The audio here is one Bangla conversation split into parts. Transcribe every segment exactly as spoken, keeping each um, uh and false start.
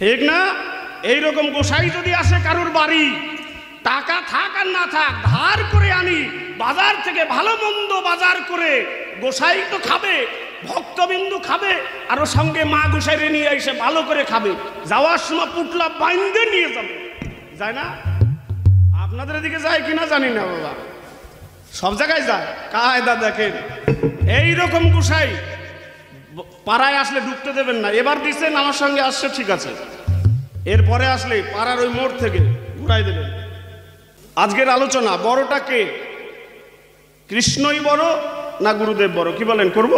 ঠিক না? এইরকম গোসাই যদি আসে কারুর বাড়ি, টাকা থাক আর না থাক ধার করে আনি, বাজার থেকে ভালো মন্দ বাজার করে গোসাই তো খাবে, ভক্তবিন্দু খাবে, আরো সঙ্গে মা গোসাইরে নিয়ে এসে ভালো করে খাবে, যাওয়ার সময় পুটলা বাইন্দে নিয়ে যাবে, যায় না? আপনাদের এদিকে যায় কিনা জানি না বাবা, সব জায়গায় যায়। কায়দা দেখেন, এইরকম গোসাই পাড়ায় আসলে ঢুকতে দেবেন না। এবার দিচ্ছেন আমার সঙ্গে আসছে, ঠিক আছে, এরপরে আসলে পাড়ার ওই মোড় থেকে ঘুরাই দেবেন। আজকের আলোচনা, বড়টা কে? কৃষ্ণই বড় না গুরুদেব বড়? কি বলেন, করব?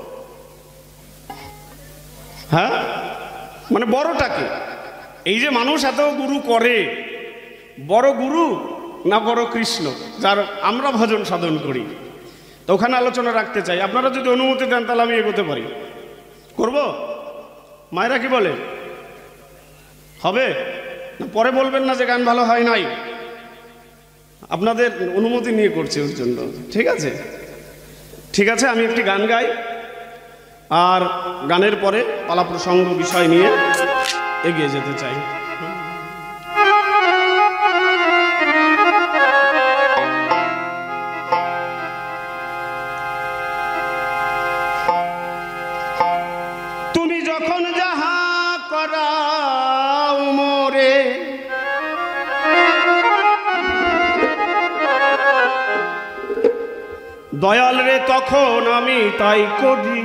হ্যাঁ, মানে বড়টা কে? এই যে মানুষ এত গুরু করে, বড় গুরু না বড় কৃষ্ণ যার আমরা ভজন সাধন করি? তো ওখানে আলোচনা রাখতে চাই। আপনারা যদি অনুমতি দেন তাহলে আমি এগোতে পারি। করব? মায়েরা কি বলে, হবে? পরে বলবেন না যে গান ভালো হয় নাই। আপনাদের অনুমতি নিয়ে করছি ওর জন্য, ঠিক আছে? ঠিক আছে, আমি একটি গান গাই, আর গানের পরে পালা প্রসঙ্গ বিষয় নিয়ে এগিয়ে যেতে চাই। তুমি যখন যাহা করাও মোরে, দয়াল রে তখন আমি তাই করি।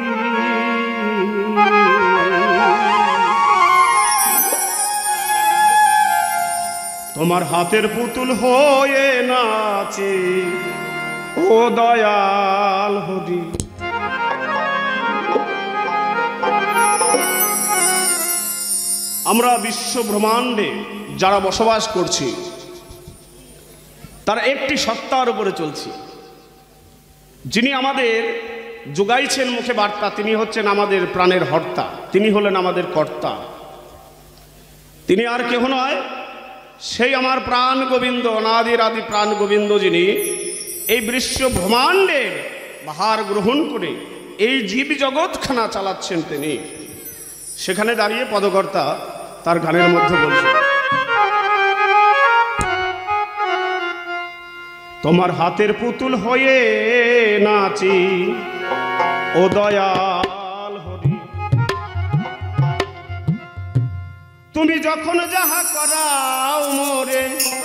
তোমার হাতের পুতুল হয়ে নাচি ও দয়াল হরি। আমরা বিশ্ব ব্রহ্মাণ্ডে যারা বসবাস করছি তার একটি সত্তার উপরে চলছি, যিনি আমাদের যোগাইছেন মুখে বার্তা, তিনি হচ্ছেন আমাদের প্রাণের হর্তা, তিনি হলেন আমাদের কর্তা। তিনি আর কেহ নয়, সেই আমার প্রাণ গোবিন্দ, অনাদির আদি প্রাণ গোবিন্দ, যিনি এই বিশ্ব ব্রহ্মাণ্ডের ভার গ্রহণ করে এই জীব জগৎখানা চালাচ্ছেন। তিনি সেখানে দাঁড়িয়ে পদকর্তা তার গানের মধ্যে বলছেন, তোমার হাতের পুতুল হয়ে নাচি ও দয়াল হরি। তুমি যখন যাহা করাও মোরে,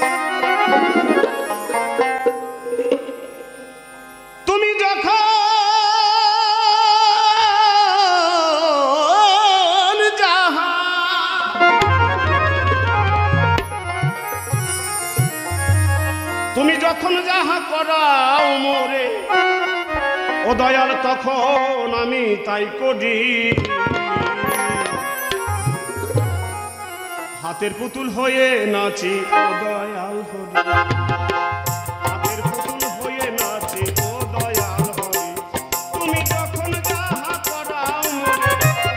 তুমি যখন যাহা, তুমি যখন যাহা করাও মোরে ও দয়াল, তখন আমি তাই করি। হাতের পুতুল হয়ে নাচি ও দয়াল হরি, হাতের পুতুল হয়ে নাচি ও দয়াল হরি। তুমি যখন যাহা করাও মোরে,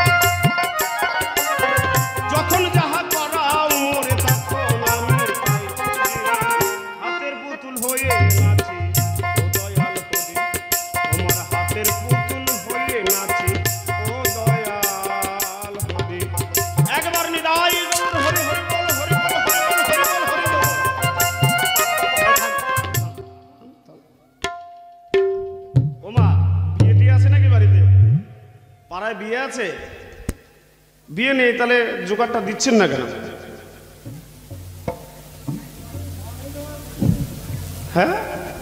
যখন যাহা করাও মোরে, তখন আমি তাই করি। হাতের পুতুল হয়ে নাচি ও দয়াল হরি, তোমার হাতের পুতুল হয়ে নাচি ও দয়াল হরি। একবার নিদাই গৌর হরি হরি বল, হরি বল, হরি বল, হরি বল, হরি বল। ও মা, বিয়ে টিয়ে আছে নাকি বাড়িতে? পাড়ায় বিয়ে আছে? বিয়ে নেই, তাহলে জোগাড়টা দিচ্ছেন না কেন? হ্যাঁ,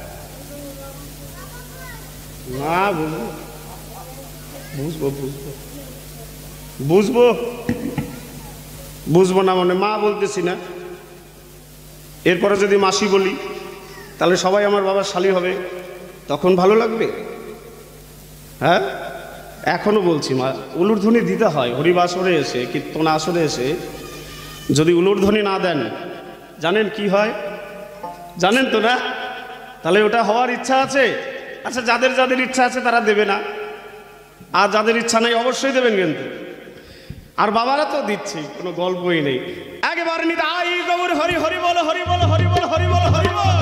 না বুঝবো বুঝবো বুঝবো বুঝবো বুঝবো না মানে মা বলতেছি না। এরপরে যদি মাসি বলি তাহলে সবাই আমার বাবার শালি হবে, তখন ভালো লাগবে? হ্যাঁ, এখনো বলছি মা, উলুধ্বনি দিতে হয়। হরিবাসরে এসে, কীর্তন আসরে এসে যদি উলুধ্বনি না দেন, জানেন কি হয়? জানেন তো না? তাহলে ওটা হওয়ার ইচ্ছা আছে? আচ্ছা, যাদের যাদের ইচ্ছা আছে তারা দেবে না, আর যাদের ইচ্ছা নেই অবশ্যই দেবেন কিন্তু। আর বাবারা তো দিচ্ছে, কোনো গল্পই নেই। একবার নিতাই গৌর হরি হরি বল, হরি বল, হরি বল, হরি বল, হরি বল।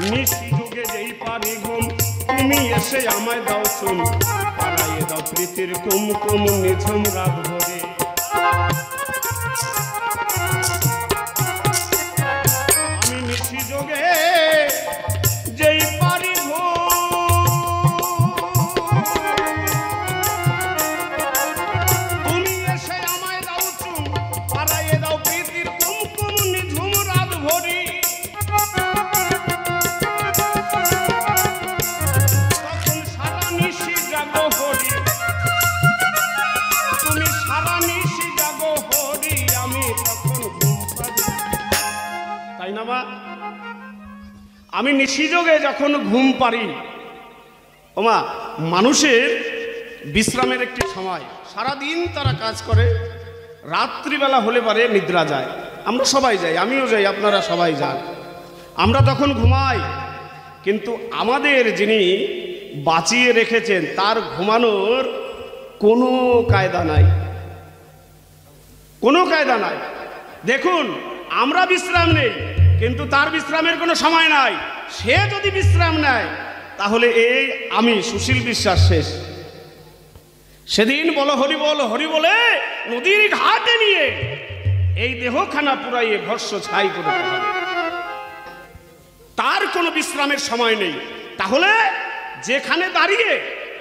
নিশি যুগে যেই পারি ঘুম তুমি এসে আমায় দাও চুম পাড়াইয়ে দাও প্রীতির কুম কুম নিঝুম রাত ভরে আমি নিশি যুগে যেই পারি তুমি এসে আমায় দাও চুম পাড়াইয়ে দাও প্রীতির কুম কুম নিঝুম রাত ভরি আমি নিশিযোগে যখন ঘুম পারি ওমা মানুষের বিশ্রামের একটি সময় সারাদিন তারা কাজ করে রাত্রিবেলা হলে পারে নিদ্রা যায় আমরা সবাই যাই আমিও যাই আপনারা সবাই যান আমরা তখন ঘুমাই কিন্তু আমাদের যিনি বাঁচিয়ে রেখেছেন তার ঘুমানোর কোনো কায়দা নাই কোনো কায়দা নাই দেখুন আমরা বিশ্রাম নেই কিন্তু তার বিশ্রামের কোনো সময় নাই সে যদি বিশ্রাম নেয় তাহলে এই আমি সুশীল বিশ্বাস শেষ সেদিন বলো হরি বল হরি বলে নদীর ঘাটে নিয়ে এই দেহখানা পুরাইয়ে ভস্য ছাই করে তার কোনো বিশ্রামের সময় নেই তাহলে যেখানে দাঁড়িয়ে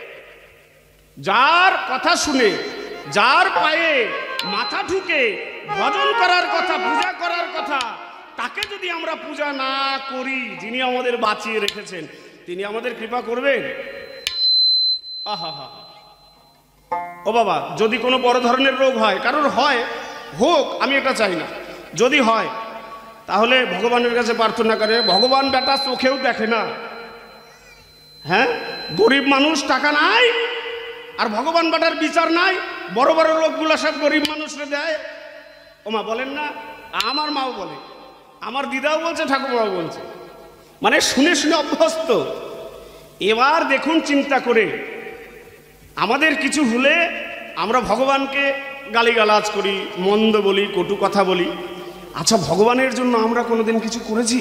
যার কথা শুনে যার পায়ে মাথা ঠুকে ভজন করার কথা পূজা করার কথা তাকে যদি আমরা পূজা না করি যিনি আমাদের বাঁচিয়ে রেখেছেন তিনি আমাদের কৃপা করবেন আহা হা ও বাবা যদি কোনো বড় ধরনের রোগ হয় কারোর হয় হোক আমি এটা চাই না যদি হয় তাহলে ভগবানের কাছে প্রার্থনা করে ভগবান বেটা চোখেও দেখে না হ্যাঁ গরিব মানুষ টাকা নাই আর ভগবান বেটার বিচার নাই বড় বড় রোগগুলো সব গরিব মানুষরে দেয় ওমা বলেন না আমার মাও বলে আমার দিদাও বলছে ঠাকুরমাও বলছে মানে শুনে শুনে অভ্যস্ত এবার দেখুন চিন্তা করে আমাদের কিছু হলে আমরা ভগবানকে গালিগালাজ করি মন্দ বলি কটু কথা বলি আচ্ছা ভগবানের জন্য আমরা কোনোদিন কিছু করেছি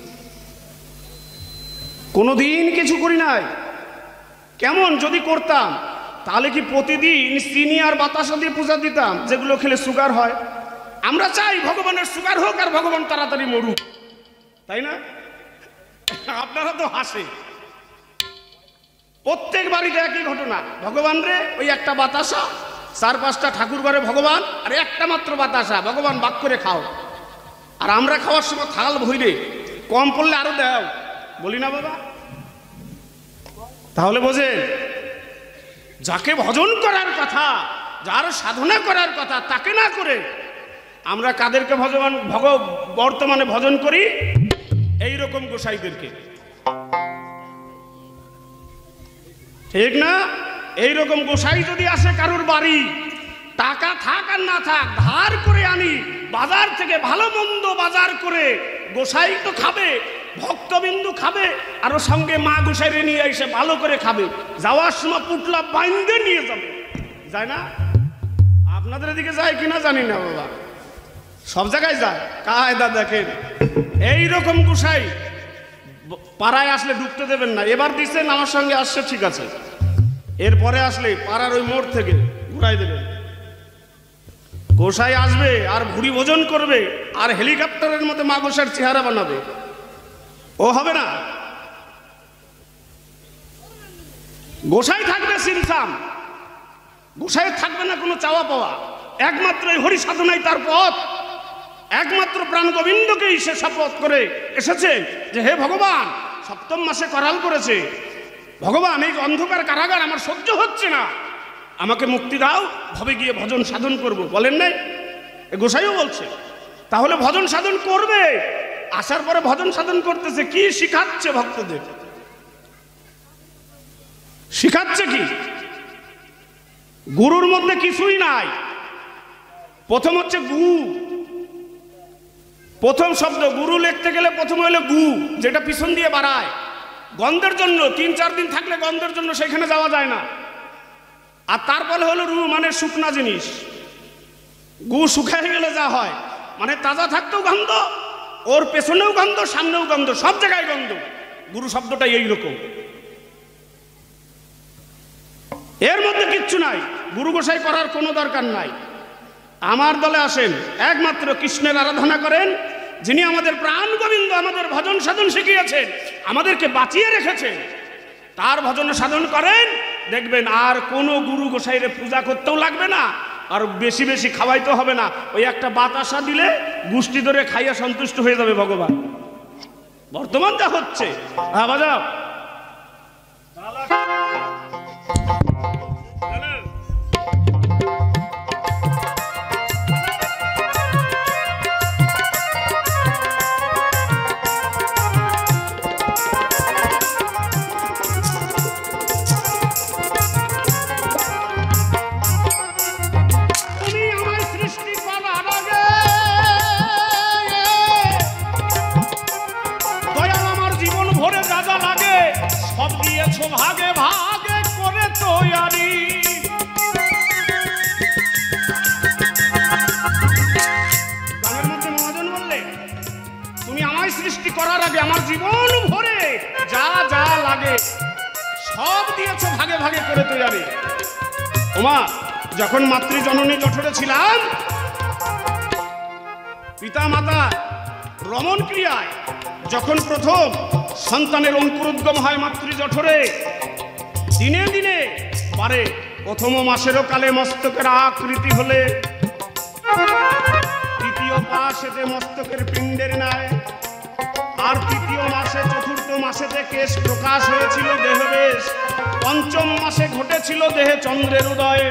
কোনোদিন কিছু করি নাই কেমন যদি করতাম তাহলে কি প্রতিদিন চিনি আর বাতাসা দিয়ে পূজা দিতাম যেগুলো খেলে সুগার হয় আমরা চাই ভগবানের সুগার হোক আর ভগবান তাড়াতাড়ি মরুক তাই না আপনারা তো হাসে প্রত্যেক বাড়িতে একই ঘটনা ভগবান রে ওই একটা বাতাসা চার পাঁচটা ঠাকুর ঘরে ভগবান আর একটা মাত্র বাতাসা ভগবান বাক করে খাও আর আমরা খাওয়ার সময় থাল ভইরে কম পড়লে আরো দাও বলি না বাবা তাহলে বোঝেন যাকে ভজন করার কথা যার সাধনা করার কথা তাকে না করে আমরা কাদেরকে ভগবান ভগ বর্তমানে ভজন করি এই রকম গোসাইদেরকে ঠিক না এই রকম গোসাই যদি আসে কারুর বাড়ি টাকা থাক আর না থাক ধার করে আনি বাজার থেকে ভালো মন্দ বাজার করে গোসাই তো খাবে ভক্তবিন্দু খাবে আরো সঙ্গে মা গোসাইরে নিয়ে এসে ভালো করে খাবে যাওয়ার সময় পুটলা বাইন্দে নিয়ে যাবে যায় না আপনাদের এদিকে যায় কিনা জানি না বাবা সব জায়গায় যায় কায়দা দেখেন এই রকম গোসাই পাড়ায় আসলে ঢুকতে দেবেন না এবার দিচ্ছেন আমার সঙ্গে আসছে ঠিক আছে এরপরে আসলে পাড়ার ওই মোড় থেকে ঘুরাই দেবেন গোসাই আসবে আর ভুড়ি ভোজন করবে আর হেলিকপ্টারের মতো মা গোসাইয়ের চেহারা বানাবে ও হবে না গোসাই থাকবে সিনসাম গোসাই থাকবে না কোনো চাওয়া পাওয়া একমাত্র এই হরি সাধনাই তার পথ একমাত্র প্রাণ গোবিন্দকেই সে শপথ করে এসেছে যে হে ভগবান সপ্তম মাসে করাল করেছে ভগবান এই অন্ধকার কারাগার আমার সহ্য হচ্ছে না আমাকে মুক্তি দাও ভবে গিয়ে ভজন সাধন করব বলেন নাই এ গোসাইও বলছে তাহলে ভজন সাধন করবে আসার পরে ভজন সাধন করতেছে কি শিখাচ্ছে ভক্তদের শিখাচ্ছে কি গুরুর মধ্যে কিছুই নাই প্রথম হচ্ছে গু প্রথম শব্দ গুরু লিখতে গেলে প্রথম হলো গু যেটা পিছন দিয়ে বাড়ায় গন্ধের জন্য তিন চার দিন থাকলে গন্ধের জন্য সেখানে যাওয়া যায় না আর তারপরে হলো রু মানে শুকনা জিনিস গু শুকায় গেলে যা হয় মানে তাজা থাকতেও গন্ধ ওর পেছনেও গন্ধ সামনেও গন্ধ সব জায়গায় গন্ধ গুরু শব্দটা এইরকম, এর মধ্যে কিচ্ছু নাই। গুরু গোসাই করার কোনো দরকার নাই। আমার দলে আসেন, একমাত্র কৃষ্ণের আরাধনা করেন, যিনি আমাদের প্রাণ গোবিন্দ, আমাদের ভজন সাধন শিখিয়েছেন, আমাদেরকে বাঁচিয়ে রেখেছেন, তার ভজন সাধন করেন, দেখবেন আর কোনো গুরু গোসাইরে পূজা করতেও লাগবে না, আর বেশি বেশি খাওয়াইতে হবে না। ওই একটা বাতাসা দিলে গুষ্টি ধরে খাইয়া সন্তুষ্ট হয়ে যাবে ভগবান। বর্তমান যা হচ্ছে, হ্যাঁ বাজাও। ভাগে ভাগে করে তৈরি, গানের মধ্যে মহাজন বললে, তুমি আমায় সৃষ্টি করার আগে আমার জীবন ভরে যা যা লাগে সব দিয়েছো ভাগে ভাগে করে তৈরি। ওমা, যখন মাতৃজননী জঠরে ছিলাম, পিতা মাতা রমণ ক্রিয়ায় যখন প্রথম সন্তানের অঙ্কুরোদ্গম হয় মাতৃজঠরে, দিনে দিনে পারে প্রথম মাসেরও কালে মস্তকের আকৃতি হলে, তৃতীয় পাশেতে মস্তকের পিণ্ডের ন্যায়, আর তৃতীয় মাসে চতুর্থ মাসেতে কেশ প্রকাশ হয়েছিল দেহবেশ, পঞ্চম মাসে ঘটেছিল দেহে চন্দ্রের উদয়,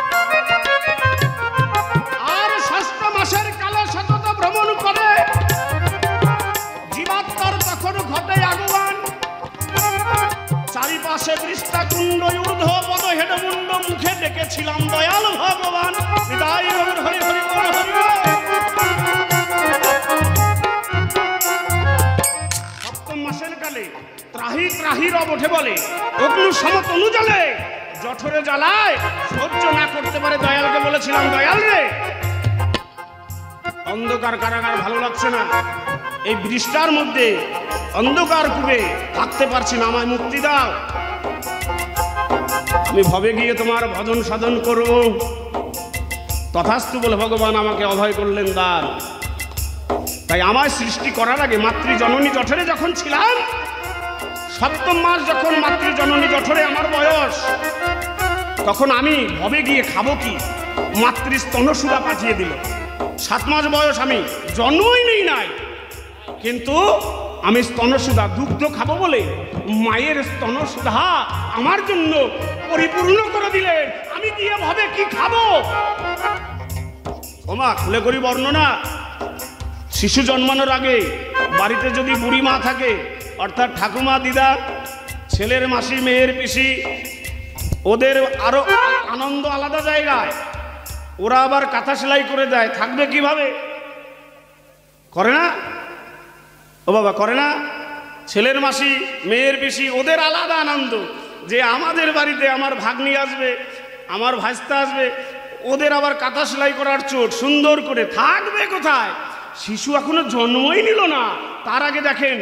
আর ষষ্ঠ মাসের কালে সতত ভ্রমণ করে জীবাত্মার তখন ঘটে আগমন। চারিপাশে দৃষ্টা কুণ্ড ঊর্ধ্ব পদ হেড মুন্ড, মুখে ডেকেছিলাম দয়াল ভগবান। হৃদয় হরি হরি হরি হরি। সপ্তম মাসের কালে ত্রাহি ত্রাহি রব ওঠে বলে, অগ্নি সমতনু জ্বলে, জঠরে জ্বালায় সহ্য না করতে পারে। দয়ালকে বলেছিলাম, দয়াল রে, অন্ধকার কারাগার ভালো লাগছে না, এই বৃষ্টার মধ্যে অন্ধকার কূপে থাকতে পারছি না, আমায় মুক্তি দাও, আমি ভবে গিয়ে তোমার ভজন সাধন করব। তথাস্তু বলে ভগবান আমাকে অভয় করলেন দ্বার। তাই আমায় সৃষ্টি করার আগে মাতৃজননী জঠরে যখন ছিলাম, সপ্তম মাস যখন মাতৃজননী জঠরে আমার বয়স, তখন আমি ভবে গিয়ে খাবো কি, মাতৃস্তনসুধা পাঠিয়ে দিল। সাত মাস বয়স, আমি জন্মই নেই নাই, কিন্তু আমি স্তনসুধা দুগ্ধ খাবো বলে মায়ের স্তনসুধা আমার জন্য পরিপূর্ণ করে দিলেন। আমি গিয়ে ভাবে কি খাবো? ওমা, খুলে করি বর্ণনা। শিশু জন্মানোর আগে বাড়িতে যদি বুড়ি মা থাকে, অর্থাৎ ঠাকুমা, দিদা, ছেলের মাসি, মেয়ের পিসি, ওদের আরো আনন্দ আলাদা জায়গায়, ওরা আবার কাঁথা সেলাই করে দেয়। থাকবে কিভাবে? করে না? ও বাবা, করে না? ছেলের মাসি, মেয়ের পিসি, ওদের আলাদা আনন্দ যে আমাদের বাড়িতে আমার ভাগ্নি আসবে, আমার ভাস্তা আসবে, ওদের আবার কাঁথা সেলাই করার চোট সুন্দর করে। থাকবে কোথায়? শিশু এখনো জন্মই নিল না, তার আগে দেখেন,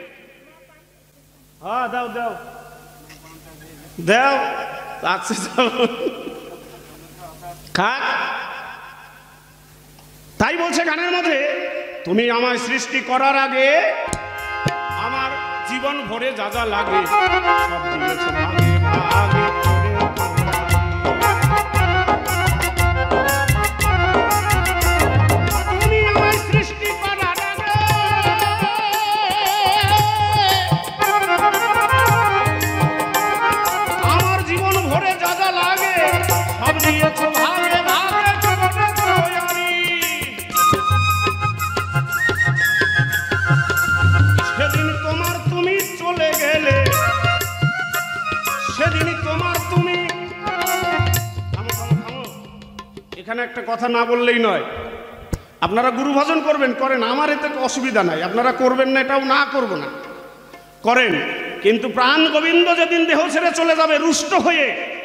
হ্যাঁ দাও দাও দাও, লাগছে খাক। তাই বলছে গানের মধ্যে, তুমি আমায় সৃষ্টি করার আগে আমার জীবন ভরে যা যা লাগে সব দিয়েছো ভাগে ভাগে। তুমি আমায় সৃষ্টি করার আগে আমার জীবন ভরে যা যা লাগে সব দিয়েছো ভাগে ভাগে। সেদিন তোমার তুমি চলে গেলে, সেদিনই তোমার তুমি। এখানে একটা কথা না বললেই নয়। আপনারা গুরু ভজন করবেন, করেন, আমার এতে অসুবিধা নাই। আপনারা করবেন না এটাও না, করব না, করেন। কিন্তু প্রাণ গোবিন্দ যেদিন দেহ ছেড়ে চলে যাবে রুষ্ট হয়ে,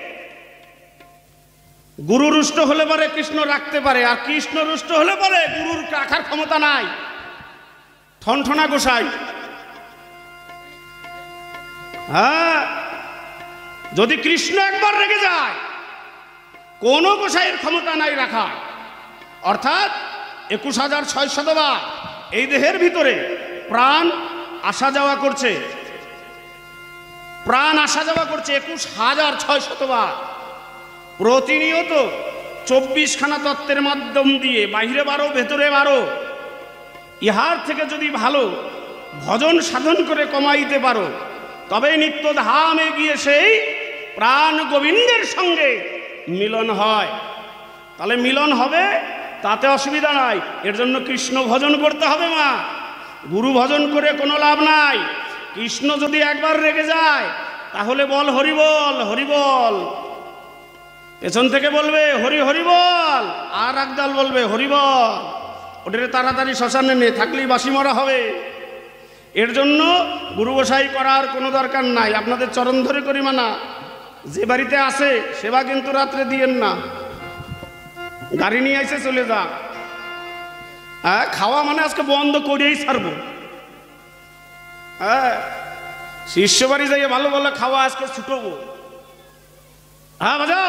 গুরু রুষ্ট হলে পরে কৃষ্ণ রাখতে পারে, আর কৃষ্ণ রুষ্ট হলে পরে গুরুর রাখার ক্ষমতা নাই। ঠনঠনা গোসাই হ্যাঁ, যদি কৃষ্ণ একবার রেগে যায় কোনো গোসাইয়ের ক্ষমতা নাই রাখা। অর্থাৎ একুশ হাজার ছয় শতবার এই দেহের ভিতরে প্রাণ আসা যাওয়া করছে, প্রাণ আসা যাওয়া করছে একুশ হাজার ছয় শতবার প্রতিনিয়ত। চব্বিশখানা তত্ত্বের মাধ্যম দিয়ে বাহিরে বারো ভেতরে বারো। ইহার থেকে যদি ভালো ভজন সাধন করে কমাইতে পারো তবে নিত্য ধামে গিয়ে সেই প্রাণ গোবিন্দের সঙ্গে মিলন হয়। তাহলে মিলন হবে, তাতে অসুবিধা নাই। এর জন্য কৃষ্ণ ভজন করতে হবে মা, গুরু ভজন করে কোনো লাভ নাই। কৃষ্ণ যদি একবার রেগে যায় তাহলে বল হরিবল হরিবল, পেছন থেকে বলবে হরি হরিবল, আর একদল বলবে হরিবল। ওটারে তাড়াতাড়ি শ্মশানে নে, থাকলেই বাসি মরা হবে। এর জন্য গুরু গোসাই করার কোনো দরকার নাই। আপনাদের চরণ ধরে করি মানা। যে বাড়িতে আসে সেবা কিন্তু রাত্রে দিয়েন না, গাড়ি নিয়ে এসে চলে যা। হ্যাঁ, খাওয়া মানে আজকে বন্ধ করেই ছাড়বো। হ্যাঁ, শিষ্য বাড়ি যাইয়ে ভালো ভালো খাওয়া আজকে ছুটবো। হ্যাঁ বাজাও।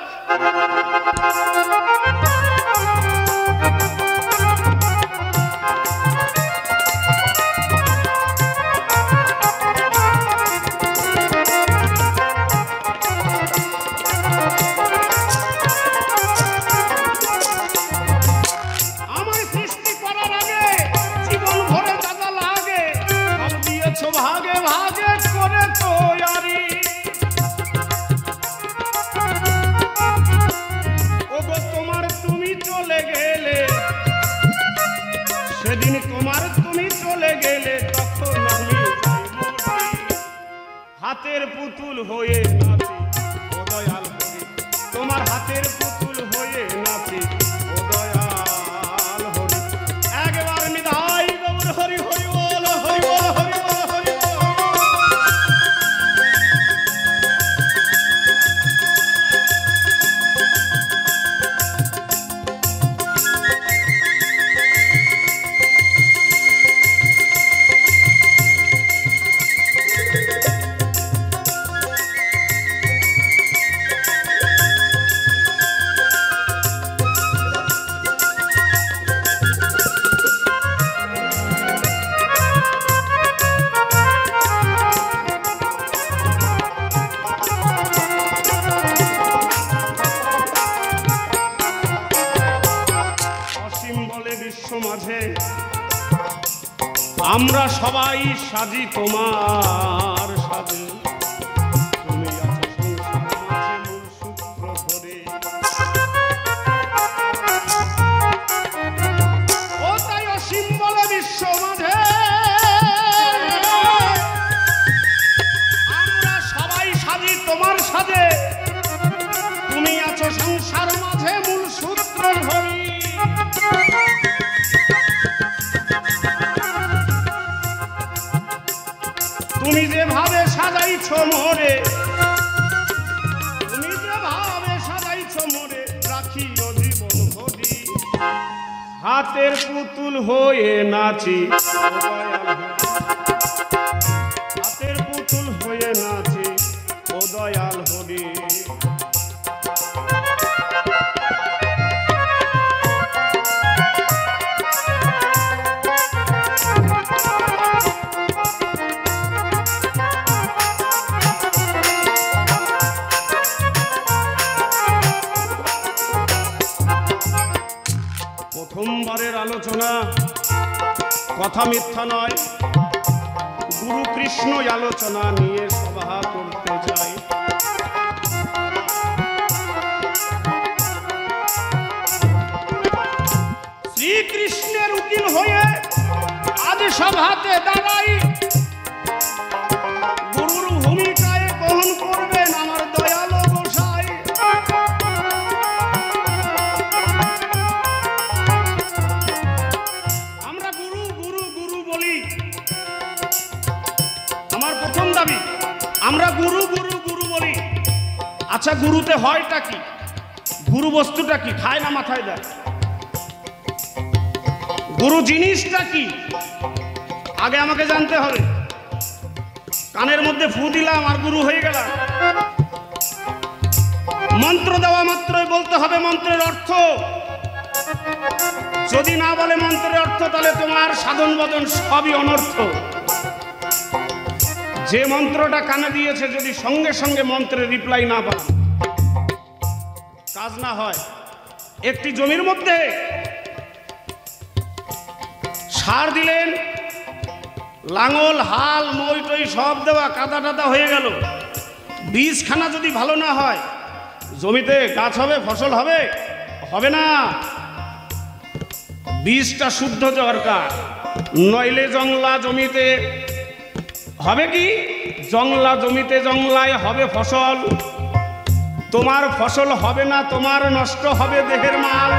ভাগে ভাগে করে তৈরি ওগো তোমার তুমি চলে গেলে, সেদিন তোমার তুমি চলে গেলে তখন আমি হাতের পুতুল হয়ে নাচি ও দয়াল হরি, তোমার হাতের পুতুল হয়ে নাচি ও দয়াল হরি। একবার নিধাই গৌর হরি হরি বল হরি বল হরি বল হরি বল। আমরা সবাই সাজি তোমার সাজে, তুমি আছো সংসার মাঝে মূল সূত্র ধরে। ও তাই অসীম বলে বিশ্ব মাঝে আমরা সবাই সাজি তোমার সাজে, তুমি আছো সংসার মাঝে মূল সূত্র ধরি। তুমি যেভাবে সাজাইছো মোরে, তুমি যেভাবে সাজাইছো মোরে, রাখিও জীবন ভরি হাতের পুতুল হয়ে নাচি ও দয়াল হরি, হাতের পুতুল হয়ে নাচি ও দয়াল হরি। প্রথমবারের আলোচনা, কথা মিথ্যা নয়, গুরু কৃষ্ণ আলোচনা নিয়ে সভা করতে যাই। শ্রীকৃষ্ণের উকিল হয়ে আজ সভাতে দাঁড়াই, গুরুর ভূমিকায় গ্রহণ করবেন আমার দয়াল গোসাই। আমরা গুরু গুরু গুরু বলি, আমার প্রথম দাবি আমরা গুরু গুরু গুরু বলি। আচ্ছা, গুরুতে হয়টা কি? গুরু বস্তুটা কি? খায় না মাথায় দেয়? গুরু জিনিসটা কি আগে আমাকে জানতে হবে। কানের মধ্যে ফু দিলাম আর গুরু হয়ে গেলাম। মন্ত্র দেওয়া মাত্রই বলতে হবে মন্ত্রের অর্থ। যদি না বলে মন্ত্রের অর্থ, তাহলে তোমার সাধন বদন সবই অনর্থ। যে মন্ত্রটা কানে দিয়েছে যদি সঙ্গে সঙ্গে মন্ত্রের রিপ্লাই না পান, কাজ না হয়। একটি জমির মধ্যে সার দিলেন, লাঙল হাল মই টই সব দেওয়া, কাদা টাদা হয়ে গেল, বীজখানা যদি ভালো না হয় জমিতে গাছ হবে, ফসল হবে? হবে না। বীজটা শুদ্ধ দরকার, নইলে জংলা জমিতে হবে কি? জংলা জমিতে জংলায় হবে ফসল, তোমার ফসল হবে না, তোমার নষ্ট হবে দেহের মাল,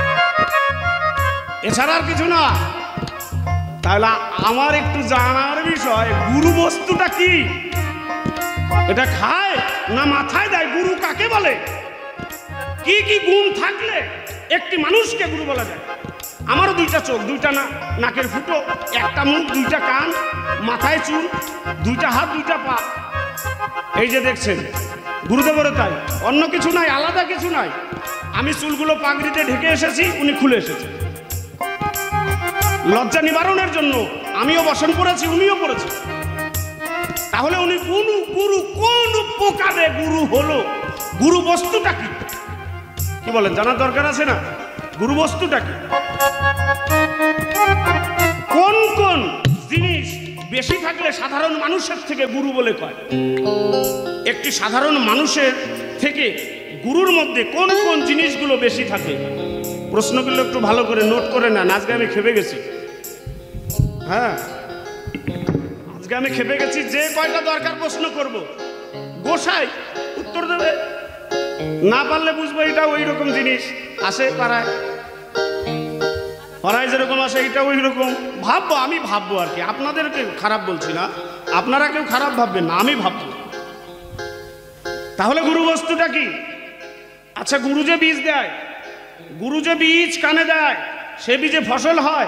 এছাড়া আর কিছু না। তাহলে আমার একটু জানার বিষয়, গুরু বস্তুটা কি? এটা খায় না মাথায় দেয়? গুরু কাকে বলে? কি কি গুণ থাকলে একটি মানুষকে গুরু বলা যায়? আমারও দুইটা চোখ, দুইটা না নাকের ফুটো, একটা মুখ, দুইটা কান, মাথায় চুল, দুইটা হাত, দুইটা পা, এই যে দেখছেন গুরুদেবেরও তাই, অন্য কিছু নাই, আলাদা কিছু নাই। আমি চুলগুলো পাগড়িতে ঢেকে এসেছি, উনি খুলে এসেছে লজ্জা নিবারণের জন্য। আমিও বসন করেছি, উনিও করেছে। তাহলে উনি কোন গুরু, কোন প্রকারে গুরু হলো? গুরু বস্তুটা কি? কি বলেন, জানার দরকার আছে না? গুরু বস্তুটা কি? কোন কোন জিনিস বেশি থাকলে সাধারণ মানুষের থেকে গুরু বলে কয়? একটি সাধারণ মানুষের থেকে গুরুর মধ্যে কোন কোন জিনিসগুলো বেশি থাকে? প্রশ্নগুলো একটু ভালো করে নোট করে নেন। আজকে আমি খেপে গেছি, হ্যাঁ আজকে আমি খেপে গেছি। যে কয়টা দরকার প্রশ্ন করব, গোসাই উত্তর দেবে, না পারলে বুঝবো এটা ওই রকম জিনিস আসে পাড়ায়, পাড়ায় যেরকম আসে এটা ওই রকম ভাববো, আমি ভাববো আর কি। আপনাদেরকে খারাপ বলছি না, আপনারা কেউ খারাপ ভাববেন না, আমি ভাববো। তাহলে গুরু বস্তুটা কি? আচ্ছা, গুরু যে বীজ দেয়, গুরু যে বীজ কানে দেয়, সে বীজে ফসল হয়?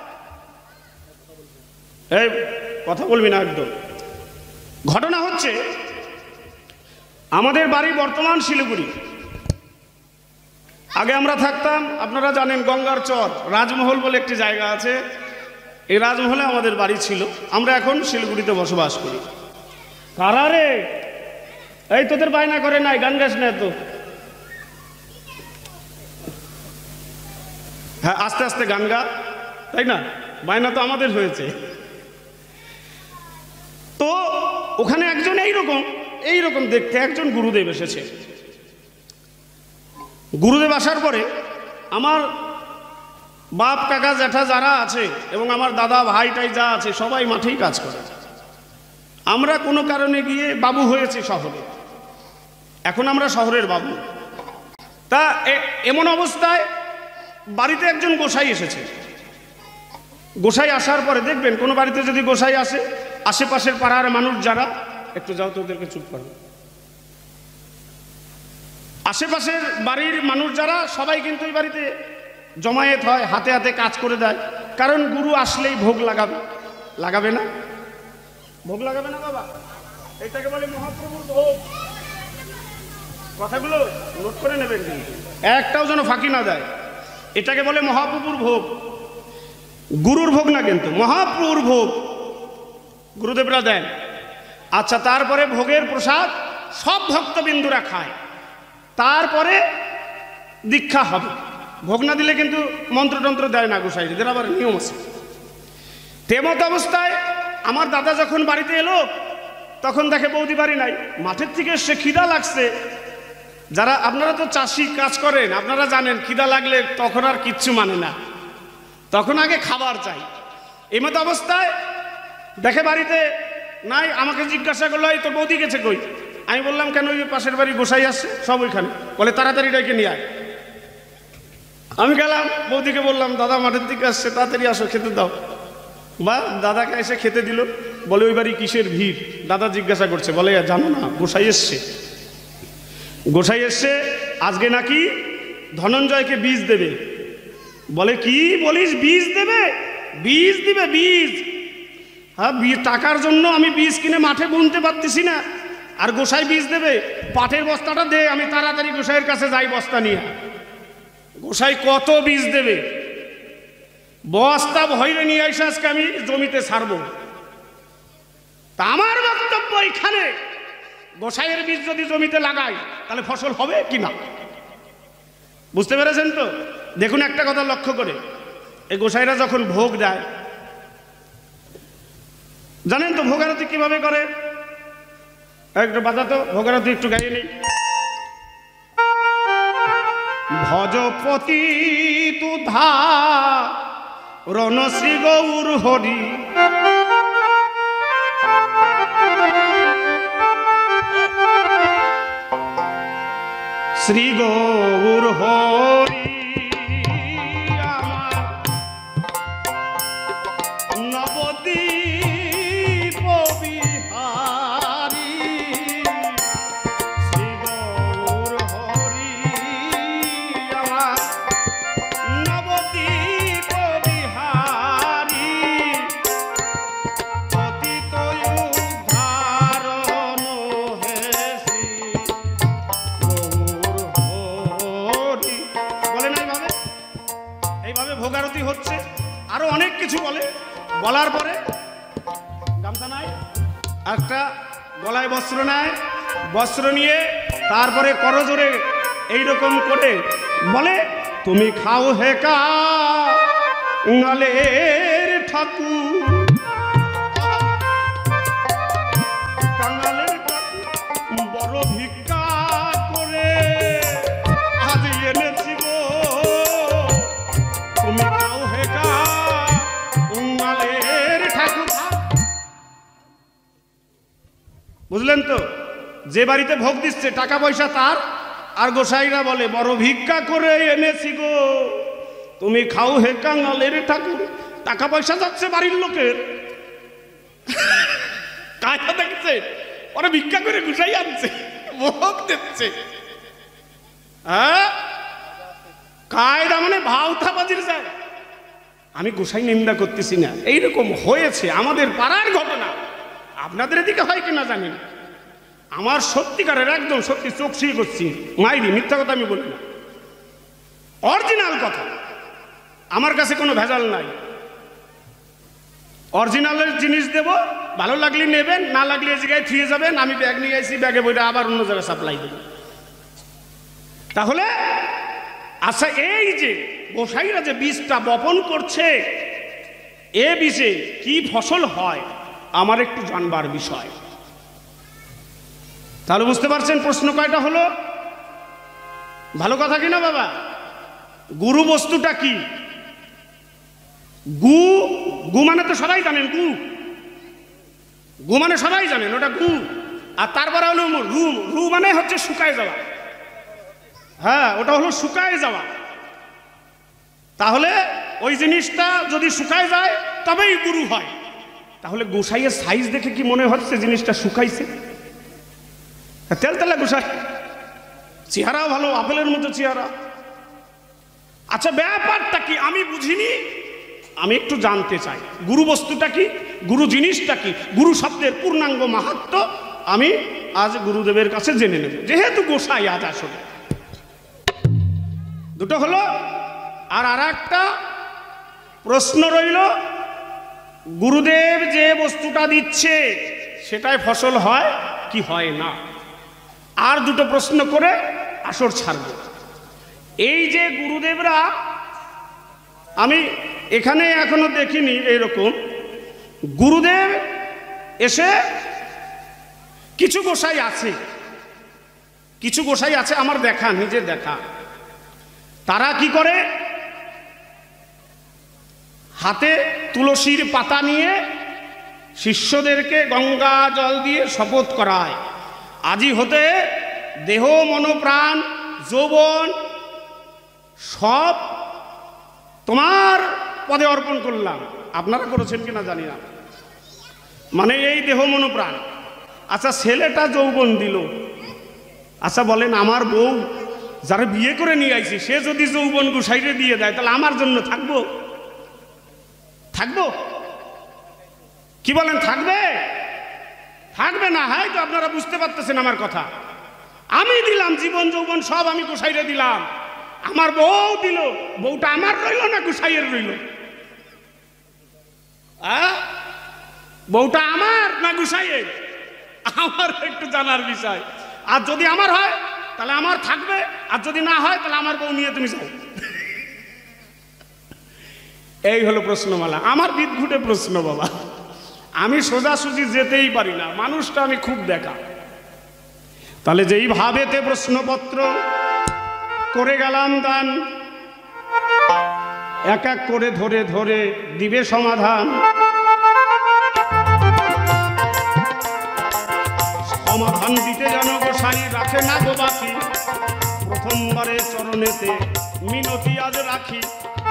এই কথা বলবি না একদম। ঘটনা হচ্ছে, আমাদের বাড়ি বর্তমান শিলিগুড়ি। আগে আমরা থাকতাম, আপনারা জানেন, গঙ্গার চর রাজমহল বলে একটি জায়গা আছে, এই রাজমহলে আমাদের বাড়ি ছিল। আমরা এখন শিলিগুড়িতে বসবাস করি। কারা রে? এই তোদের বায়না করে নাই, গান গাছ না তো? হ্যাঁ, আস্তে আস্তে গান গা, তাই না? বায়না তো আমাদের হয়েছে। তো ওখানে একজন এইরকম এইরকম দেখতে একজন গুরুদেব এসেছে। গুরুদেব আসার পরে আমার বাপ, কাকা, জ্যাঠা যারা আছে এবং আমার দাদা, ভাই টাই যা আছে, সবাই মাঠেই কাজ করে। আমরা কোনো কারণে গিয়ে বাবু হয়েছি শহরে, এখন আমরা শহরের বাবু। তা এমন অবস্থায় বাড়িতে একজন গোসাই এসেছে। গোসাই আসার পরে দেখবেন, কোনো বাড়িতে যদি গোসাই আসে, আশেপাশের পাড়ার মানুষ যারা, একটু যাও তো ওদেরকে চুপ করো, আশেপাশের বাড়ির মানুষ যারা সবাই কিন্তু এই বাড়িতে জমায়েত হয়, হাতে হাতে কাজ করে দেয়। কারণ গুরু আসলেই ভোগ লাগাবে, লাগাবে না? ভোগ লাগাবে না বাবা? এটাকে বলে মহাপ্রভুর ভোগ। কথাগুলো নোট করে নেবেন, কিন্তু একটাও যেন ফাঁকি না দেয়। এটাকে বলে মহাপ্রভুর ভোগ, গুরুর ভোগ না, কিন্তু মহাপ্রভুর ভোগ গুরুদেবরা দেন। আচ্ছা, তারপরে ভোগের প্রসাদ সব ভক্তবিন্দুরা খায়, তারপরে দীক্ষা হবে। ভোগ না দিলে কিন্তু মন্ত্রতন্ত্র দেয় না গোসাইদের, আবার নিয়ম আছে। তেমত অবস্থায় আমার দাদা যখন বাড়িতে এলো, তখন দেখে বৌদি বাড়ি নাই। মাঠের থেকে সে খিদা লাগছে। যারা আপনারা তো চাষি কাজ করেন, আপনারা জানেন খিদা লাগলে তখন আর কিচ্ছু মানে না, তখন আগে খাবার চাই। এই মতো অবস্থায় দেখে বাড়িতে নাই, আমাকে জিজ্ঞাসা করলো, এই তোর বৌদি গেছে কই? আমি বললাম, কেন? ওই পাশের বাড়ি গোসাই আসছে, সব ওইখানে। বলে তাড়াতাড়ি ডেকে নিয়ে আয়। আমি গেলাম, বৌদিকে বললাম, দাদা মাঠের দিকে আসছে, তাড়াতাড়ি আসো, খেতে দাও। বা দাদাকে এসে খেতে দিল। বলে, ওই বাড়ি কিসের ভিড়? দাদা জিজ্ঞাসা করছে, বলে, জানো না গোসাই এসছে, গোসাই এসছে আজকে নাকি ধনঞ্জয়কে বীজ দেবে। বলে, কি বলিস? বীজ দেবে? বীজ দিবে? বীজ? হ্যাঁ, টাকার জন্য আমি বীজ কিনে মাঠে বুনতে পারতেছি না, আর গোসাই বীজ দেবে। পাটের বস্তাটা দে, আমি তাড়াতাড়ি গোসাইয়ের কাছে যাই বস্তা নিয়ে। গোসাই কত বীজ দেবে? বস্তা ভৈরে নিয়ে এসে আজকে আমি জমিতে ছাড়বো। তা আমার বক্তব্য এখানে, গোসাইয়ের বীজ যদি জমিতে লাগাই তাহলে ফসল হবে কি না? বুঝতে পেরেছেন তো? দেখুন একটা কথা লক্ষ্য করে, এই গোসাইরা যখন ভোগ দেয়, জানেন তো ভোগারতি কিভাবে করে? একটু বাজাতো, ভোগারতি একটু গাইয়ে নেই। ভজপতি তুধা রণশ্রী গৌর হরি, শ্রী গৌর হরি আমার নবদ্বীপ বিহারী, শ্রী গৌর হরি আমার নবদ্বীপ বিহারী, পতিত উদ্ধারণ হেসি বলে না। এইভাবে এইভাবে ভোগারতি হচ্ছে। আরো অনেক কিছু বলে, বলার পরে গামছা নাই, একটা গলায় বস্ত্র নেয়, বস্ত্র নিয়ে তারপরে করজোরে এইরকম করে বলে, তুমি খাও হে কাঙালের ঠাকুর, কাঙালের ঠাকুর বড় ভিক্ষা করে আজ এনেছি গো, তুমি খাও হে কাঙালের ঠাকুর। বুঝলেন তো? যে বাড়িতে ভোগ দিচ্ছে টাকা পয়সা তার, আর গোসাইরা বলে বড় ভিক্ষা করে এনেছি গো, তুমি খাও হে কাঙালের ঠাকুর। টাকা পয়সা যাচ্ছে বাড়ির লোকের, কায়দা দেখছে, ওরা ভিক্ষা করে গোসাই আনছে, ভোগ দিচ্ছে। হ্যাঁ, কায়দা মানে ভাওতাবাজির যায়। আমি গোসাই নিন্দা করতেছি না, এইরকম হয়েছে আমাদের পাড়ার ঘটনা। আপনাদের এদিকে হয় কিনা জানি না। আমার সত্যিকারের একদম সত্যি চোখ সিয়ে করছি, মাইরি মিথ্যা কথা আমি বলি না, অরিজিনাল কথা। আমার কাছে কোনো ভেজাল নাই, অরিজিনালের জিনিস দেব, ভালো লাগলে নেবেন, না লাগলে এই জায়গায় থুয়ে যাবেন। আমি ব্যাগ নিয়ে আসি, ব্যাগে বইটা আবার অন্য জায়গায় সাপ্লাই দেব। তাহলে আচ্ছা, এই যে গোসাইরা যে বীজটা বপন করছে, এ বীজে কি ফসল হয় আমার একটু জানবার বিষয়। তাহলে বুঝতে পারছেন প্রশ্ন কয়টা হলো? ভালো কথা কিনা বাবা? গুরু বস্তুটা কি? গু, গু মানে তো সবাই জানেন, গু গু মানে সবাই জানেন, ওটা গু। আর তারপরে হলো রু, রু মানে হচ্ছে শুকায় যাওয়া। হ্যাঁ, ওটা হলো শুকায় যাওয়া। তাহলে ওই জিনিসটা যদি শুকায় যায় তবেই গুরু হয়। তাহলে গোসাইয়ের সাইজ দেখে কি মনে হচ্ছে জিনিসটা শুকাইছে? তেলতেলা গোসাই, চেহারাও ভালো, আপেলের মতো চেহারা। আচ্ছা, ব্যাপারটা কি আমি বুঝিনি, আমি একটু জানতে চাই। গুরু বস্তুটা কি, গুরু জিনিসটা কি, গুরু শব্দের পূর্ণাঙ্গ মাহাত্ম্য আমি আজ গুরুদেবের কাছে জেনে নেব, যেহেতু গোসাই আজ আসলে। দুটো হলো। আর আর একটা প্রশ্ন রইল, গুরুদেব যে বস্তুটা দিচ্ছে সেটাই ফসল হয় কি হয় না। আর দুটো প্রশ্ন করে আসর ছাড়ব। এই যে গুরুদেবরা, আমি এখানে এখনো দেখিনি এইরকম গুরুদেব এসে, কিছু গোসাই আছে, কিছু গোসাই আছে আমার দেখা, নিজের দেখা। তারা কি করে, হাতে তুলসীর পাতা নিয়ে শিষ্যদেরকে গঙ্গা জল দিয়ে শপথ করায়, আজি হতে দেহ মনোপ্রাণ যৌবন সব তোমার পদে অর্পণ করলাম। আপনারা করেছেন কিনা জানি না, মানে এই দেহ মনোপ্রাণ। আচ্ছা, ছেলেটা যৌবন দিল, আচ্ছা বলেন আমার বউ যারা বিয়ে করে নিয়ে আইছি সে যদি যৌবন গোসাইরে দিয়ে দেয় তাহলে আমার জন্য থাকবো? থাকবো? কি বলেন, থাকবে? থাকবে না। হ্যাঁ, তো আপনারা বুঝতে পারতেছেন আমার কথা। আমি দিলাম জীবন যৌবন সব, আমি গোসাইরে দিলাম। আমার বউ দিল, বউটা আমার রইল না গোসাইয়ের রইল? বউটা আমার না গোসাইয়ের? আমার একটু জানার বিষয়। আর যদি আমার হয় তাহলে আমার থাকবে, আর যদি না হয় তাহলে আমার বউ নিয়ে তুমি যাও। এই হলো প্রশ্নমালা। আমার বিদঘুটে প্রশ্ন বাবা, আমি সোজাসুজি যেতেই পারি না, মানুষটা আমি খুব দেখা। তাহলে যেই ভাবেতে প্রশ্নপত্র করে গেলাম দান, এক এক করে ধরে ধরে দিবে সমাধান। সমাধান দিতে যেন গোসাই রাখে না গো বাকি, প্রথমবারে চরণেতে মিনতি আজ রাখি।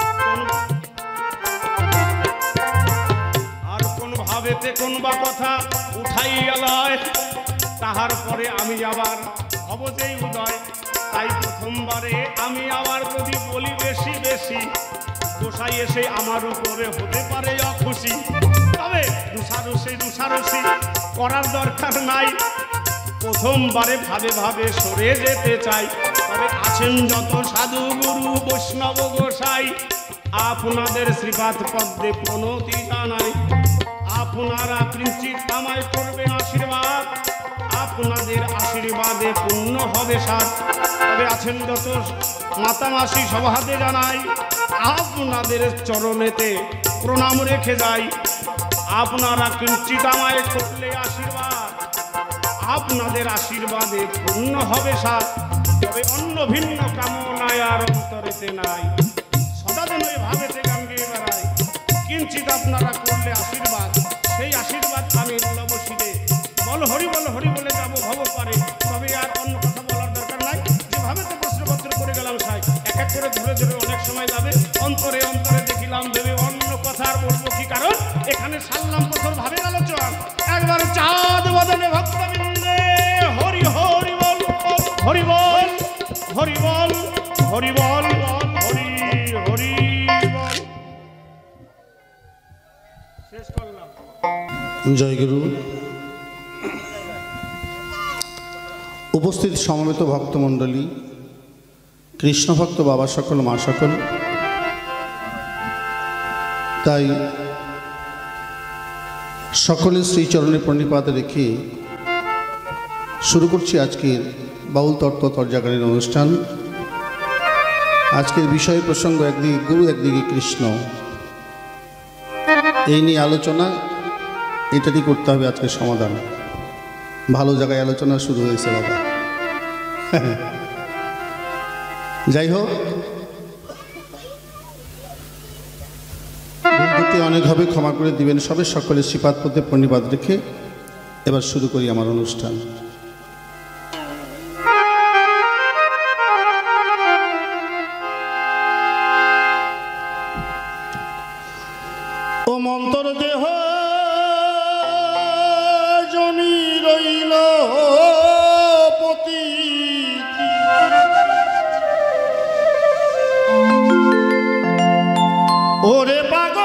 আর কোন ভাবেতে কোন বা কথা উঠাইয়া লয়, তাহার পরে আমি আবার হব যেই উদয়। তাই প্রথমবারে আমি আবার যদি বলি বেশি বেশি, গোসাই এসে আমার উপরে হতে পারে অখুশি। তবে রুষারুষি রুষারুষি করার দরকার নাই, প্রথমবারে ভাবে ভাবে সরে যেতে চাই। তবে আছেন যত সাধু গুরু বৈষ্ণব গোসাই, আপনাদের শ্রীপাদ পদ্মে প্রণতি জানাই। আপনারা কিঞ্চিৎ আমায় করবেন আশীর্বাদ, আপনাদের আশীর্বাদে পূর্ণ হবে সাথ। তবে আছেন যত মাতামাসি সভাতে জানাই, আপনাদের চরণেতে প্রণাম রেখে যাই। আপনারা কিঞ্চিৎ আমায় করলে আশীর্বাদ, আপনাদের আশীর্বাদে পূর্ণ হবে সাথ। তবে অন্য ভিন্ন কামনায় আর অন্তরেতে নাই, সদাদিন ওই ভাবেতে গান গিয়ে বেড়াই। কিঞ্চিৎ আপনারা করলে আশীর্বাদ, সেই আশীর্বাদ আমি বসিলে বল হরি বল হরি বলে যাবো ভব পারে। তবে আর অন্য কথা বলার দরকার নাই, যেভাবে তো প্রশ্নপত্র করে গেলাম সাই, এক এক করে ধরে ধরে অনেক সময় যাবে। অন্তরে অন্তরে দেখিলাম ভেবে অন্য কথা আর বলবো কি, কারণ এখানে সারলাম প্রথম ভাবের আলোচনা। একবার চাঁদ বদনে ভক্তবৃন্দে হরি হরি বল, হরি বল, হরি বল, হরি বল, হরি হরি বল। শেষ করলাম। জয় গুরু। উপস্থিত সমবেত ভক্তমণ্ডলী, কৃষ্ণ ভক্ত বাবা সকল, মা সকল, তাই সকলের শ্রীচরণে প্রণিপাত রেখে শুরু করছি আজকের বাউল তত্ত্ব তর্জাগানের অনুষ্ঠান। আজকের বিষয় প্রসঙ্গ একদিকে গুরু, একদিকে কৃষ্ণ, এই নিয়ে আলোচনা। এটারই করতে হবে আজকের সমাধান। ভালো জায়গায় আলোচনা শুরু হয়েছে বাবা। যাই হোক, ভুল অনেক হবে, ক্ষমা করে দিবেন সবে। সকলের শ্রীপাদ পদে প্রণিপাত রেখে এবার শুরু করি আমার অনুষ্ঠান। ও মন্তর দেহ জমি রইল পতি, ওরে পাগল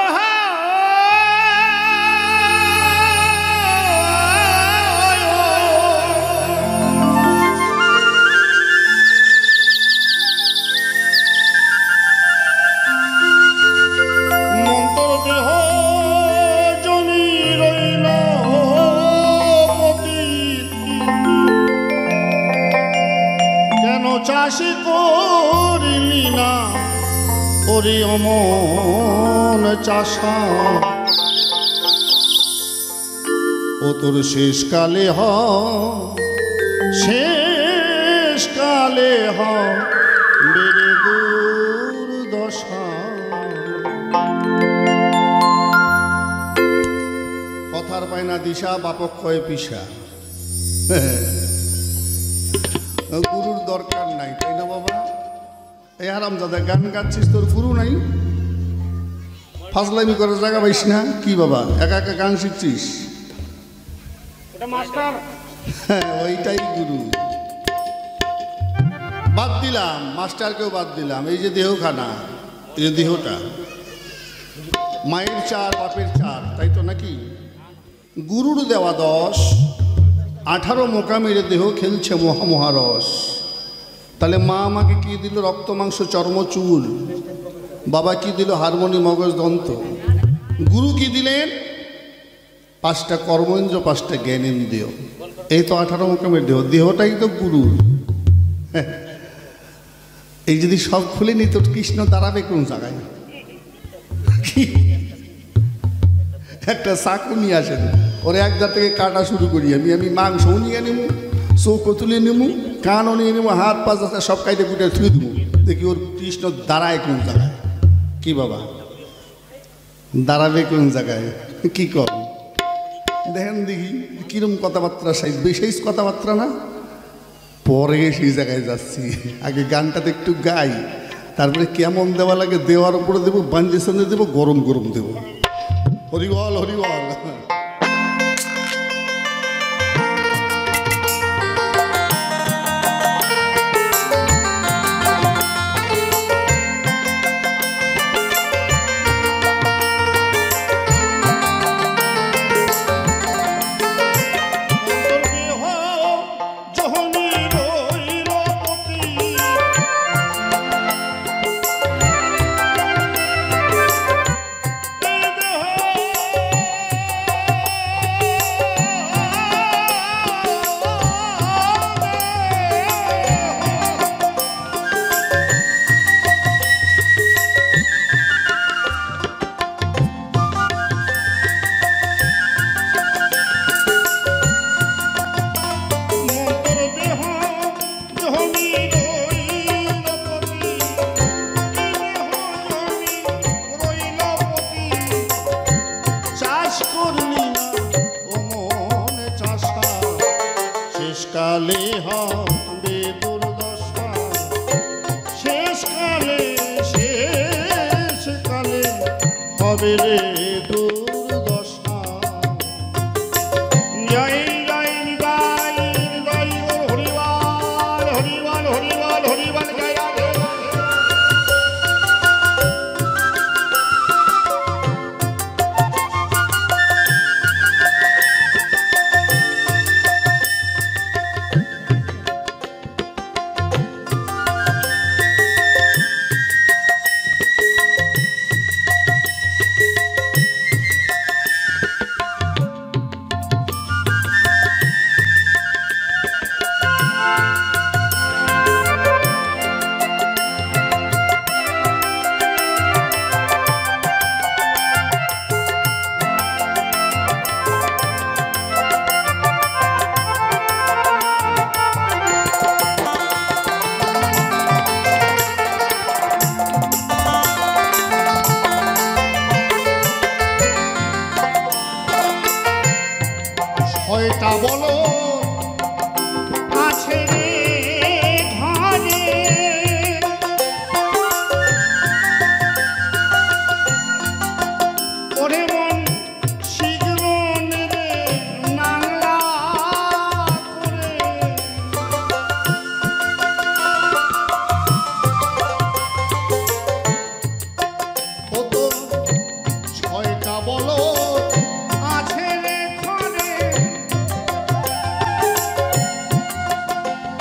চাষি করিলি না ওরে অমন চাষা, ও তোর শেষকালে হ, শেষকালে হ বেড়ে দুর্দশা। কথার পায় না দিশা, বাপক কয় পিসা। গুরুর দরকার নাই, তাই না বাবা? এই আরাম দাদা গান গাচ্ছিস, তোর গুরু নাই? ফাজলামি করার জায়গা পাইস না কি বাবা? একা একা গান শিখছিস? হ্যাঁ, ওইটাই গুরু। বাদ দিলাম, মাস্টারকেও বাদ দিলাম। এই যে দেহখানা, এই যে দেহটা, মায়ের চার বাপের চার, তাই তো নাকি? গুরুর দেওয়া দশ, আঠারো মোকামের দেহ খেলছে মহামহারস। তাহলে মা আমাকে কি দিল? রক্ত মাংস চর্ম চুল। বাবা কি দিল? হারমোনি মগজ দন্ত। গুরু কি দিলেন? পাঁচটা কর্মেন্দ্র, পাঁচটা জ্ঞানেন্দ্রিয়। এই তো আঠারো মোকামের দেহ, দেহটাই তো গুরুর। এই যদি সব খুলে নিত কৃষ্ণ দাঁড়াবে কোন জায়গায়? একটা চাকু নিয়ে আসেন, ওর একদার থেকে কাটা শুরু করি আমি। আমি মাংসও নিয়ে নেব, চৌকো তুলে নেব, কানও নিয়ে নেব, হাত পা সব কাইটে কুটে থুয়ে দেবো। দেখি ওর কৃষ্ণ দাঁড়ায় কোন জায়গায়? কি বাবা দাঁড়াবে কোন জায়গায়? কি কর দেখেন দেখি কিরম কথাবার্তা, সাইজ বেশি কথাবার্তা না। পরে সেই জায়গায় যাচ্ছি, আগে গানটাতে একটু গাই, তারপরে কেমন দেওয়া লাগে দেওয়ার উপরে দেবো, বাঞ্জে সঙ্গে দেবো, গরম গরম দেবো। হরিবল হরিবল। শেষকালে হবে দুর্দশা, শেষকালে শেষকালে হবে রে দুর্দশা। জয় জয় নিতাই নিতাই হরিবল হরিবল হরিবল হরিবল জয় রাধে। ছয়টা বলো আছে রে ঘরে, ওরে মন শীঘ্র নেবে নাংলা করে। ও তো ছয়টা বলো আছে রে ঘরে,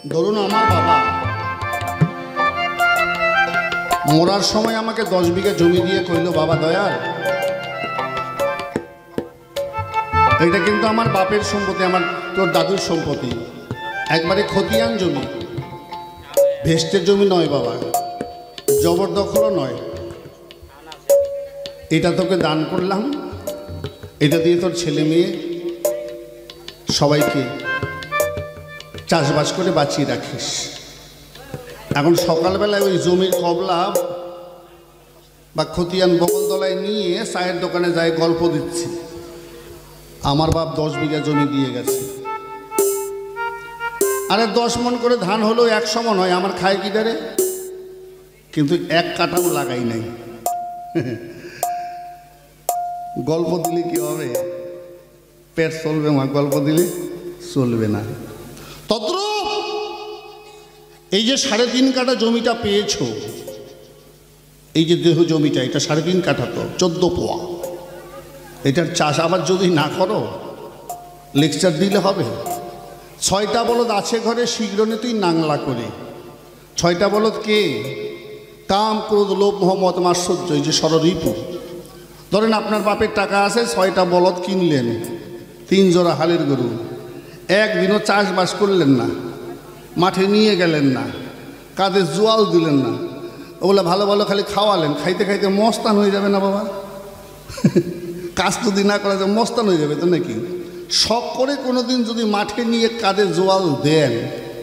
ধরুন আমার বাবা মরার সময় আমাকে দশ বিঘা জমি দিয়ে কইল, বাবা দয়াল, এটা কিন্তু আমার বাপের সম্পত্তি, আমার তোর দাদুর সম্পত্তি, একবারে খতিয়ান জমি, ভেস্টের জমি নয় বাবা, জবরদখলও নয়, এটা তোকে দান করলাম, এটা দিয়ে তোর ছেলে মেয়ে সবাইকে চাষবাস করে বাঁচিয়ে রাখিস। এখন সকালবেলায় ওই জমির কবলা বা খতিয়ান বগলতলায় নিয়ে চায়ের দোকানে যায় গল্প দিচ্ছি, আমার বাপ দশ বিঘা জমি দিয়ে গেছে। আরে দশ মন করে ধান হলেও একশো মন হয়, আমার খায় কি দারে, কিন্তু এক কাঠাও লাগাই নাই। গল্প দিলে কি হবে, পেট চলবে মা, গল্প দিলে চলবে না। তদ্রূপ এই যে সাড়ে তিন কাঠা জমিটা পেয়েছ, এই যে দেহ জমিটা, এটা সাড়ে তিন কাঠা তো চোদ্দ পোয়া, এটার চাষ আবার যদি না করো লেকচার দিলে হবে। ছয়টা বলদ আছে ঘরে, শীঘ্র নে তুই নাংলা করে। ছয়টা বলদ কে? কাম, ক্রোধ, লোভ, মোহ, মদ, মাৎসর্য, এই যে ষড়রিপু। ধরেন আপনার বাপের টাকা আছে, ছয়টা বলদ কিনলেন, তিন জোড়া হালের গরু, একদিনও চাষবাস করলেন না, মাঠে নিয়ে গেলেন না, কাঁধে জোয়াল দিলেন না, ওগুলো ভালো ভালো খালি খাওয়ালেন, খাইতে খাইতে মস্তান হয়ে যাবে না বাবা? কাজ যদি না করা যায় মস্তান হয়ে যাবে তো নাকি? শখ করে কোনোদিন যদি মাঠে নিয়ে কাঁধে জোয়াল দেন,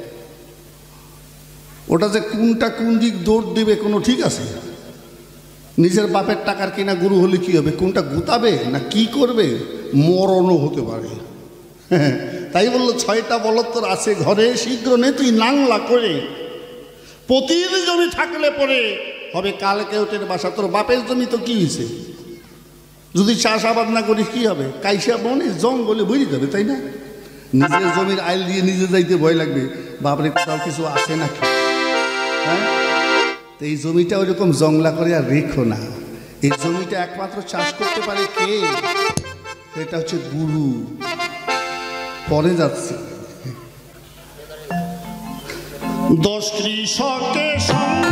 ওটা যে কোনটা কোন দিক দৌড় দেবে কোনো ঠিক আছে? নিজের বাপের টাকার কিনা গরু হলে কি হবে, কোনটা গুতাবে না কি করবে, মরণও হতে পারে। তাই বললো ছয়টা বলদ তোর আছে ঘরে, শীঘ্র নে তুই নাংলা করে। পতির জমি থাকলে পরে হবে কাল কেউটের বাসা। তোর বাপের জমি তো কি হয়েছে, যদি চাষাবাদ না করিস কি হবে, কাইসা বনে জঙ্গলে বই যাবে, তাই না? নিজের জমির আইল দিয়ে নিজে যাইতে ভয় লাগবে, বাপরে কোথাও কিছু আছে নাকি। হ্যাঁ, তো এই জমিটা ওইরকম জংলা করে আর রেখো না। এই জমিটা একমাত্র চাষ করতে পারে কে? এটা হচ্ছে গুরু। পরে যাচ্ছে দশ কৃষকের সঙ্গে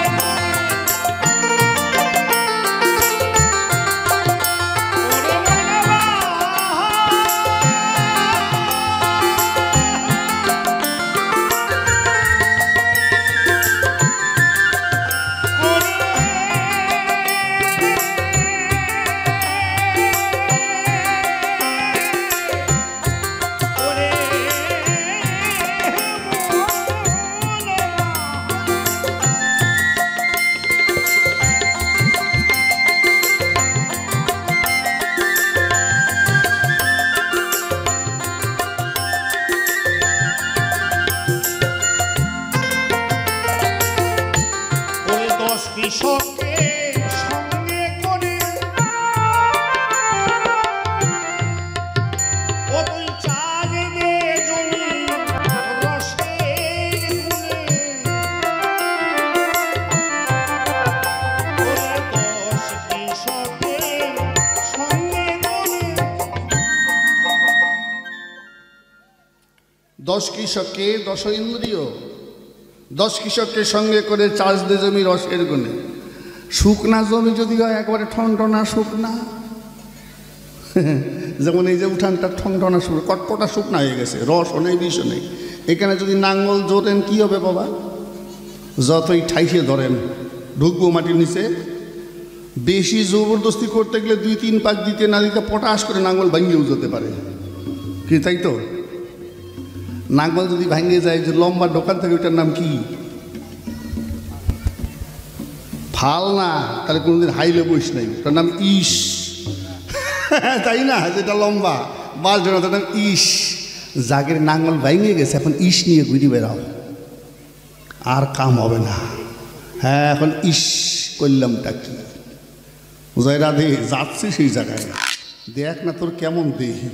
কৃষকের সঙ্গে করে ও তুই চার দে জমি রসের গুণে, দশ কৃষকের সঙ্গে করে। দশ কৃষককে দশ ইন্দ্রিয়, দশ কৃষককে সঙ্গে করে চাষ দে জমি রসের গুণে। শুকনা জমি যদি হয় একবারে ঠনঠনা শুকনা, যেমন এই যে উঠানটা ঠনঠনা শুকনা, কটকটা শুকনা হয়ে গেছে, রসও নেই বিষও নেই। এখানে যদি নাঙ্গল জোরেন কি হবে বাবা? যতই ঠাইসে ধরেন ঢুকবো মাটির নিচে। বেশি জবরদস্তি করতে গেলে দুই তিন পাক দিতে না দিতে পটাশ করে নাঙ্গল ভাঙিয়েও যেতে পারে, কি তাই তো? নাঙ্গল যদি ভাঙিয়ে যায়, যে লম্বা দোকান থাকে ওইটার নাম কি? ফাল না, তাহলে কোনোদিন হাইলে বইস নাই, ওটার নাম ইস। তাই না? যেটা লম্বা বাস জন্য তার নাম ইস। জাগের নাঙ্গল ভাঙিয়ে গেছে, এখন ইস নিয়ে ঘুরি বেড়াও, আর কাম হবে না। হ্যাঁ, এখন ইস করলামটা কি? জয় রাধে, যাচ্ছি সেই জায়গায়, দেখ না তোর কেমন দেহি।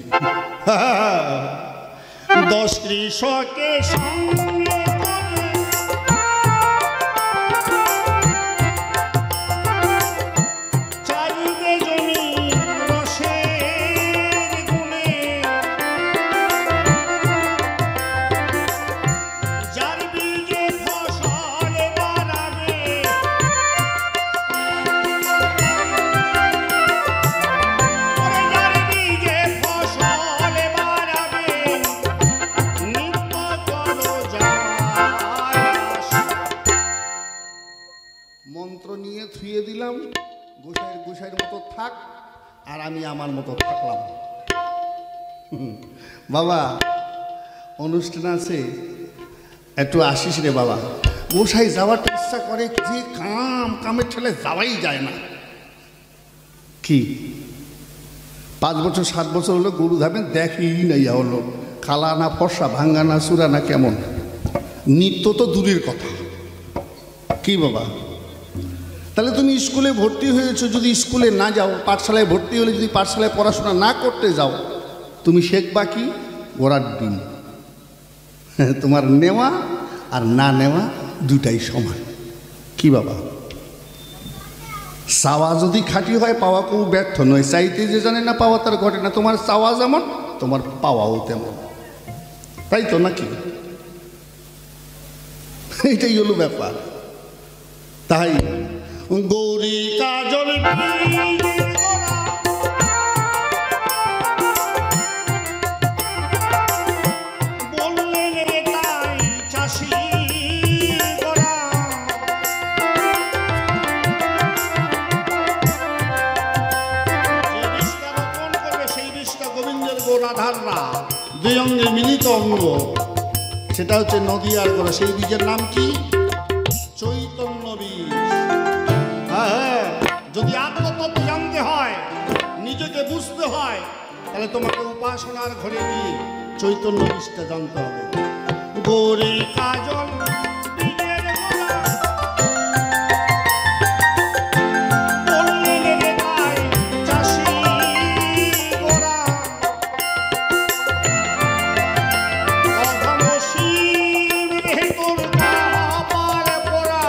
দশ কৃষকের সঙ্গে করে চারিদে জমি রসের গুণে, যা দিলাম, গোসাইয়ের গোসাইয়ের মতো থাক আর আমি আমার মতো থাকলাম। বাবা অনুষ্ঠান আছে, একটু আসিস রে বাবা। গোসাই যাওয়ার ইচ্ছা করে, যে কাম কামের ঠেলে যাওয়াই যায় না। কি পাঁচ বছর সাত বছর হলো গরু ধাবেন, দেখেই নাই হলো খালা না ফর্সা, ভাঙ্গা না চূড়া না কেমন, নিত্য তো দূরের কথা। কি বাবা, তাহলে তুমি স্কুলে ভর্তি হয়েছো, যদি স্কুলে না যাও, পাঠশালায় ভর্তি হলে যদি পাঠশালায় পড়াশোনা না করতে যাও, তুমি শেখবা কি? গোড়ার ডিম। তোমার নেওয়া আর না নেওয়া দুটাই সমান। কি বাবা, চাওয়া যদি খাঁটি হয় পাওয়া কেউ ব্যর্থ নয়। চাইতে যে জানে না পাওয়া তার ঘটে না। তোমার চাওয়া যেমন তোমার পাওয়াও তেমন, তাই তো নাকি? এটাই হলো ব্যাপার। তাই গৌরী কাজল বললেন রে তাই চাষি গোরা, যে বিষটা রোপণ করবে সেই বিষটা গোবিন্দের গোরাধাররা দুই অঙ্গে মিলিত অঙ্গ, সেটা হচ্ছে নদী আর গোড়া। সেই বীজের নাম কি? চৈতন্য বীজ। হ্যাঁ হ্যাঁ, যদি আত্মতত্ত্ব জানতে হয়, নিজেকে বুঝতে হয়, তাহলে তোমাকে উপাসনার ঘরে গিয়ে চৈতন্য বীজটা জানতে হবে। গৌরী কাজল বীজের গোরা, বললেন রে তাই চাষি গোরা, অঘমসীম রে তোর কপাল পোড়া,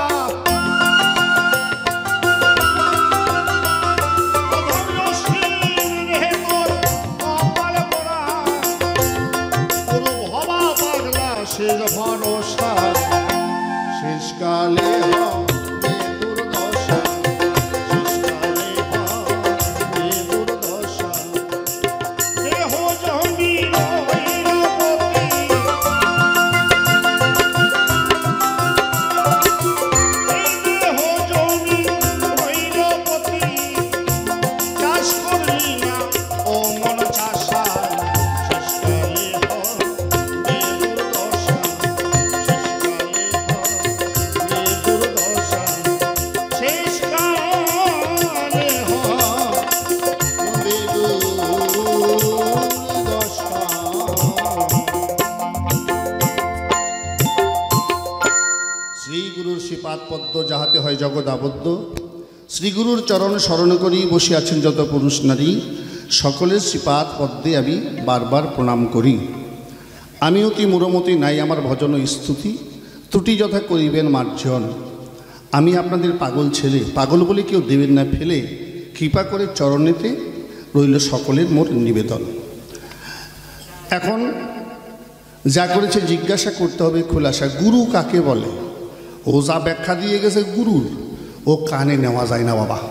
অঘমসীম রে তোর কপাল পোড়া, তোর ভবা পাগলা শেষ ভরসা, শেষকালে হবে দুর্দশা, শেষকালে হবে দুর্দশা। দেহ জমি রহিরপতি, এই দেহ জমি রহিরপতি, চাষ করলি না ও মন চাষা, শেষকালে হবে দুর্দশা, শেষকালে হবে দুর্দশা, শেষকালে হবে দুর্দশা। শ্রীগুরুর শ্রীপাদ পদ্ম যাহাতে হয় জগৎ আবদ্ধ, শ্রীগুরুর চরণ স্মরণ করি বসে আছেন যত পুরুষ নারী, সকলের শ্রীপাদ পদ্মে আমি বারবার প্রণাম করি। আমি অতি মুরমতি নাই আমার ভজন ও স্তুতি, ত্রুটি যথা করিবেন মার্জন। আমি আপনাদের পাগল ছেলে, পাগল বলে কেউ দেবেন না ফেলে, কৃপা করে চরণেতে রইল সকলের মোর নিবেদন। এখন যা করেছে জিজ্ঞাসা করতে হবে খোলাসা, গুরু কাকে বলে? ও যা ব্যাখ্যা দিয়ে গেছে গুরুর, ও কানে নেওয়া যায় না বাবা।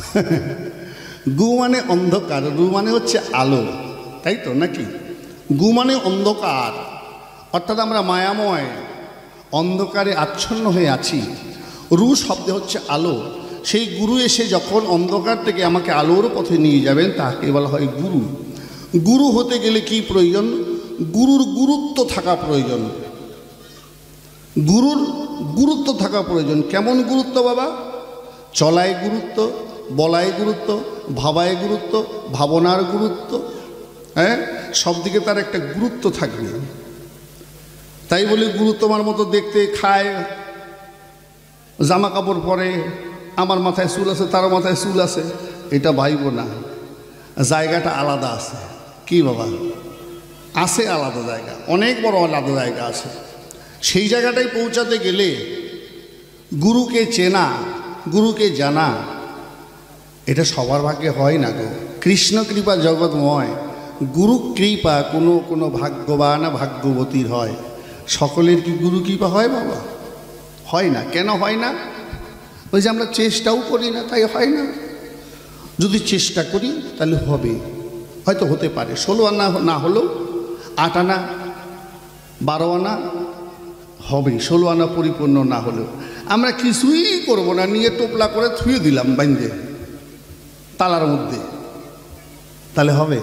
গু মানে অন্ধকার, রু মানে হচ্ছে আলো, তাই তো নাকি? গু মানে অন্ধকার, অর্থাৎ আমরা মায়াময় অন্ধকারে আচ্ছন্ন হয়ে আছি। রু শব্দে হচ্ছে আলো। সেই গুরু এসে যখন অন্ধকার থেকে আমাকে আলোর পথে নিয়ে যাবেন তাকে বলা হয় গুরু। গুরু হতে গেলে কি প্রয়োজন? গুরুর গুরুত্ব থাকা প্রয়োজন। গুরুর গুরুত্ব থাকা প্রয়োজন। কেমন গুরুত্ব বাবা? চলায় গুরুত্ব, বলায় গুরুত্ব, ভাবায় গুরুত্ব, ভাবনার গুরুত্ব, হ্যাঁ, সব দিকে তার একটা গুরুত্ব থাকবে। তাই বলে গুরু তোমার মতো দেখতে, খায়, জামা কাপড় পরে, আমার মাথায় চুল আছে তার মাথায় চুল আছে, এটা ভাইব না। জায়গাটা আলাদা আছে। কি বাবা? আছে আলাদা জায়গা, অনেক বড় আলাদা জায়গা আছে। সেই জায়গাটায় পৌঁছাতে গেলে গুরুকে চেনা, গুরুকে জানা, এটা সবার ভাগ্যে হয় না গো। কৃষ্ণ কৃপা জগৎময়, গুরু কৃপা কোনো কোনো ভাগ্যবান ভাগ্যবতীর হয়। সকলের কি গুরু কৃপা হয় বাবা? হয় না। কেন হয় না? ওই যে আমরা চেষ্টাও করি না, তাই হয় না। যদি চেষ্টা করি তাহলে হবে, হয়তো হতে পারে। ষোলো আনা না হলেও আট আনা বারো আনা হবে, ষোলো আনা পরিপূর্ণ না হলেও। আমরা কিছুই করবো না, নিয়ে টোপলা করে থুয়ে দিলাম বাইন্দে তালার মধ্যে, তাহলে হবে?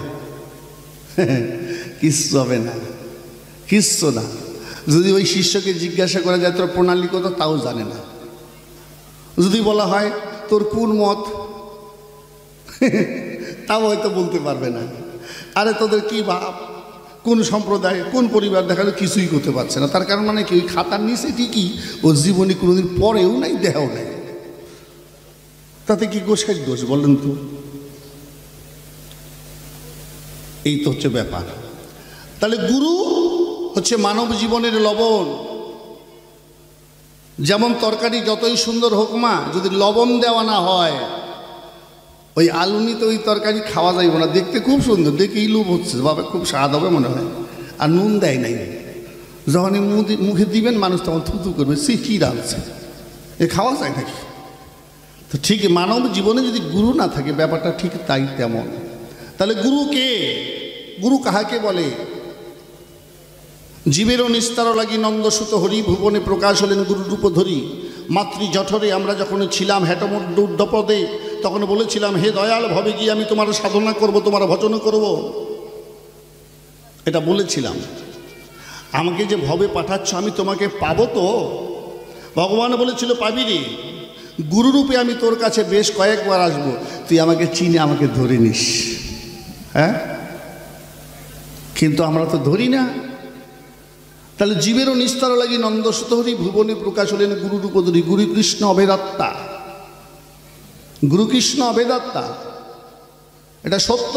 কিচ্ছু হবে না, কিচ্ছু না। যদি ওই শিষ্যকে জিজ্ঞাসা করা যায় তোর প্রণালী কত, তাও জানে না। যদি বলা হয় তোর কোন মত, তাও হয়তো বলতে পারবে না। আরে তোদের কি ভাব, কোন সম্প্রদায়, কোন পরিবার, দেখালে কিছুই করতে পারছে না। তার কারণ মানে কি, ওই খাতার নিচে ঠিকই ও জীবনে কোনোদিন পরেও নাই, দেখাও নাই। তাতে কি গোসাইর দোষ বলেন তো? এই তো হচ্ছে ব্যাপার। তাহলে গুরু হচ্ছে মানব জীবনের লবণ। যেমন তরকারি যতই সুন্দর হোক মা, যদি লবণ দেওয়া না হয়, ওই আলুনিতে ওই তরকারি খাওয়া যাইব না। দেখতে খুব সুন্দর, দেখেই লোভ হচ্ছে, বাবা খুব স্বাদ হবে মনে হয়, আর নুন দেয় নাই। যখন মুখে দিবেন মানুষ তখন থুতু করবে, সে কী রাঁধছে, এ খাওয়া যায় নাকি? তো ঠিক মানব জীবনে যদি গুরু না থাকে, ব্যাপারটা ঠিক তাই তেমন। তাহলে গুরু কে? গুরু কাহাকে বলে? জীবেরও নিস্তার লাগি নন্দসুত হরি, ভুবনে প্রকাশ হলেন গুরুরূপ ধরি। মাতৃ জঠরে আমরা যখন ছিলাম হেটমূর্ধপদে, তখন বলেছিলাম হে দয়াল ভবে গিয়ে আমি তোমার সাধনা করব, তোমার ভজন করব, এটা বলেছিলাম। আমাকে যে ভবে পাঠাচ্ছ আমি তোমাকে পাবো তো? ভগবান বলেছিল পাবি রে, গুরুরূপে আমি তোর কাছে বেশ কয়েকবার আসবো, তুই আমাকে চিনে আমাকে ধরে নিস। হ্যাঁ, কিন্তু আমরা তো ধরি না। তাহলে জীবেরও নিস্তার লাগি নন্দসুত হরি, ভুবনে প্রকাশ হলেন গুরুরূপ ধরি। গুরু কৃষ্ণ অভেদাত্মা, গুরু কৃষ্ণ অভেদাত্মা, এটা সত্য।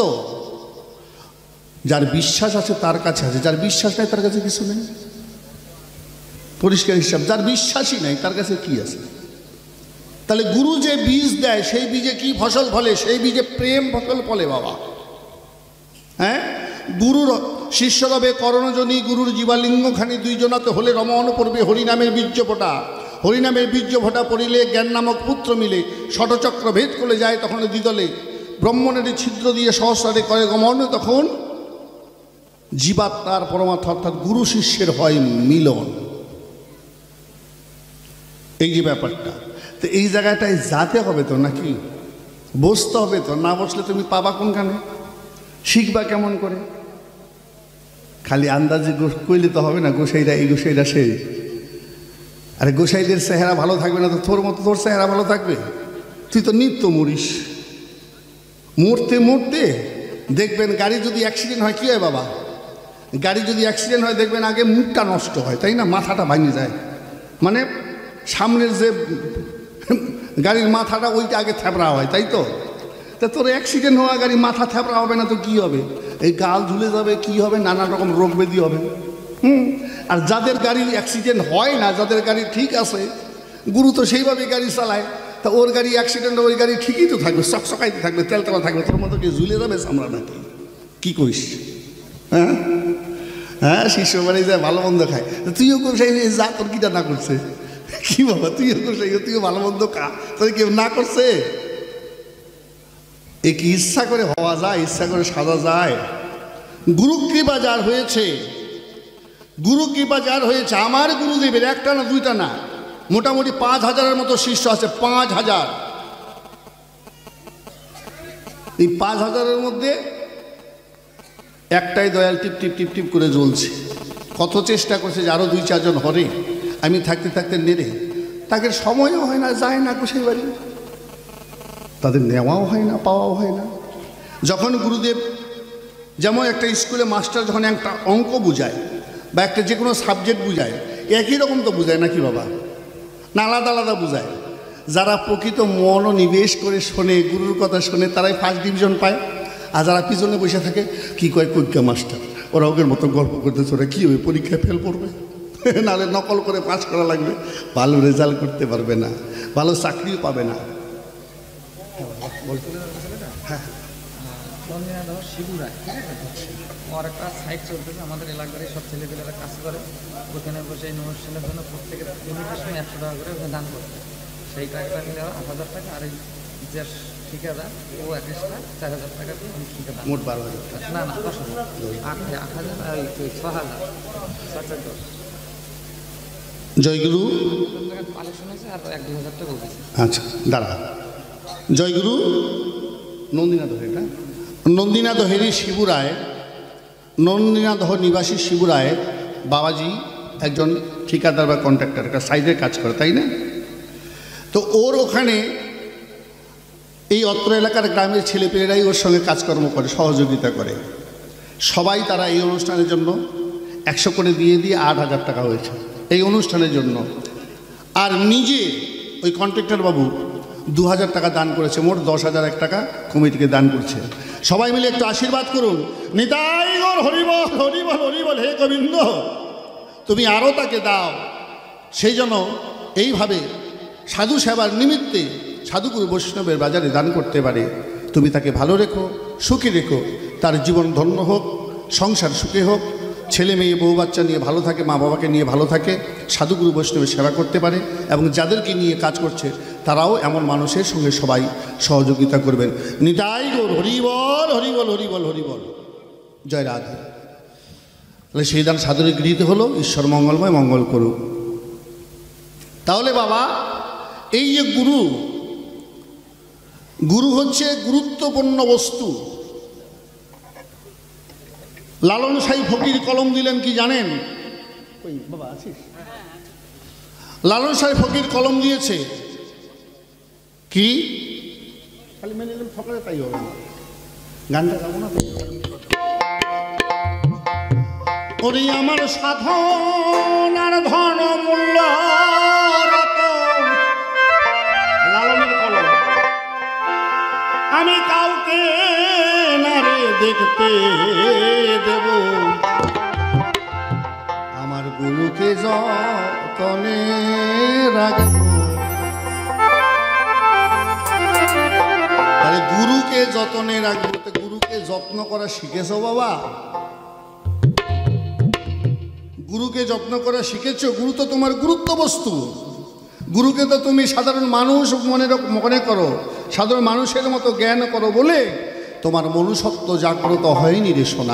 যার বিশ্বাস আছে তার কাছে আছে, যার বিশ্বাস নাই তার কাছে কিছু নেই। পরিষ্কার হিসাব, যার বিশ্বাসই নাই তার কাছে কি আছে? তাহলে গুরু যে বীজ দেয়, সেই বীজে কি ফসল ফলে? সেই বীজে প্রেম ফসল ফলে বাবা। হ্যাঁ, গুরুর শিষ্যরবে করণজনী, গুরুর জীবালিঙ্গখানি দুইজনাতে হলে রমণ পড়বে হরিনামের বীর্য ফোঁটা। হরিনামের বীর্য ফোঁটা পড়িলে জ্ঞান নামক পুত্র মিলে, ষটচক্র ভেদ করে যায় তখন দ্বিদলে। ব্রহ্মণের ছিদ্র দিয়ে সহস্রারে করে গমন, তখন জীবাত্মার পরমাত্মা অর্থাৎ গুরু শিষ্যের হয় মিলন। এই যে ব্যাপারটা, তো এই জায়গাটায় যাতে হবে তো, নাকি বসতে হবে তো? না বসলে তুমি পাবা কোনখানে, শিখবা কেমন করে? খালি আন্দাজে কইলে তো হবে না, গোসাইরা এই গোসাইরা সেই। আরে গোসাইদের চেহারা ভালো থাকবে না তো তোর মতো তোর চেহারা ভালো থাকবে? তুই তো নিত্য মরিস। মরতে মরতে দেখবেন গাড়ি যদি অ্যাক্সিডেন্ট হয়, কী হয় বাবা? গাড়ি যদি অ্যাক্সিডেন্ট হয় দেখবেন আগে মুখটা নষ্ট হয়, তাই না? মাথাটা ভাঙে যায়, মানে সামনের যে গাড়ির মাথাটা ওইটা আগে থ্যাপড়া হয়, তাই তো? তা তোর অ্যাক্সিডেন্ট হওয়া গাড়ি মাথা থ্যাপড়া হবে না তো কী হবে? এই গাল ঝুলে যাবে, কি হবে, নানা রকম রোগ ব্যাধি হবে। হুম, আর যাদের গাড়ির অ্যাক্সিডেন্ট হয় না, যাদের গাড়ি ঠিক আছে, গুরু তো সেইভাবে গাড়ি চালায়, তা ওর গাড়ি অ্যাক্সিডেন্ট, ওই গাড়ি ঠিকই তো থাকবে, চকচকাইতে থাকবে, তেলতেলা থাকবে। তোর মতো কি ঝুলে যাবে আমরা নাকি? কী কইস? হ্যাঁ হ্যাঁ, শিষ্য বাড়ি যায় ভালো মন্দ খায়, তুইও গোসাই যা, তোর কিটা না করছে? কি বাবা, তুইও গোসাই, তুইও ভালো মন্দ খা, তোর কেউ না করছে? এ কি ইচ্ছা করে হওয়া যায়, ইচ্ছা করে সাজা যায়? গুরু কৃপা যার হয়েছে, গুরু কৃপা যার হয়েছে, আমার গুরুদেবের একটা না দুইটা না, মোটামুটি পাঁচ হাজারের মতো শিষ্য আছে, পাঁচ হাজার। এই পাঁচ হাজারের মধ্যে একটাই দয়াল টিপ টিপ টিপ টিপ করে জ্বলছে। কত চেষ্টা করছে যে আরও দুই চারজন হরে, আমি থাকতে থাকতে নেড়ে, তাকে সময়ও হয় না, যায় না গোসাই বাড়ি, তাদের নেওয়াও হয় না, পাওয়াও হয় না। যখন গুরুদেব, যেমন একটা স্কুলে মাস্টার যখন একটা অঙ্ক বুঝায় বা একটা যে কোনো সাবজেক্ট বুঝায়, একই রকম তো বুঝায় নাকি বাবা? না, আলাদা আলাদা বুঝায়। যারা প্রকৃত মনোনিবেশ করে শোনে, গুরুর কথা শোনে, তারাই ফার্স্ট ডিভিশন পায়। আর যারা পিছনে বসে থাকে, কি কয় কইকা মাস্টার, ওরা ওদের মতো গল্প করতেছে, ওরা কী হবে, পরীক্ষায় ফেল করবে, নাহলে নকল করে পাস করা লাগবে, ভালো রেজাল্ট করতে পারবে না, ভালো চাকরিও পাবে না। হ্যাঁ, শিবুরায় ওর একটা সাইট চলতেছে, আমাদের এলাকারই সব ছেলেপেলেরা কাজ করে, ওখানে বসে এই অনুষ্ঠানের জন্য প্রত্যেকের ইউনিটের সঙ্গে একশো টাকা করে ওখানে দান করবে। সেই টাকাটা মিলে আট হাজার টাকা, আর এই যে ঠিকাদার ও এক এক্সট্রা চার হাজার টাকা ঠিকাদার, মোট বারো হাজার। না না দশ হাজার, আট আট হাজার আর ছ হাজার, সাত দশ। জয়গুরু। টাকা কালেকশন হয়েছে আর এক দুই হাজার টাকা উঠেছে। আচ্ছা দাঁড়া, জয়গুরু নন্দীনাথ এটা নন্দীনাথ হেরি শিবুরায়, নন্দীনাথ নিবাসী শিবুরায় বাবাজি একজন ঠিকাদার বা কন্ট্রাক্টর, একটা সাইডের কাজ করে, তাই না? তো ওর ওখানে এই অত্র এলাকার গ্রামের ছেলেপেলেরাই ওর সঙ্গে কাজকর্ম করে, সহযোগিতা করে। সবাই তারা এই অনুষ্ঠানের জন্য একশো করে দিয়ে দিয়ে আট হাজার টাকা হয়েছে এই অনুষ্ঠানের জন্য। আর নিজে ওই কন্ট্রাক্টর বাবু দু হাজার টাকা দান করেছে, মোট দশ হাজার এক টাকা কমিটিকে দান করছে। সবাই মিলে একটু আশীর্বাদ করুন। নিতাই গৌর হরিবল হরিবল হরিবল, হে গোবিন্দ তুমি আরও তাকে দাও, সেই জন্য এইভাবে সাধু সেবার নিমিত্তে সাধুগুরু বৈষ্ণবের বাজারে দান করতে পারে। তুমি তাকে ভালো রেখো, সুখী রেখো, তার জীবন ধন্য হোক, সংসার সুখে হোক, ছেলে মেয়ে বউ বাচ্চা নিয়ে ভালো থাকে, মা বাবাকে নিয়ে ভালো থাকে, সাধুগুরু বৈষ্ণবের সেবা করতে পারে, এবং যাদেরকে নিয়ে কাজ করছে তারাও এমন মানুষের সঙ্গে সবাই সহযোগিতা করবেন। নিতাই গৌর হরিবল হরিবল হরিবল হরিবল, জয় রাধে। তাহলে সেই দান সাধুরে গৃহীত হলো, ঈশ্বর মঙ্গলময় মঙ্গল করুক। তাহলে বাবা এই যে গুরু, গুরু হচ্ছে গুরুত্বপূর্ণ বস্তু। লালন সাই ফকির কলম দিলেন কি জানেন? বাবা আছিস? লালন সাই ফকির কলম দিয়েছে কি? খালি মেনে নিলাম সকালে, তাই হবে না, গানটা গাবো না। ওরে আমার সাধনার ধন মূল্য রতন, লালনের কলম, আমি কাউকে না রে দেখতে দেব, আমার গুরুকে যতনে রাখব। তাহলে গুরুকে যতনে রাখবো, তো গুরুকে যত্ন করা শিখেছো বাবা? গুরুকে যত্ন করা শিখেছো? গুরু তো তোমার গুরুত্ব বস্তু। গুরুকে তো তুমি সাধারণ মানুষ মনে মনে করো, সাধারণ মানুষের মতো জ্ঞান করো বলে তোমার মনুষ্যত্ব জাগ্রত হয়নি রে সোনা।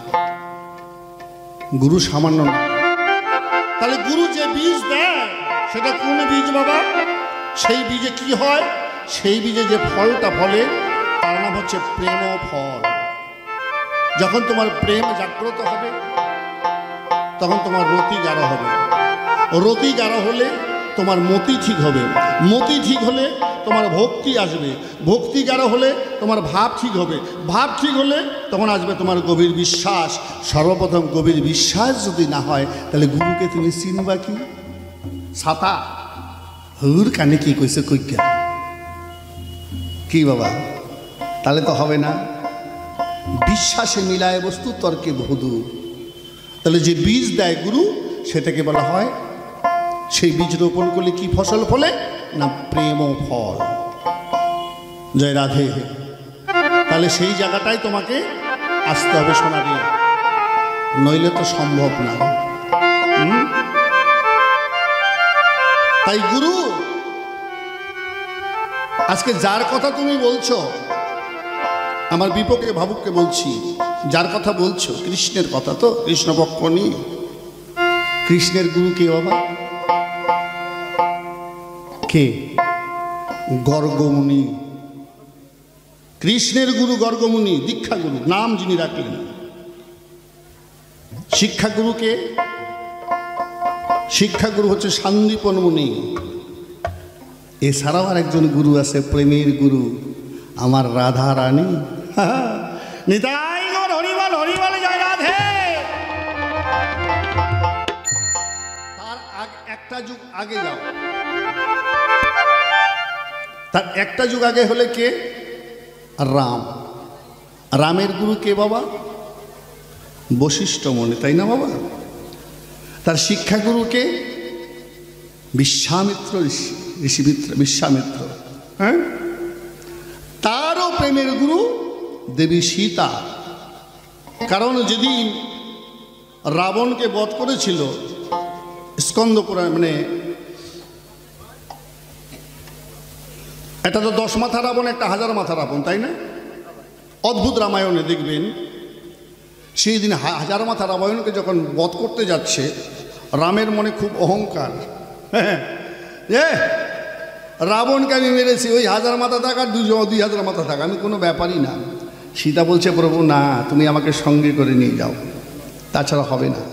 গুরু সামান্য না। তাহলে গুরু যে বীজ দেয় সেটা কোন বীজ বাবা? সেই বীজে কি হয়? সেই বীজে যে ফলটা ফলে তার নাম হচ্ছে প্রেম ফল। যখন তোমার প্রেম জাগ্রত হবে তখন তোমার রতি গাঢ় হবে, রতি গাঢ় হলে তোমার মতি ঠিক হবে, মতি ঠিক হলে তোমার ভক্তি আসবে, ভক্তি গাঢ় হলে তোমার ভাব ঠিক হবে, ভাব ঠিক হলে তখন আসবে তোমার গভীর বিশ্বাস। সর্বপ্রথম গভীর বিশ্বাস যদি না হয় তাহলে গুরুকে তুমি চিনবা কি? ছাতা হুর কানে কি কইছে কইকা কি বাবা? তাহলে তো হবে না। বিশ্বাসে মিলায় বস্তু, তর্কে বহুদূ। তাহলে যে বীজ দেয় গুরু সেটাকে বলা হয়, সেই বীজ রোপণ করলে কি ফসল ফলে না প্রেম ও ফল। জয় রাধে। তাহলে সেই জায়গাটাই তোমাকে আসতে হবে সোনারি, নইলে তো সম্ভব না। তাই গুরু আজকে যার কথা তুমি বলছো, আমার বিপক্ষে ভাবুককে বলছি, যার কথা বলছো কৃষ্ণের কথা, তো কৃষ্ণ পক্ষ নিয়ে কৃষ্ণের গুরু কে বাবা? কে? গর্গমুনি। কৃষ্ণের গুরু গর্গমুনি, দীক্ষা গুরু নাম যিনি রাখলেন। শিক্ষাগুরুকে? শিক্ষাগুরু হচ্ছে সান্দীপন মুনি। এছাড়াও আর একজন গুরু আছে, প্রেমের গুরু, আমার রাধা রানী। নিতাই গৌর হরিবল হরিবল, জয় রাধে। তার একটা যুগ আগে যাও, তার একটা যুগ আগে হলে কে? রাম। রামের গুরু কে বাবা? বশিষ্ঠ মুনি, তাই না বাবা? তার শিক্ষাগুরু কে? বিশ্বামিত্র ঋষি, ঋষিমিত্র বিশ্বামিত্র। হ্যাঁ, তারও প্রেমের গুরু দেবী সীতা। কারণ যেদিন রাবণকে বধ করেছিল, স্কন্দ পুরাণ মানে এটা তো দশ মাথা রাবণ, একটা হাজার মাথা রাবণ, তাই না? অদ্ভুত রামায়ণে দেখবেন সেই দিন হাজার মাথা রাবণকে যখন বধ করতে যাচ্ছে, রামের মনে খুব অহংকার। হ্যাঁ, এ রাবণকে আমি মেরেছি, ওই হাজার মাথা থাক আর দুজন দুই হাজার মাথা থাক, আমি কোনো ব্যাপারই না। সীতা বলছে প্রভু না, তুমি আমাকে সঙ্গে করে নিয়ে যাও, তাছাড়া হবে না।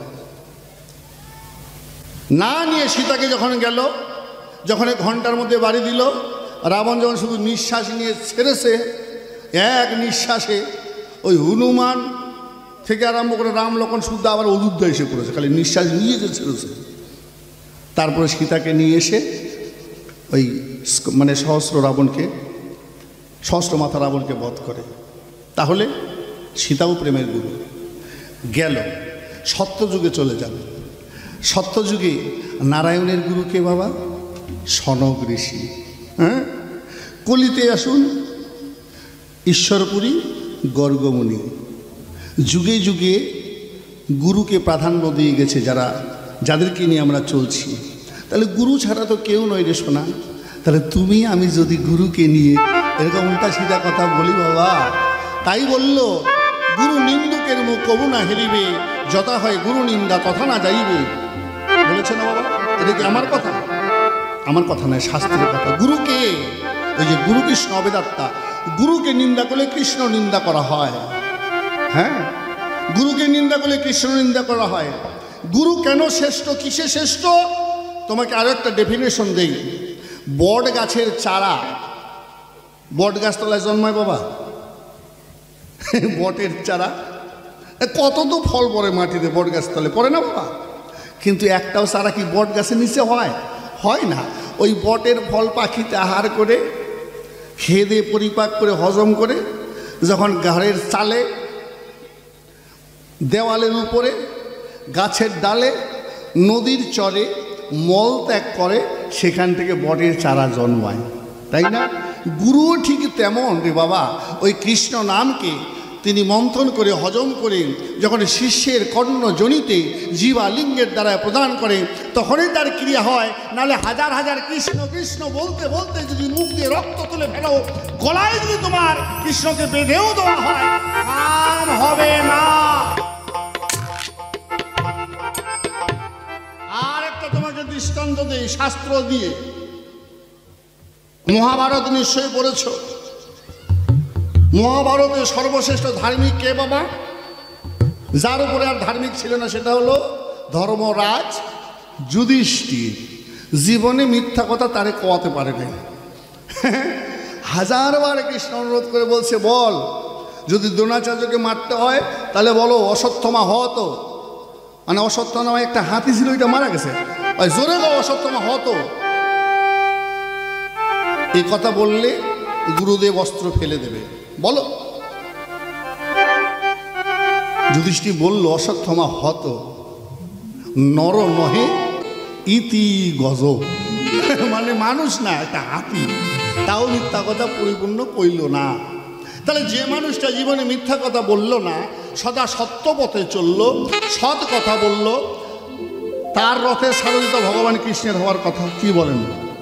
না নিয়ে সীতাকে যখন গেল, যখন ঘন্টার মধ্যে বাড়ি দিল, রাবণ যখন শুধু নিঃশ্বাস নিয়ে ছেড়েছে, এক নিঃশ্বাসে ওই হনুমান থেকে আরম্ভ করে রাম লক্ষণ শুদ্ধ আবার অযোধ্যা এসে পড়েছে, খালি নিঃশ্বাস নিয়ে যে ছেড়েছে। তারপরে সীতাকে নিয়ে এসে ওই মানে সহস্র রাবণকে, সহস্র মাথা রাবণকে বধ করে। তাহলে সীতাও প্রেমের গুরু। গেল সত্যযুগে চলে যান। সত্যযুগে নারায়ণের গুরু কে বাবা? সনক ঋষি। হ্যাঁ, কলিতে আসুন ঈশ্বরপুরী গর্গমুনি। যুগে যুগে গুরুকে প্রাধান্য দিয়ে গেছে যারা, যাদেরকে নিয়ে আমরা চলছি। তাহলে গুরু ছাড়া তো কেউ নয় রে সোনা। তাহলে তুমি আমি যদি গুরুকে নিয়ে এরকম উল্টা সিধা কথা বলি বাবা, তাই বলল গুরু নিন্দুকের মুখ কবু না হেরিবে, যথা হয় গুরু নিন্দা তথা না যাইবে। বলেছে না বাবা? এটা কি আমার কথা? আমার কথা নয়, শাস্ত্রের কথা। গুরুকে, ওই যে গুরু কৃষ্ণ অবেদাত্মা, গুরুকে নিন্দা করলে কৃষ্ণ নিন্দা করা হয়। হ্যাঁ, গুরুকে নিন্দা করলে কৃষ্ণ নিন্দা করা হয়। গুরু কেন শ্রেষ্ঠ, কিসে শ্রেষ্ঠ? তোমাকে আরো একটা ডেফিনেশন দেই। বট গাছের চারা, বট গাছতলায় জন্মায় বাবা, বটের চারা কত তো ফল পড়ে মাটিতে, বট গাছতলে পড়ে না বাবা? কিন্তু একটাও চারা কি বট গাছের নিচে হয়? হয় না। ওই বটের ফল পাখিতে আহার করে, খেয়ে দিয়ে পরিপাক করে হজম করে, যখন ঘরের চালে, দেওয়ালের উপরে, গাছের ডালে, নদীর চরে মল ত্যাগ করে, সেখান থেকে বটের চারা জন্মায়, তাই না? গুরুও ঠিক তেমন রে বাবা। ওই কৃষ্ণ নামকে তিনি মন্থন করে হজম করে যখন শিষ্যের কর্ণজনিতে জীবা লিঙ্গের দ্বারা প্রদান করে, তখনই তার ক্রিয়া হয়। নাহলে হাজার হাজার কৃষ্ণ কৃষ্ণ বলতে বলতে যদি মুখ দিয়ে রক্ত তুলে ফেলো, গলায় যদি তোমার কৃষ্ণকে বেঁধেও দেওয়া হয়, কাম হবে না। আর একটা তোমাকে দৃষ্টান্ত দেই শাস্ত্র দিয়ে। মহাভারত নিশ্চয়ই পড়েছ। মহাভারতের সর্বশ্রেষ্ঠ ধার্মিক কে বাবা? যার উপরে আর ধার্মিক ছিল না, সেটা হলো ধর্মরাজ যুধিষ্ঠির। জীবনে মিথ্যা কথা তারে কোয়াতে পারে নাই। হাজারবার কৃষ্ণ অনুরোধ করে বলছে, বল যদি দ্রোণাচার্যকে মারতে হয় তাহলে বলো অশ্বত্থমা হতো, মানে অশ্বত্থমা একটা হাতি ছিল, ওইটা মারা গেছে, ওই জোরে গো অশ্বত্থমা হতো। এই কথা বললে গুরুদেব অস্ত্র ফেলে দেবে, বলো। যুধিষ্ঠির বলল অশ্বত্থমা হত, নর নহে ইতি গজ, মানে মানুষ না, একটা হাতি। তাও মিথ্যা কথা পরিপূর্ণ কইল না। তাহলে যে মানুষটা জীবনে মিথ্যা কথা বলল না, সদা সত্য পথে চলল, সৎ কথা বলল, তার রথে সারথিত ভগবান কৃষ্ণের হওয়ার কথা। কি বলেন?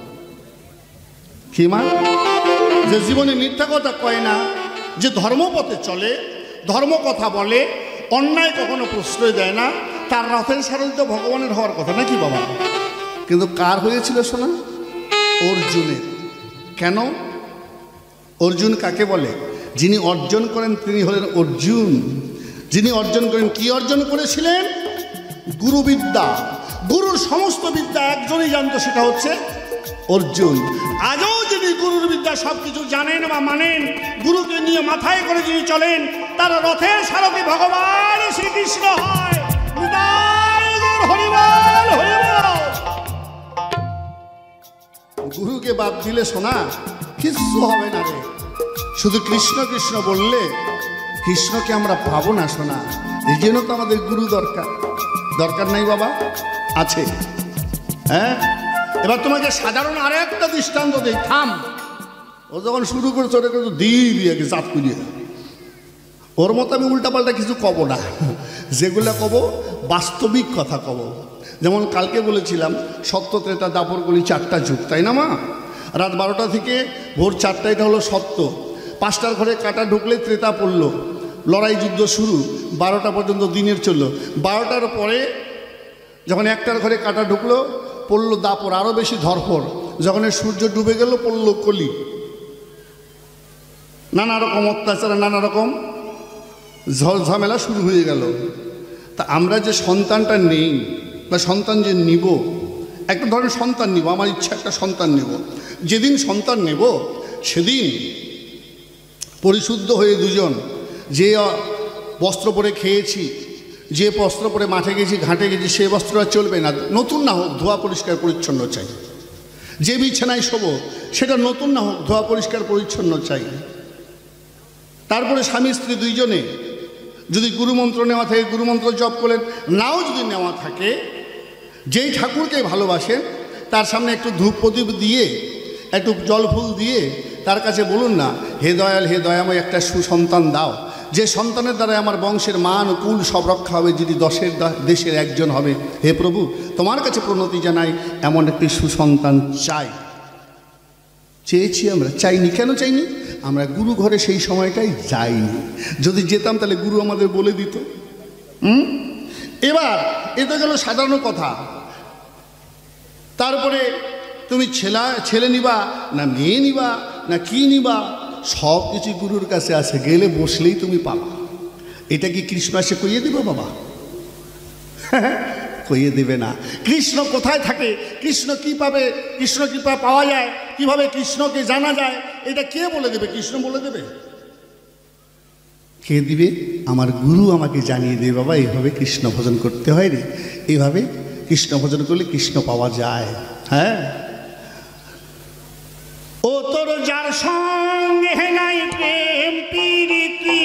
কি মা? যে জীবনে মিথ্যা কথা কয় না, যে ধর্মপথে চলে, ধর্ম কথা বলে, অন্যায় কখনো প্রশ্রয় দেয় না, তার রথের সারথিত ভগবানের হওয়ার কথা নাকি বাবা? কিন্তু কার হয়েছিল শোনা? অর্জুনের। কেন? অর্জুন কাকে বলে? যিনি অর্জন করেন তিনি হলেন অর্জুন। যিনি অর্জন করেন, কি অর্জন করেছিলেন? গুরুবিদ্যা। গুরুর সমস্ত বিদ্যা একজনই জানতো, সেটা হচ্ছে অর্জুন। আজও যিনি গুরুর বিদ্যা সব কিছু জানেন বা মানেন, গুরুকে নিয়ে মাথায় করে যিনি চলেন, তার রথের সারথি ভগবান শ্রীকৃষ্ণ হয়। গুরুকে বাদ দিলে শোনা কিচ্ছু হবে না রে। শুধু কৃষ্ণ কৃষ্ণ বললে কৃষ্ণকে আমরা পাবো না শোনা। এই জন্য তো আমাদের গুরু দরকার। দরকার নাই বাবা? আছে। হ্যাঁ, এবার তোমাকে সাধারণ আরো একটা দৃষ্টান্ত দেই, থাম। ও যখন শুরু করেছে ওটা কিন্তু দিবি আগে চাপ করিয়ে। ওর মতো আমি উল্টাপাল্টা কিছু কব না, যেগুলো কব বাস্তবিক কথা কব। যেমন কালকে বলেছিলাম সত্য ত্রেতা দাপর কলি চারটা যুগ, তাই না মা? রাত বারোটা থেকে ভোর চারটা এটা হলো সত্য। পাঁচটার ঘরে কাটা ঢুকলে ত্রেতা পড়লো, লড়াই যুদ্ধ শুরু, বারোটা পর্যন্ত দিনের চললো। বারোটার পরে যখন একটার ঘরে কাটা ঢুকলো, পড়লো দাপর, আরও বেশি ধরপড়। যখন এই সূর্য ডুবে গেল পড়ল কলি, নানা রকম অত্যাচার, নানা রকম ঝড় ঝামেলা শুরু হয়ে গেল। তা আমরা যে সন্তানটা নেই বা সন্তান যে নিব, একটা ধরনের সন্তান নিব, আমার ইচ্ছা একটা সন্তান নেব। যেদিন সন্তান নেব সেদিন পরিশুদ্ধ হয়ে দুজন, যে বস্ত্র পরে খেয়েছি, যে বস্ত্র পরে মাঠে গেছি, ঘাটে গেছি, সে বস্ত্র আর চলবে না, নতুন না হোক, ধোয়া পরিষ্কার পরিচ্ছন্ন চাই। যে বিছানায় শোবো সেটা নতুন না হোক, ধোয়া পরিষ্কার পরিচ্ছন্ন চাই। তারপরে স্বামী স্ত্রী দুইজনে যদি গুরুমন্ত্র নেওয়া থাকে গুরুমন্ত্র জপ করলেন, নাও যদি নেওয়া থাকে, যেই ঠাকুরকে ভালোবাসেন তার সামনে একটু ধূপ প্রদীপ দিয়ে, একটু জল ফুল দিয়ে তার কাছে বলুন না, হে দয়াল, হে দয়াময়, একটা সুসন্তান দাও, যে সন্তানের দ্বারা আমার বংশের মান কুল সব রক্ষা হবে, যদি দশের দেশের একজন হবে। হে প্রভু, তোমার কাছে প্রণতি জানাই, এমন একটি সুসন্তান চাই। চেয়েছি আমরা, চাইনি। কেন চাইনি? আমরা গুরু ঘরে সেই সময়টাই যাইনি। যদি যেতাম তাহলে গুরু আমাদের বলে দিত। হুম এবার এ তো গেল সাধারণ কথা। তারপরে তুমি ছেলা ছেলে নিবা না মেয়ে নিবা না কি নিবা, সব কিছু গুরুর কাছে আছে, গেলে বসলেই তুমি পাবা। এটা কি কৃষ্ণ এসে কইয়ে দিবে বাবা? কইয়ে দেবে না। কৃষ্ণ কোথায় থাকে, কৃষ্ণ কি পাবে, কৃষ্ণ কৃপা পাওয়া যায় কিভাবে, কৃষ্ণকে জানা যায়, এটা কে বলে দেবে? কৃষ্ণ বলে দেবে? কে দিবে? আমার গুরু আমাকে জানিয়ে দেবে, বাবা এইভাবে কৃষ্ণ ভজন করতে হয় রে, এইভাবে কৃষ্ণ ভজন করলে কৃষ্ণ পাওয়া যায়। হ্যাঁ, ও তোর যার সঙ্গে নাই প্রেম প্রীতি,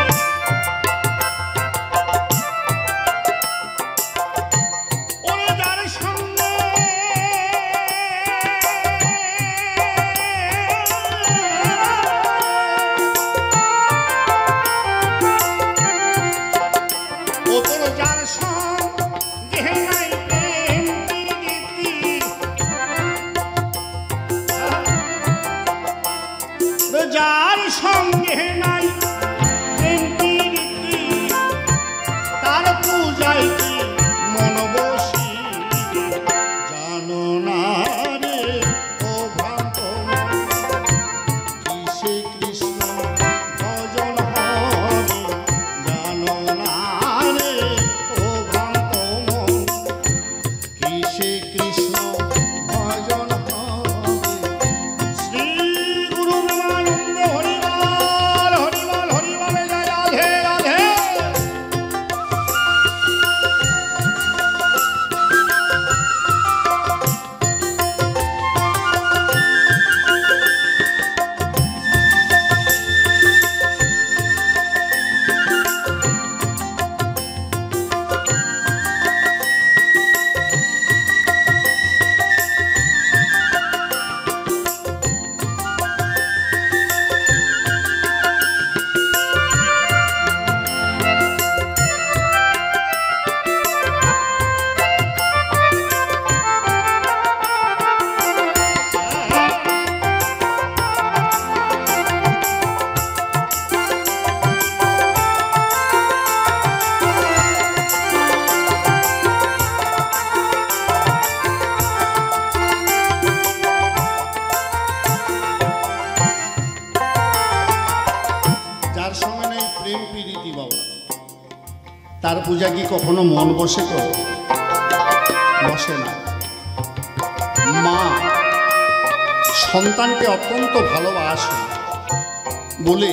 ওর যার সঙ্গে ও তোর যার সঙ্গে নাই প্রেম প্রীতি, যার সঙ্গে নাই প্রেম প্রীতি, তার পূজায় কি মন বসি, জানো না রে ও ভ্রান্ত কিসে কৃষ্ণ ভজন হবে, জানো না রে ও ভ্রান্ত মন কিসে কৃষ্ণ ভজন হবে। শ্রী গুরু ব্রহ্মানন্দ হরিবল হরিবল হরিবল, জয় রাধে রাধে। যার সঙ্গে নেই প্রেম প্রীতি বাবা, তার পূজা কি কখনো মন বসে? তো বসে না। মা সন্তানকে অত্যন্ত ভালোবাসে বলে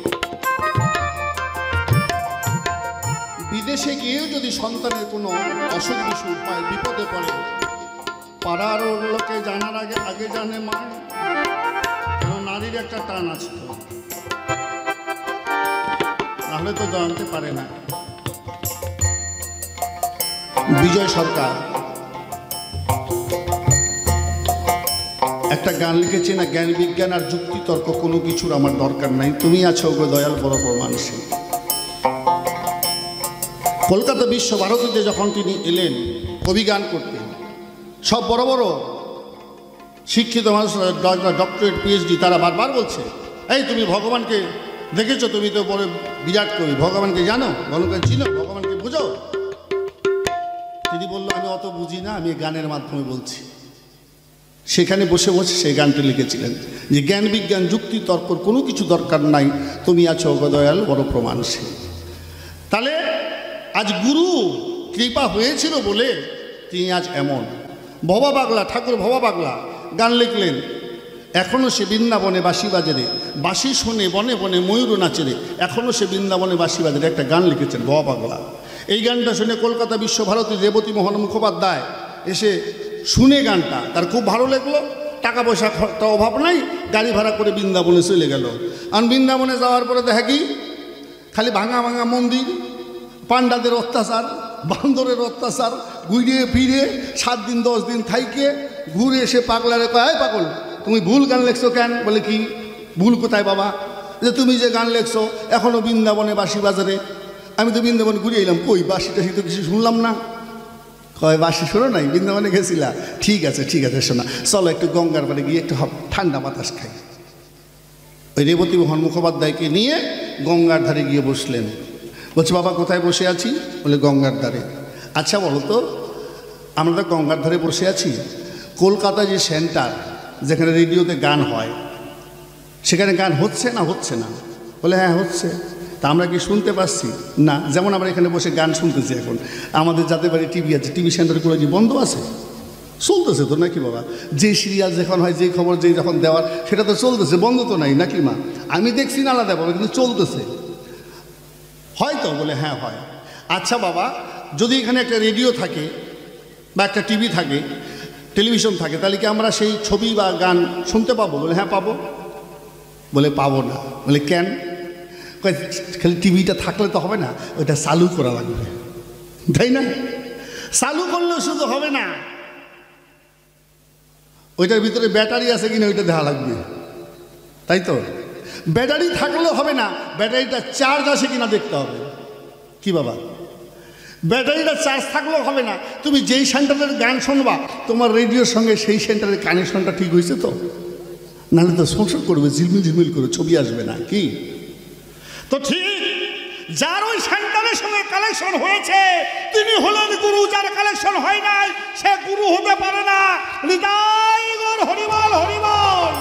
বিদেশে গিয়েও যদি সন্তানের কোনো অসুখ বিসুখ পায়, বিপদে পড়ে, পাড়ার লোকে জানার আগে আগে জানে মা। কারণ নারীর একটা টান আছে, তো তাহলে তো জানতে পারে না। বিজয় সরকার একটা গান লিখেছে না, জ্ঞান বিজ্ঞান আর যুক্তি তর্ক কোনো কিছুর আমার দরকার নাই, তুমি আছো গো দয়াল বড় প্রমাণশীল। কলকাতা বিশ্বভারতীতে যখন তিনি এলেন কবি গান করতেন, সব বড় বড় শিক্ষিত মানুষ, ডক্টরেট পিএইচডি, তারা বারবার বলছে, এই তুমি ভগবানকে দেখেছো, তুমি তো বড় বিরাট কবি, ভগবানকে জানো, ভগবানকে চিনো, ভগবানকে বুঝো? তিনি বললো, আমি অত বুঝি না, আমি গানের মাধ্যমে বলছি। সেখানে বসে বসে সেই গানটি লিখেছিলেন যে জ্ঞান বিজ্ঞান যুক্তি তর্কর কোনো কিছু দরকার নাই, তুমি আছো অগদয়াল বড় প্রমাণ সে। তাহলে আজ গুরু কৃপা হয়েছিল বলে তিনি আজ এমন। ভবা পাগলা, ঠাকুর ভবা পাগলা গান লিখলেন, এখনও সে বৃন্দাবনে বাঁশি বাজারে, বাঁশি শোনে বনে বনে ময়ূর নাচেরে, এখনও সে বৃন্দাবনে বাঁশি বাজারে, একটা গান লিখেছেন ভবা পাগলা। এই গানটা শুনে কলকাতা বিশ্বভারতী রেবতী মোহন মুখোপাধ্যায় এসে শুনে গানটা তার খুব ভালো লাগলো। টাকা পয়সা তো অভাব নাই, গাড়ি ভাড়া করে বৃন্দাবনে চলে গেল। আর বৃন্দাবনে যাওয়ার পরে দেখা কি খালি ভাঙা ভাঙা মন্দির, পাণ্ডাদের অত্যাচার, বান্দরের অত্যাচার, ঘুরিয়ে ফিরে সাত দিন দশ দিন থাইকে ঘুরে এসে পাগলারে কয়, পাগল তুমি ভুল গান লেখছো কেন? বলে কি ভুল কোথায় বাবা? যে তুমি যে গান লেখছো এখনও বৃন্দাবনে বাঁশি বাজারে। আমি তো বৃন্দাবনে ঘুরে এলাম, কই বাঁশি টাশি তো কিছু শুনলাম না। কয় বাঁশি শোনো নাই, বৃন্দাবনে গেছিলা? ঠিক আছে ঠিক আছে শোনা, চলো একটু গঙ্গার পাড়ে গিয়ে একটু ঠান্ডা বাতাস খাই। ওই রেবতী মোহন মুখোপাধ্যায়কে নিয়ে গঙ্গার ধারে গিয়ে বসলেন। বলছে বাবা কোথায় বসে আছি? বলে গঙ্গার ধারে। আচ্ছা বলো তো, আমরা তো গঙ্গার ধারে বসে আছি, কলকাতা যে সেন্টার যেখানে রেডিওতে গান হয় সেখানে গান হচ্ছে না হচ্ছে না? বলে হ্যাঁ হচ্ছে। তা আমরা কি শুনতে পাচ্ছি? না। যেমন আমরা এখানে বসে গান শুনতেছি, এখন আমাদের যাদের বাড়ি টিভি আছে, টিভি সেন্টারগুলো কি বন্ধ আছে? চলতেছে তো নাকি বাবা? যে সিরিয়াল যখন হয়, যে খবর যেই যখন দেওয়ার সেটা তো চলতেছে, বন্ধ তো নাই নাকি মা? আমি দেখছি না আলাদা বাবা, কিন্তু চলতেছে হয়তো? বলে হ্যাঁ হয়। আচ্ছা বাবা, যদি এখানে একটা রেডিও থাকে বা একটা টিভি থাকে, টেলিভিশন থাকে, তাহলে কি আমরা সেই ছবি বা গান শুনতে পাবো? বলে হ্যাঁ পাবো। বলে পাবো না। বলে কেন? খালি টিভিটা থাকলে তো হবে না, ওইটা চালু করা লাগবে, তাই না? চালু করলেও শুধু হবে না, ওইটার ভিতরে ব্যাটারি আছে কিনা ওইটা দেখা লাগবে, তাই তো? ব্যাটারি থাকলেও হবে না, ব্যাটারিটা চার্জ আছে কিনা দেখতে হবে। কি বাবা? ব্যাটারিটা চার্জ থাকলেও হবে না, তুমি যেই সেন্টারের গান শুনবা তোমার রেডিওর সঙ্গে সেই সেন্টারের কানেকশনটা ঠিক হয়েছে তো? নাহলে তো সংসার করবে, ঝিলমিল ঝিলমিল করে ছবি আসবে না। কি তো ঠিক, যার ওই সেন্টারের সঙ্গে কালেকশন হয়েছে তিনি হলেন গুরু, যার কালেকশন হয় নাই সে গুরু হতে পারে না। হৃদয় গৌর হরিবল হরিবল।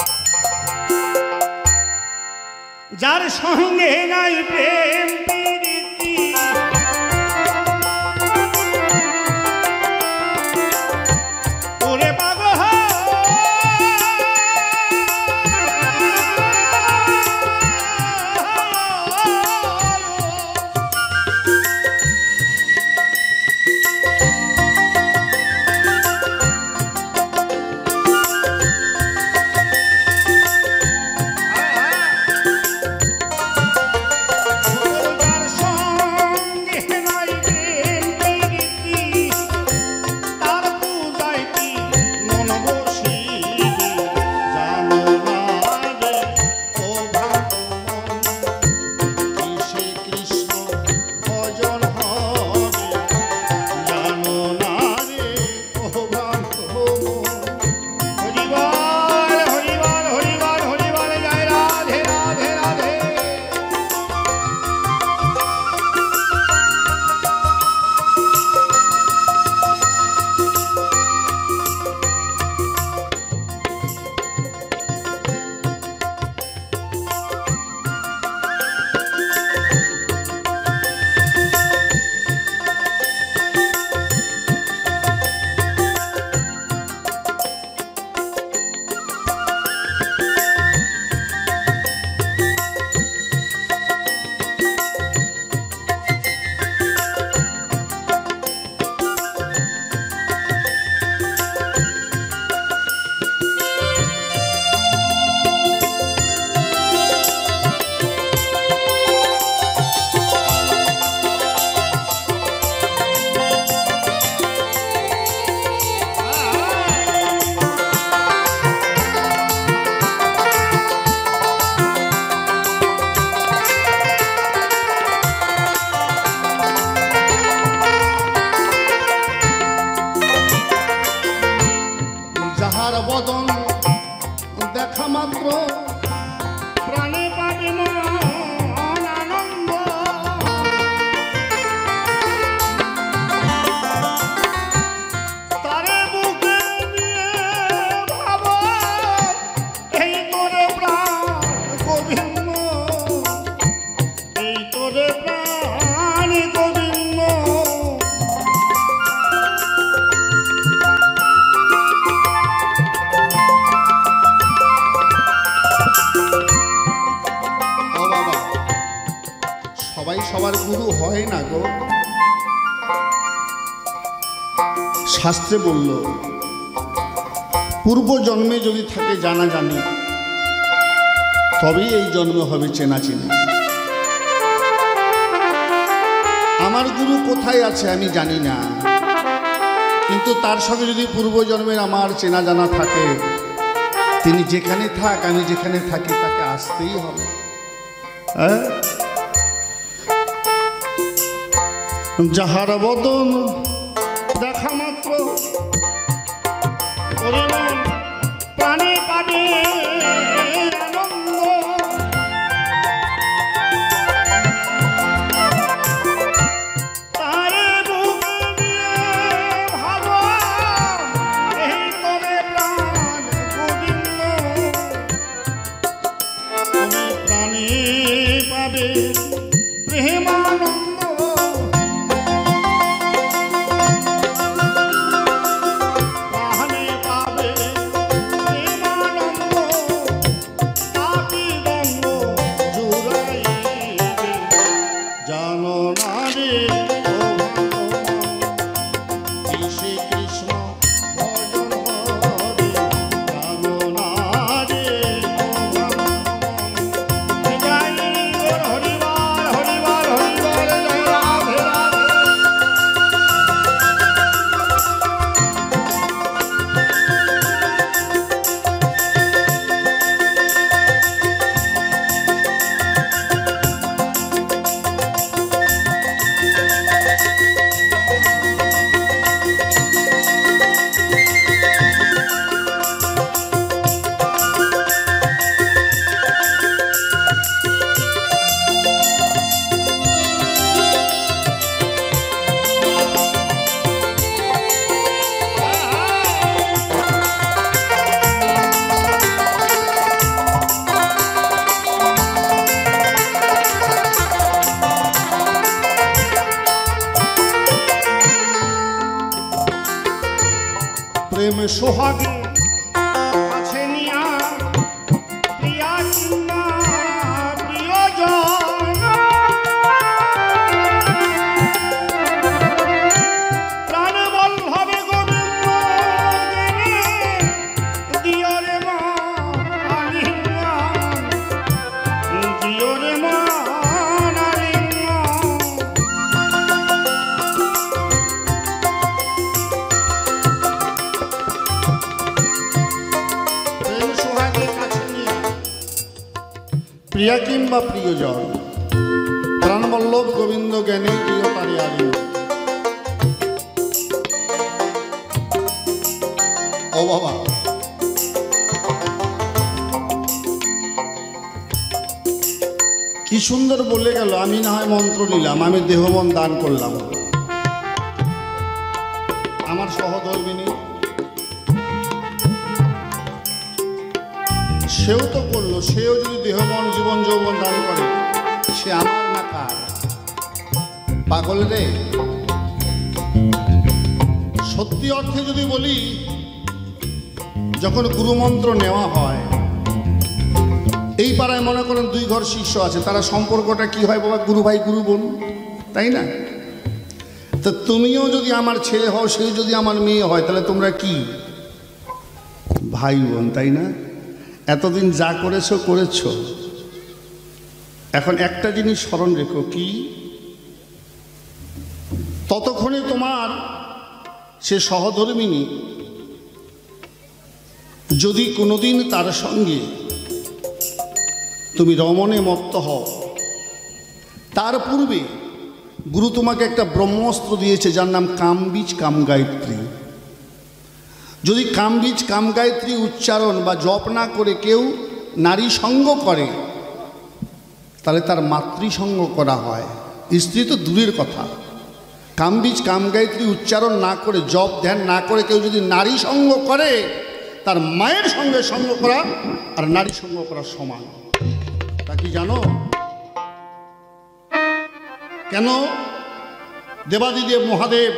যার সঙ্গে নাই প্রেম প্রীতি, ওরে পাগল আমার গুরু হয় না গো। শাস্ত্রে বলল পূর্ব জন্মে যদি থাকে জানা জানি তবেই এই জন্মে হবে চেনা চেনা। আমার গুরু কোথায় আছে আমি জানি না, কিন্তু তার সঙ্গে যদি পূর্বজন্মের আমার চেনা জানা থাকে, তিনি যেখানে থাক আমি যেখানে থাকি তাকে আসতেই হবে। হ্যাঁ, যাহার বদন দেখা মাত্র প্রাণে পাবে আনন্দ, তারে বুকে নিয়ে ভাবো এই তবে প্রাণ গোবিন্দ, তুমি প্রাণে পাবে প্রেমানন্দ। প্রেম সোহাগে আছে নিয়া প্রিয়া কিংবা প্রিয়জন, প্রাণ বল্লভে গোবিন্দ দিও রে মা আলিঙ্গন, দিও রে মা প্রিয়া কিংবা প্রিয়জন, প্রাণবল্লভ গোবিন্দ জ্ঞানে প্রিয় তারে আলি। ও বাবা, কি সুন্দর বলে গেল। আমি না হয় মন্ত্র নিলাম, আমি দেহমন দান করলাম। আমার সহধর্মিনী সেও তো করলো, সেও যদি দেহমন জীবন যৌবন দান করে সে আমার না কার? পাগল রে, সত্যি অর্থে যদি বলি, যখন গুরুমন্ত্র নেওয়া হয়, এই পাড়ায় মনে করেন দুই ঘর শিষ্য আছে, তারা সম্পর্কটা কি হয় বাবা? গুরু ভাই গুরু বোন, তাই না? তো তুমিও যদি আমার ছেলে হও, সেও যদি আমার মেয়ে হয়, তাহলে তোমরা কি ভাই বোন, তাই না? এতদিন যা করেছো করেছো, এখন একটা জিনিস স্মরণ রেখো, কি? ততক্ষণে তোমার সে সহধর্মিনী যদি কোনোদিন তার সঙ্গে তুমি রমণে মত্ত হও, তার পূর্বে গুরু তোমাকে একটা ব্রহ্মাস্ত্র দিয়েছে যার নাম কামবীজ কামগায়ত্রী। যদি কামবীজ কামগায়ত্রী উচ্চারণ বা জপ না করে কেউ নারী সঙ্গ করে, তাহলে তার মাতৃসঙ্গ করা হয়। স্ত্রী তো দূরের কথা, কামবীজ কামগায়ত্রী উচ্চারণ না করে, জপ ধ্যান না করে কেউ যদি নারী সঙ্গ করে, তার মায়ের সঙ্গে সঙ্গ করা আর নারী সঙ্গ করা সমান। তা কি জানো? কেন দেবাদিদেব মহাদেব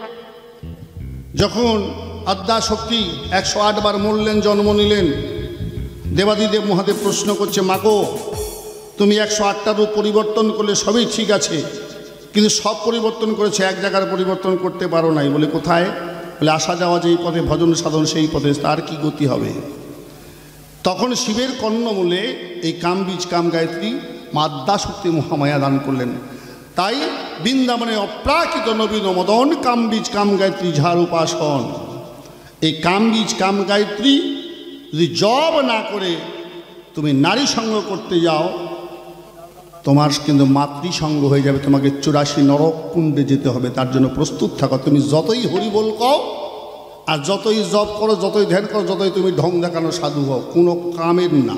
যখন আদ্যা শক্তি একশো আট বার মরলেন, জন্ম নিলেন, দেবাদিদেব মহাদেব প্রশ্ন করছে, মাগো তুমি একশো আটটা রূপ পরিবর্তন করলে সবই ঠিক আছে, কিন্তু সব পরিবর্তন করেছে, এক জায়গার পরিবর্তন করতে পারো নাই। বলে কোথায়? বলে আসা যাওয়া যেই পথে, ভজন সাধন সেই পথে, তার কি গতি হবে? তখন শিবের কর্ণমূলে এই কামবীজ কাম গায়ত্রী মাদ্দা শক্তি মহামায়া দান করলেন। তাই বৃন্দাবনে অপ্রাকৃত নবীন মদন কামবীজ কাম গায়ত্রী ঝাড় উপাসন। এই কামবীজ কাম গায়ত্রী যদি জব না করে তুমি নারী সঙ্গ করতে যাও, তোমার কিন্তু মাতৃসঙ্গ হয়ে যাবে, তোমাকে চুরাশি নরক কুণ্ডে যেতে হবে। তার জন্য প্রস্তুত থাকো। তুমি যতই হরিবোল কও আর যতই জপ করো, যতই ধ্যান করো, যতই তুমি ঢং দেখানো সাধু হও, কোনো কামের না।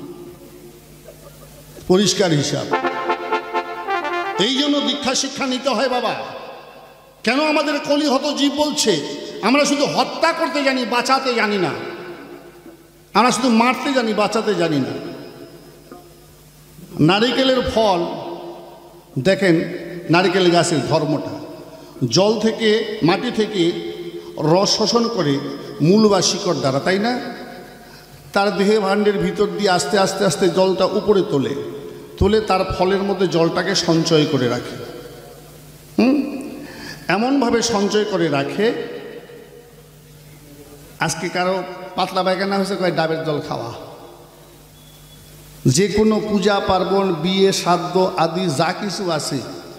পরিষ্কার হিসাব। এই জন্য দীক্ষা শিক্ষা নিতে হয় বাবা। কেন আমাদের কলিহত জীব বলছে আমরা শুধু হত্যা করতে জানি, বাঁচাতে জানি না। আমরা শুধু মারতে জানি, বাঁচাতে জানি না। নারিকেলের ফল দেখেন, নারিকেল গাছের ধর্মটা জল থেকে, মাটি থেকে রস শোষণ করে মূল বা শিকড় দ্বারা, তাই না? তার দেহে ভাণ্ডের ভিতর দিয়ে আস্তে আস্তে আস্তে জলটা উপরে তোলে, তোলে তার ফলের মধ্যে জলটাকে সঞ্চয় করে রাখে। হুম এমনভাবে সঞ্চয় করে রাখে, আজকে কারো পাতলা পায়খানা হয়েছে, কয় ডাবের জল খাওয়া। যে কোনো পূজা পার্বণ, বিয়ে, শ্রাদ্ধ আদি যা কিছু আছে,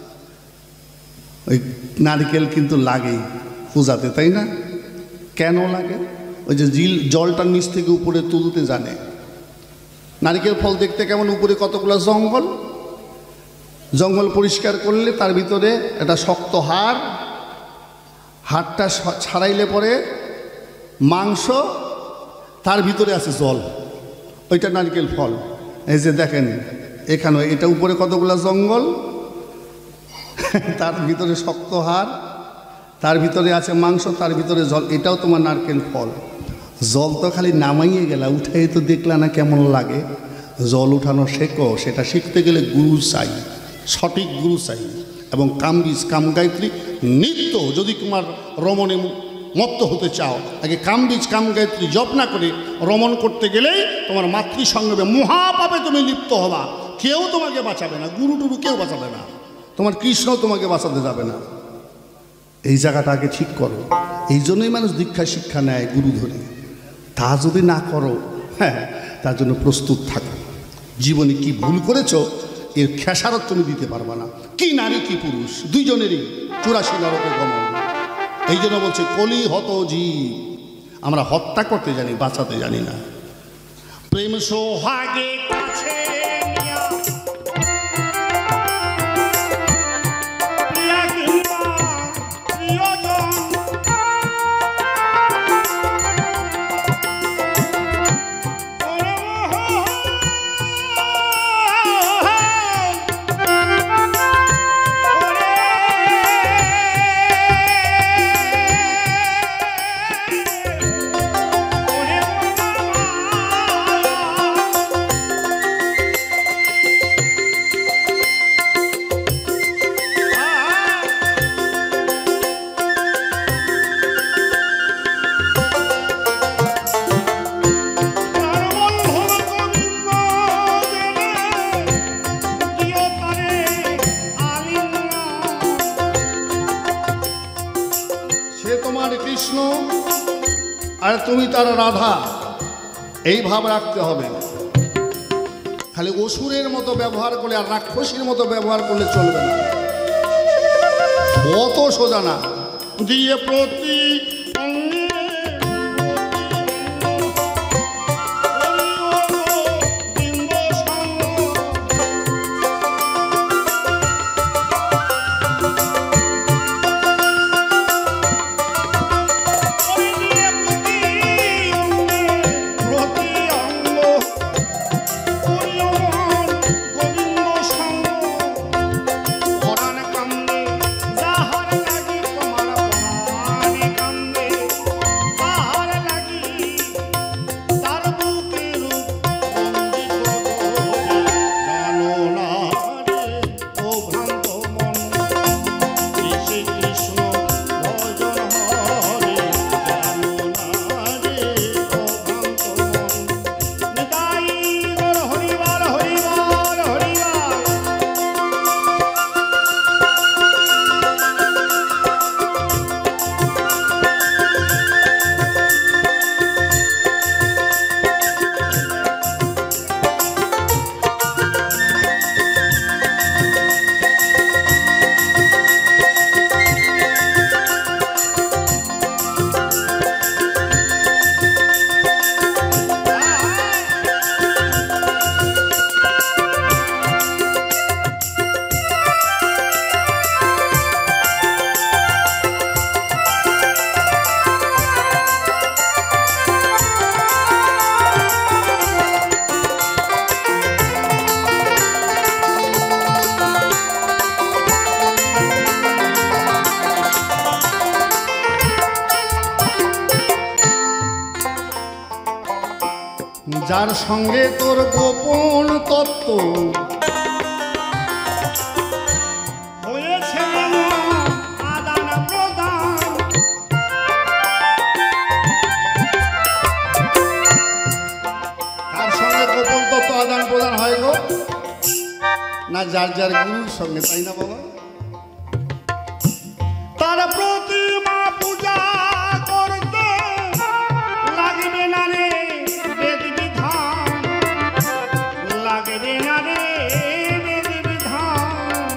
ওই নারকেল কিন্তু লাগেই পূজাতে, তাই না? কেন লাগে? ওই যে জিল জলটা নিচ থেকে উপরে তুলতে জানে। নারকেল ফল দেখতে কেমন? উপরে কতগুলো জঙ্গল, জঙ্গল পরিষ্কার করলে তার ভিতরে একটা শক্ত হাড়, হাড়টা ছাড়াইলে পরে মাংস, তার ভিতরে আছে জল, ওইটা নারকেল ফল। এই যে দেখেন এখানে, এটা উপরে কতগুলো জঙ্গল, তার ভিতরে শক্ত হাড়, তার ভিতরে আছে মাংস, তার ভিতরে জল, এটাও তোমার নারকেল ফল। জল তো খালি নামাইয়ে গেলা, উঠাই তো দেখলা না কেমন লাগে? জল উঠানো শেখো, সেটা শিখতে গেলে গুরু চাই, সঠিক গুরু চাই। এবং কামবীজ কাম গায়ত্রী নিত্য, যদি তোমার রমণে মত্ত হতে চাও, আগে কামবীজ কাম গায়ত্রী জপ না করে রমণ করতে গেলেই তোমার মাতৃসঙ্গে মহাপাপে তুমি লিপ্ত হবা। কেউ তোমাকে বাঁচাবে না, গুরু টুরু কেউ বাঁচাবে না, তোমার কৃষ্ণ তোমাকে বাঁচাতে যাবে না। এই জায়গাটাকে ঠিক করো। এই জন্যই মানুষ দীক্ষা শিক্ষা নেয় গুরু ধরে। তা যদি না করো, হ্যাঁ, তার জন্য প্রস্তুত থাকো। জীবনে কি ভুল করেছো এর খেসারত তুমি দিতে পারবে না। কি নারী কি পুরুষ দুইজনেরই চুরাশি নরকে গমন। এই জন্য বলছে কলি হত জীব, আমরা হত্যা করতে জানি, বাঁচাতে জানি না। প্রেম সোহাগে কাছে কৃষ্ণ আর তুমি তার রাধা, এই ভাব রাখতে হবে। খালি অসুরের মতো ব্যবহার করলে আর রাক্ষসীর মতো ব্যবহার করলে চলবে না, অত সোজা না। দিয়ে প্রতি যার সঙ্গে তোর গোপন তত্ত্ব হয়েছে আদান প্রদান, তার সঙ্গে গোপন তত্ত্ব আদান প্রদান হয় গো না যার যার গুরুর সঙ্গে, তাই না বাবা? তার প্রতিমা পূজা করতে লাগবে না রে বেদ বিধান, লাগবে না রে বেদ বিধান।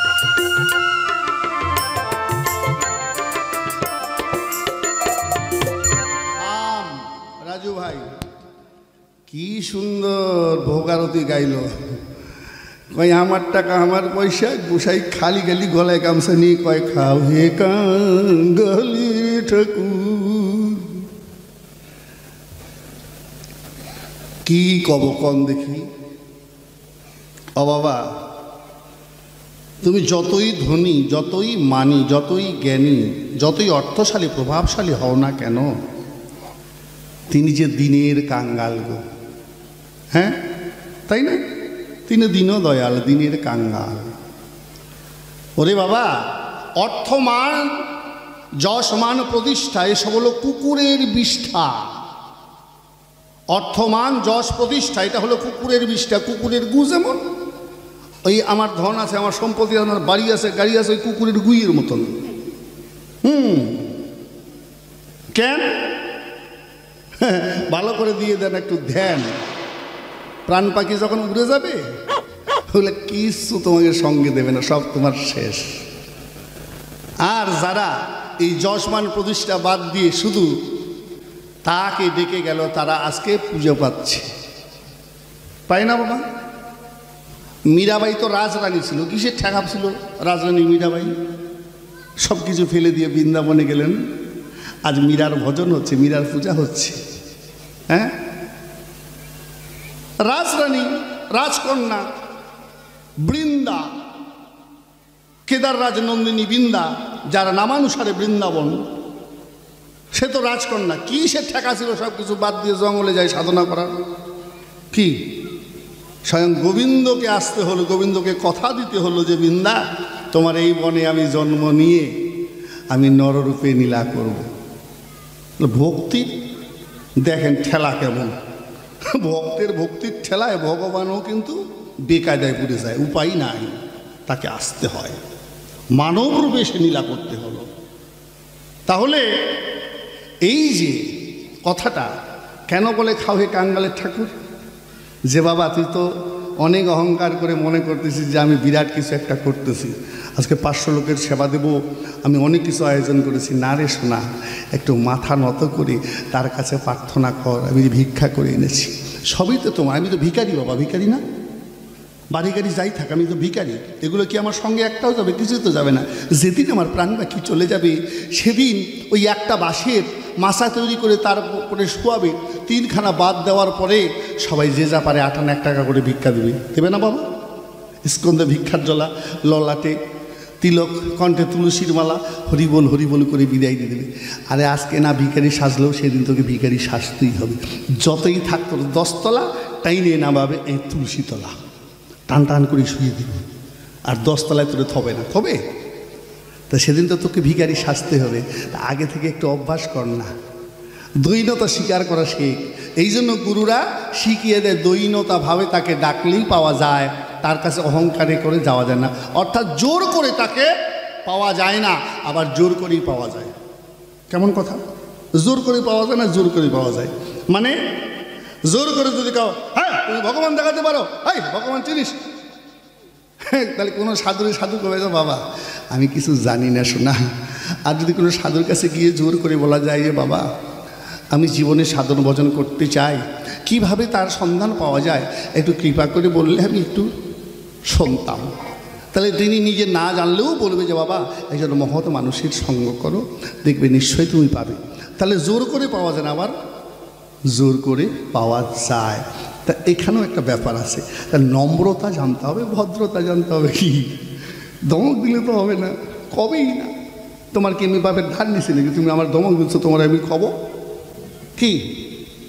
আম রাজু ভাই কি সুন্দর ভোগারতি গাইল। কয় আমার টাকা আমার পয়সা, গোসাই খালি গালি গলায় গামছা নিয়ে কয় খাও হে কাঙ্গালি ঠাকুর। কি কব কন দেখি। ও বাবা, তুমি যতই ধনী, যতই মানি, যতই জ্ঞানী, যতই অর্থশালী প্রভাবশালী হও না কেন, তিনি যে দিনের কাঙ্গাল গো। হ্যাঁ তাই না? তিনি দীন দয়াল, দিনের কাঙ্গাল। ওরে বাবা, অর্থমান যশমান প্রতিষ্ঠা এসব হলো কুকুরের বিষ্ঠা। অর্থমান যশ প্রতিষ্ঠা এটা হলো কুকুরের বিষ্ঠা। কুকুরের গু যেমন, ওই আমার ধন আছে, আমার সম্পত্তি, আমার বাড়ি আছে, গাড়ি আছে, ওই কুকুরের গুইয়ের মতন। হুম কেন? ভালো করে দিয়ে দেন একটু ধ্যান। প্রাণ পাখি যখন উড়ে যাবে বলে কিছু তোমাকে সঙ্গে দেবে না, সব তোমার শেষ। আর যারা এই যশমান প্রতিষ্ঠা বাদ দিয়ে শুধু তাকে ডেকে গেল, তারা আজকে পুজো পাচ্ছে, পাই না বাবা? মীরাবাই তো রাজরানী ছিল, কিসের ঠেকা ছিল রাজরানী মীরাবাই? সব কিছু ফেলে দিয়ে বৃন্দাবনে গেলেন। আজ মীরার ভজন হচ্ছে, মীরার পূজা হচ্ছে। হ্যাঁ, রাজরানী, রাজকন্যা বৃন্দা, কেদার রাজ নন্দিনী বৃন্দা, যার নামানুসারে বৃন্দাবন, সে তো রাজকন্যা। কি সে ঠেকা ছিল সব কিছু বাদ দিয়ে জঙ্গলে যায় সাধনা করার? কি স্বয়ং গোবিন্দকে আসতে হলো, গোবিন্দকে কথা দিতে হলো যে বৃন্দা, তোমার এই বনে আমি জন্ম নিয়ে আমি নররূপে নীলা করব। ভক্তি দেখেন ঠেলা কেমন। ভক্তের ভক্তির ঠেলায় ভগবানও কিন্তু বেকায়দায় পড়ে যায়, উপায় নাই, তাকে আসতে হয়, মানব রূপে সে নীলা করতে হলো। তাহলে এই যে কথাটা কেন বলে খাও হে কাঙ্গালের ঠাকুর? যে বাবা তুই তো অনেক অহংকার করে মনে করতেছিস যে আমি বিরাট কিছু একটা করতেছি, আজকে পাঁচশো লোকের সেবা দেব, আমি অনেক কিছু আয়োজন করেছি। না রে শোনা, একটু মাথা নত করে তার কাছে প্রার্থনা কর, আমি ভিক্ষা করে এনেছি। সবই তো তোমার, আমি তো ভিখারি বাবা, ভিখারি না? বাড়ি গাড়ি যাই থাক, আমি তো ভিখারি। এগুলো কি আমার সঙ্গে একটাও যাবে? কিছুই তো যাবে না। যেদিন আমার প্রাণ পাখি চলে যাবে সেদিন ওই একটা বাঁশের মাচা তৈরি করে তার উপরে শোয়াবে, তিনখানা বাদ দেওয়ার পরে সবাই যে যা পারে আটান্ন এক টাকা করে ভিক্ষা দেবে, দেবে না বাবা? স্কন্দে ভিক্ষার জলা, ললাটে তিলক, কণ্ঠে তুলসীর মালা, হরিবোল হরিবোল করে বিদায় দিয়ে দেবে। আরে আজকে না ভিখারি সাজলেও সেদিন তোকে ভিখারি সাজতেই হবে। যতই থাক তোর দশতলা, টাইনে নামাবে এই তুলসীতলা, টান টান করে শুয়ে দিবে, আর দশতলায় তোরে থবে না, থবে? তা সেদিন তো তোকে ভিখারি সাজতে হবে। আগে থেকে একটু অভ্যাস কর না, দৈনতা স্বীকার করা শেখ। এই জন্য গুরুরা শিখিয়ে দেয় দৈনতা ভাবে তাকে ডাকলেই পাওয়া যায়, তার কাছে অহংকারে করে যাওয়া যায় না। অর্থাৎ জোর করে তাকে পাওয়া যায় না, আবার জোর করেই পাওয়া যায়। কেমন কথা? জোর করে পাওয়া যায় না, জোর করে পাওয়া যায়। মানে জোর করে যদি কাও, হ্যাঁ তুমি ভগবান দেখাতে পারো, হ্যাঁ ভগবান চিনিস, তাহলে কোনো সাধুরে সাধু কবে তো বাবা আমি কিছু জানি না শোনা। আর যদি কোনো সাধুর কাছে গিয়ে জোর করে বলা যায় যে বাবা আমি জীবনে সাধন ভজন করতে চাই, কিভাবে তার সন্ধান পাওয়া যায় একটু কৃপা করে বললে আমি একটু শুনতাম, তাহলে তিনি নিজে না জানলেও বলবে যে বাবা একজন মহৎ মানুষের সঙ্গ করো, দেখবে নিশ্চয়ই তুমি পাবে। তাহলে জোর করে পাওয়া যায় না, আবার জোর করে পাওয়া যায়। তা এখানেও একটা ব্যাপার আছে, তা নম্রতা জানতে হবে, ভদ্রতা জানতে হবে। কি ধমক দিলে তো হবে না, কবেই না। তোমার কি আমি বাপের ধার নিছি নাকি তুমি আমার ধমক দিচ্ছ, তোমার আমি খবর কি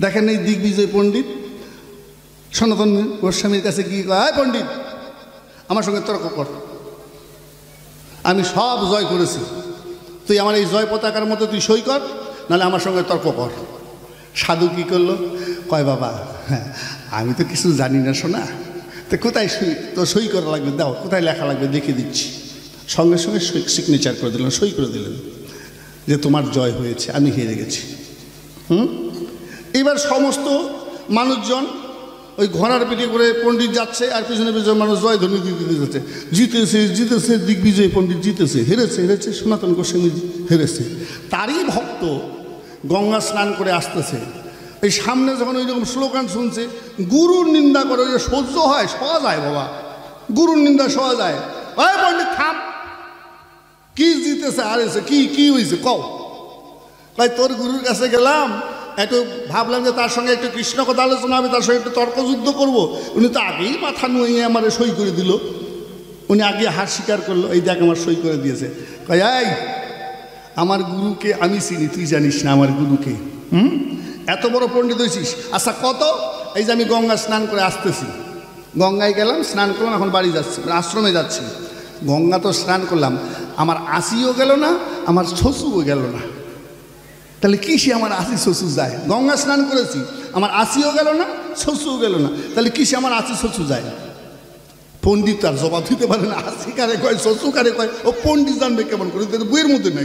দেখেন এই দিগ্বিজয় পণ্ডিত সনাতন গোস্বামীর কাছে কি কয়, পণ্ডিত আমার সঙ্গে তর্ক কর, আমি সব জয় করেছি, তুই আমার এই জয় পতাকার মধ্যে তুই সই কর, নাহলে আমার সঙ্গে তর্ক কর। সাধু কী করলো, কয় বাবা হ্যাঁ আমি তো কিছু জানি না শোনা, তো কোথায় সই তো সই করা লাগবে, দাও কোথায় লেখা লাগবে দেখে দিচ্ছি। সঙ্গে সঙ্গে সিগনেচার করে দিলেন, সই করে দিলেন যে তোমার জয় হয়েছে, আমি হেরে গেছি। হুম এবার সমস্ত মানুষজন ওই ঘোড়ার পিঠে করে পণ্ডিত যাচ্ছে, আর পিছনে পিছনে মানুষ জয় ধ্বনি দিতে যাচ্ছে, জিতেছে জিতেছে দিগ্বিজয় পণ্ডিত জিতেছে, হেরেছে হেরেছে সনাতন গোস্বামী হেরেছে। তারই ভক্ত গঙ্গা স্নান করে আসতেছে, এই সামনে যখন ওই রকম স্লোগান শুনছে, গুরুর নিন্দা করে, ওই যে সহ্য হয়, সহা যায় বাবা, গুরুর নিন্দা সহা যায়। ওই পণ্ডিত থাম, কি জিতেছে হারেছে, কি কি হয়েছে কও। তাই তোর গুরুর কাছে গেলাম, একটু ভাবলাম যে তার সঙ্গে একটু কৃষ্ণ কথা আলোচনা হবে, তার সঙ্গে একটু তর্কযুদ্ধ করব। উনি তো আগেই মাথা নুয়ে আমার সই করে দিল, উনি আগে হার স্বীকার করলো, এই দেখ আমার সই করে দিয়েছে। কয় এই আমার গুরুকে আমি চিনি, তুই জানিস না আমার গুরুকে, হুম এত বড় পণ্ডিত হয়েছিস। আচ্ছা কত, এই যে আমি গঙ্গা স্নান করে আসতেছি, গঙ্গায় গেলাম স্নান করলাম, এখন বাড়ি যাচ্ছি, আশ্রমে যাচ্ছি, গঙ্গা তো স্নান করলাম, আমার আসিও গেল না, আমার শ্বশুরও গেল না, তাহলে কিসে আমার আসি শ্বশুর যায়? গঙ্গা স্নান করেছি, আমার আসিও গেল না, শ্বশুরও গেল না, তাহলে কিসে আমার আসি শ্বশুর যায়? পণ্ডিত তার জবাব দিতে পারে না, আসি কারে কয় শ্বশুর কারে কয়, ও পণ্ডিত জানবে কেমন করে, বইয়ের মধ্যে নাই।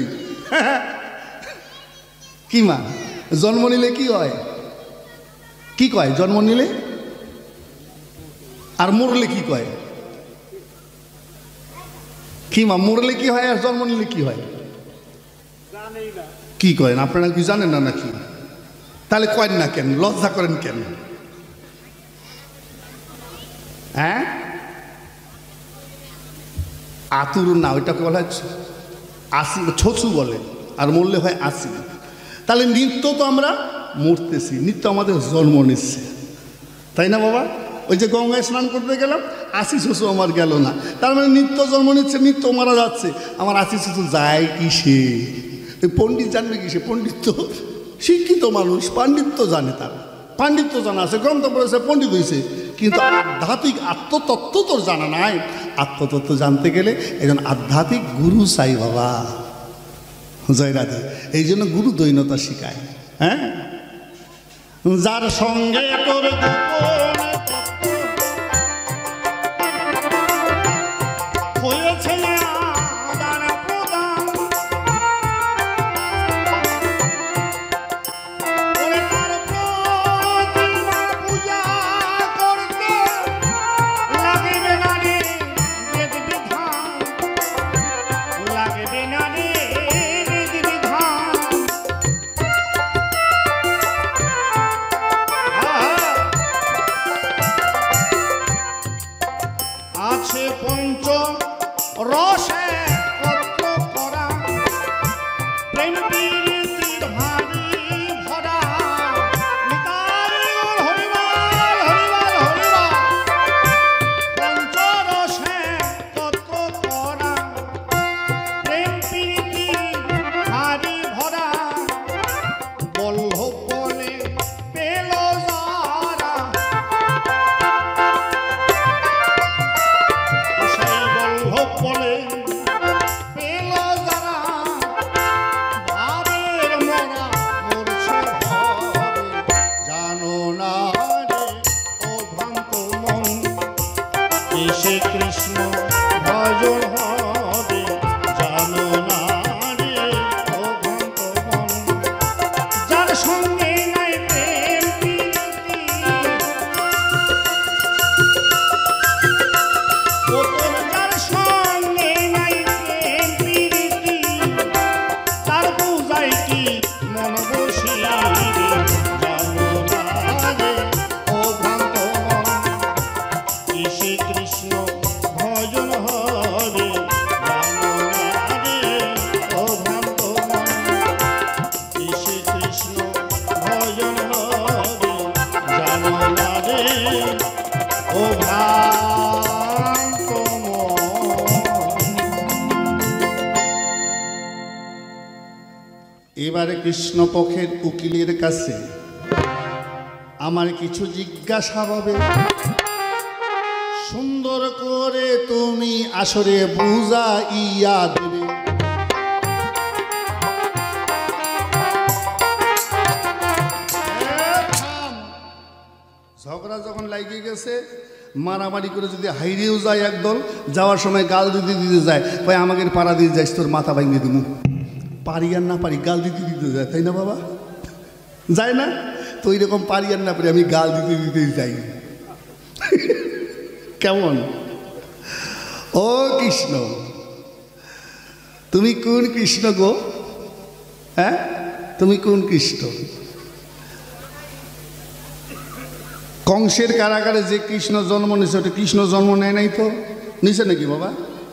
কি মা জন্ম নিলে কি হয়, কি কয় জন্ম নিলে, আর মরলে কি কয়? কি মা মরলে কি হয় আর জন্ম নিলে কি হয়? কি করেন আপনারা, কি জানেন না নাকি? তাহলে কয়েন না কেন, লজ্জা করেন কেন? হ্যাঁ আতুর না, ওইটাকে বলা হচ্ছে আসি, ছচু বলে, আর মরলে হয় আসি। তাহলে নিত্য তো আমরা মরতেছি, নিত্য আমাদের জন্ম নিচ্ছে, তাই না বাবা? ওই যে গঙ্গায় স্নান করতে গেলাম, আসি শ্বশু আমার গেল না, তার মানে নিত্য জন্ম নিচ্ছে, নিত্য মারা যাচ্ছে, আমার আসি শ্বশু যায় কিসে? এই পণ্ডিত জানবে কিসে? পণ্ডিত তো শিক্ষিত মানুষ, পাণ্ডিত্য জানে, তার পাণ্ডিত্য জানা আছে, গ্রন্থ পড়েছে, পণ্ডিত হয়েছে, কিন্তু আধ্যাত্মিক আত্মতত্ত্ব তোর জানা নাই। আত্মতত্ত্ব জানতে গেলে একজন আধ্যাত্মিক গুরু চাই বাবা, জয় রাধে। এই জন্য গুরু দৈনতা শিখায়। হ্যাঁ যার সঙ্গে তোর হয়েছে আদান প্রদান, ওরে তার প্রতিমা পূজা করতে লাগবে না রে বেদ বিধান, লাগবে না রে বেদ বিধান। আছে পঞ্চ রসে কত করা, প্রেম প্রীতির ভারী ভরা, নিতাই গৌর হরিবল হরিবল হরিবল। পঞ্চ রসে কত করা, প্রেম প্রীতির ভারী ভরা, বল্লভ বলে পেল যারা, সেই বল্লভ বলে পেল যারা, ভাবের মরা মরছে ভাবে, জানো না রে ও ভ্রান্ত মন, কিসে কৃষ্ণ ভজন হবে, জানো না রে ও ভ্রান্ত মন। যার সঙ্গে নাই প্রেম প্রীতি, ও তোর যার সঙ্গে নাই প্রেম প্রীতি, তার পূজায় কি মন বসি রে, জানো না রে ও ভ্রান্ত মন, কিসে কৃষ্ণ ভজন হবে, জানো না রে ও ভ্রান্ত মন, কিসে কৃষ্ণ ভজন হবে, জানো না রে ও ভ্রান্ত মন। এবারে কৃষ্ণপক্ষের উকিলের কাছে আমার কিছু জিজ্ঞাসা হবে, সুন্দর করে তুমি আসরে বুঝাইয়া দেবে। ঝগড়া যখন লাগিয়ে গেছে, মারামারি করে যদি হাইরেও যায় একদল, যাওয়ার সময় গাল দিতে দিতে যায়, ভাই আমাকে পাড়া দিয়ে যাইস, তোর মাথা ভাঙিয়ে দেবো। পারি আর না পারি গাল দিতে দিতে যায়, তাই না বাবা? যায় না তো? ওই রকম পারি আর না পারি আমি গাল দিতে দিতেই যাই। কেমন? ও কৃষ্ণ, তুমি কোন কৃষ্ণ গো? হ্যাঁ, তুমি কোন কৃষ্ণ? কংসের কারাগারে যে কৃষ্ণ জন্ম নিয়েছে, ওটা কৃষ্ণ জন্ম নেয় নাই তো? নিছে নাকি বাবা?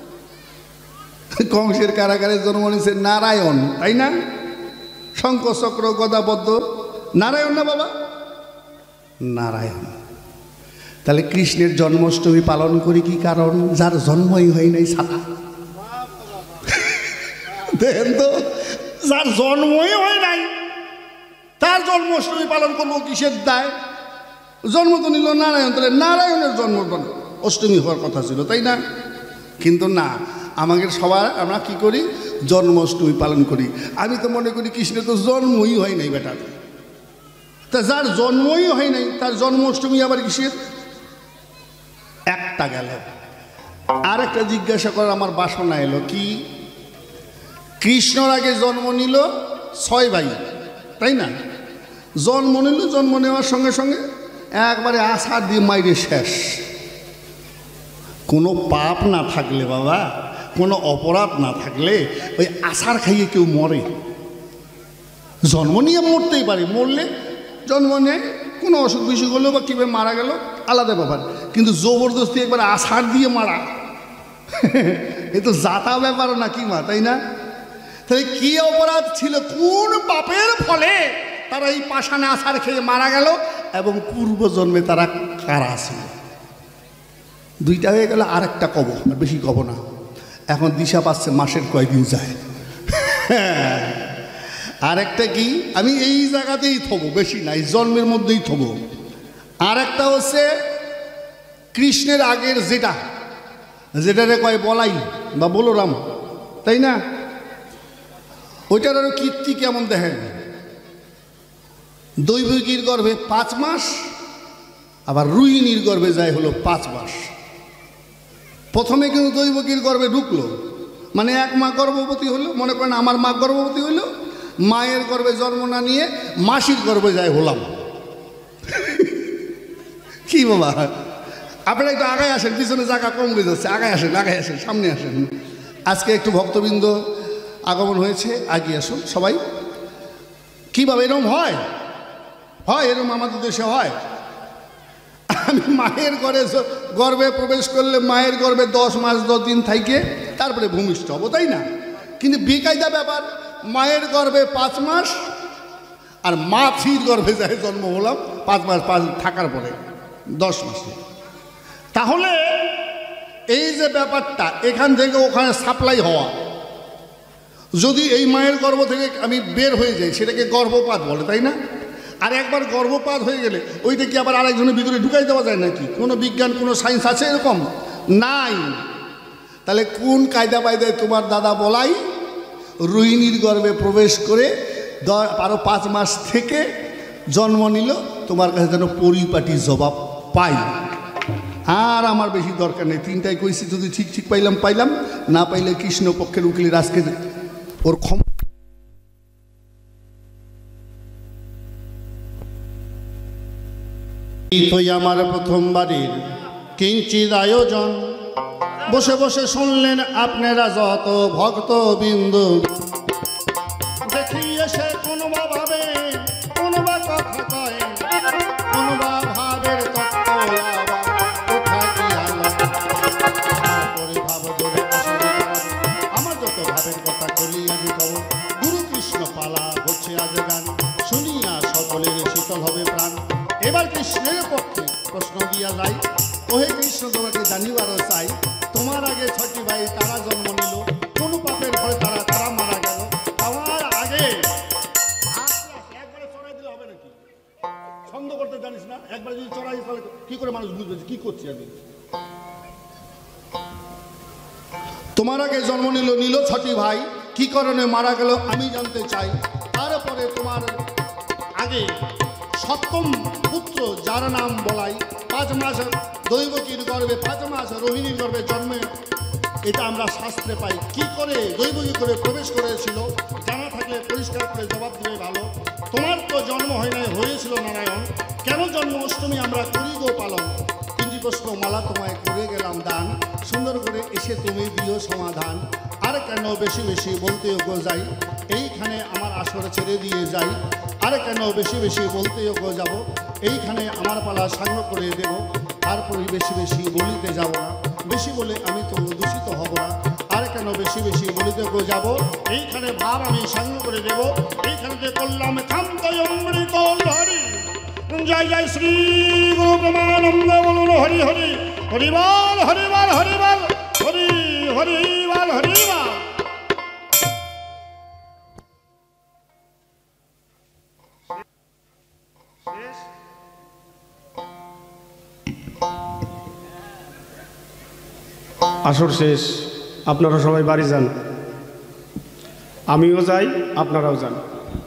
কংসের কারাগারে জন্ম নিয়েছে নারায়ণ, তাই না? শঙ্খ চক্র গদাবদ্ধ নারায়ণ না বাবা? নারায়ণ। তাহলে কৃষ্ণের জন্মাষ্টমী পালন করি কি কারণ? যার জন্মই হয় নাই সাদা। দেখেন তো, যার জন্মই হয় নাই তার জন্মাষ্টমী পালন করবো কিসের দায়? জন্ম তো নিল নারায়ণ, তাহলে নারায়ণের জন্ম অষ্টমী হওয়ার কথা ছিল, তাই না? কিন্তু না, আমাদের সবার আমরা কি করি? জন্মাষ্টমী পালন করি। আমি তো মনে করি কৃষ্ণের তো জন্মই হয় নাই বেটা। তা যার জন্মই হয় নাই তার জন্মাষ্টমী আবার কিসের? একটা গেল। আর একটা জিজ্ঞাসা করার আমার বাসনা এলো, কি? কৃষ্ণর আগে জন্ম নিল ছয় ভাই, তাই না? জন্ম নিল, জন্ম নেওয়ার সঙ্গে সঙ্গে একবারে আশা দিয়ে মাইরে শেষ। কোনো পাপ না থাকলে বাবা, কোনো অপরাধ না থাকলে ওই আশার খাইয়ে কেউ মরে? জন্ম নিয়ে মরতেই পারে, মরলে জন্ম নেয়, কোনো অসুখ বিসুখ হলো বা কীভাবে মারা গেল আলাদা ব্যাপার, কিন্তু জবরদস্তি একবার আশার দিয়ে মারা, এ তো জাতা ব্যাপার না কি মা, তাই না? তাহলে কি অপরাধ ছিল, কোন পাপের ফলে তারা এই পাষাণে আছাড় খেয়ে মারা গেল, এবং পূর্বজন্মে তারা কারা ছিল? দুইটা হয়ে গেল, আর একটা কব, আর বেশি কব না। এখন দিশা পাচ্ছে মাসের কয়দিন যায়। আর একটা কি, আমি এই জায়গাতেই থবো, বেশি নাই, জন্মের মধ্যেই থবো। আর একটা হচ্ছে কৃষ্ণের আগের যেটা, যেটারে কয় বলাই বা বলরাম, তাই না? ওইটার আরো কীর্তি কেমন দেখেন। দৈবকীর গর্ভে পাঁচ মাস, আবার রুহিণীর গর্ভে যায় হলো পাঁচ মাস। প্রথমে কিন্তু দৈবকীর গর্ভে ঢুকলো, মানে এক মা গর্ভবতী হলো, মনে করেন আমার মা গর্ভবতী হইলো, মায়ের গর্ভে জন্ম না নিয়ে মাসির গর্ভে যায় হলাম। কি বাবা, আপনারা একটু আগায় আসেন, পিছনে জায়গা কম হয়ে যাচ্ছে, আগায় আসেন, আগায় আসেন, সামনে আসেন। আজকে একটু ভক্তবৃন্দ আগমন হয়েছে, আগিয়ে আসুন সবাই। কীভাবে এরকম হয়? হয় এরকম আমাদের দেশে হয়। আমি মায়ের ঘরে গর্ভে প্রবেশ করলে মায়ের গর্ভে দশ মাস দশ দিন থাইকে তারপরে ভূমিষ্ঠ হবো, তাই না? কিন্তু বেকায়দা ব্যাপার, মায়ের গর্ভে পাঁচ মাস আর মাছির গর্ভে যায় জন্ম হলাম পাঁচ মাস পাঁচ থাকার পরে দশ মাসে। তাহলে এই যে ব্যাপারটা এখান থেকে ওখানে সাপ্লাই হওয়া, যদি এই মায়ের গর্ভ থেকে আমি বের হয়ে যাই সেটাকে গর্ভপাত বলে, তাই না? আর একবার গর্ভপাত হয়ে গেলে ওইটা কি আবার আরেকজনের ভিতরে ঢুকাই দেওয়া যায় নাকি? কোনো বিজ্ঞান, কোনো সায়েন্স আছে এরকম? নাই। তাহলে কোন কায়দা বায়দায় তোমার দাদা বলাই রোহিণীর গর্ভে প্রবেশ করে আরো পাঁচ মাস থেকে জন্ম নিল, তোমার কাছে যেন পরিপাটি জবাব পাই। আর আমার বেশি দরকার নেই, তিনটাই কইছি, যদি ঠিক ঠিক পাইলাম পাইলাম, না পাইলে কৃষ্ণ পক্ষের উকিলের আজকে ওর ক্ষমতা। এই আমার প্রথমবারের কিঞ্চিত আয়োজন, বসে বসে শুনলেন আপনারা যত ভক্তবিন্দু। দেখি এসে কোনো বা ভাবে, কোনো বা কথা কয়, কোনো বা ভাবের তত্ত্ব আমার যত ভাবের কথা করি আমি কব। গুরু কৃষ্ণ পালা হচ্ছে আজ গান, শুনিয়া সকলের শীতল হবে প্রাণ। এবার কৃষ্ণের পক্ষে প্রশ্ন দিয়া যায়, ওহে কৃষ্ণ তোমাকে জানিবারও চাই, তোমার আগে ছটি ভাই তারা জন্ম নিল, কোন পাপের ফলে তারা তারা মারা গেল, আমার আগে একবারে ছড়াই দিলে হবে নাকি? ছন্দ করতে জানিস না? একবার যদি চড়াই তাহলে কি করে মানুষ বুঝবে কি করছি আমি? তোমার আগে জন্ম নিল নীল ছটি ভাই, কি কারণে মারা গেল আমি জানতে চাই। তারপরে তোমার আগে সপ্তম পুত্র যার নাম বলাই, পাঁচ মাস দৈবকীর গর্ভে, পাঁচ মাস রোহিণীর গর্ভে জন্মে, এটা আমরা শাস্ত্রে পাই। কি করে দৈবকী করে প্রবেশ করেছিল জানা থাকলে পরিষ্কার করে জবাব দিবে ভালো। তোমার তো জন্ম হয় নাই, হয়েছিল নারায়ণ, কেন জন্ম অষ্টমী আমরা করি গো পালন। তিনটি প্রশ্ন মালা তোমায় করে গেলাম দান, সুন্দর করে এসে তুমি দিও সমাধান। আর কেন বেশি বেশি বলতে গো যাই, এইখানে আমার আসর ছেড়ে দিয়ে যাই। আর কেন বেশি বেশি বলতে গো যাব, এইখানে আমার পালা সাঙ্গ করে দেব। তারপরে বেশি বেশি বলিতে যাব না, বেশি বলে আমি তো দূষিত হব না। আর কেন বেশি বেশি বলিতে গো যাব, এইখানে ভাব আমি সাঙ্গ করে দেব। এইখানে যে করলাম কান্ত অমৃত হরি, জয় জয় শ্রী গুরু ব্রহ্মানন্দ বলুন হরি হরি, হরিবাল হরিবাল হরিবাল হরি হরিবাল হরিবাল। শেষ। আসর শেষ, আপনারা সবাই বাড়ি যান, আমিও যাই, আপনারাও যান।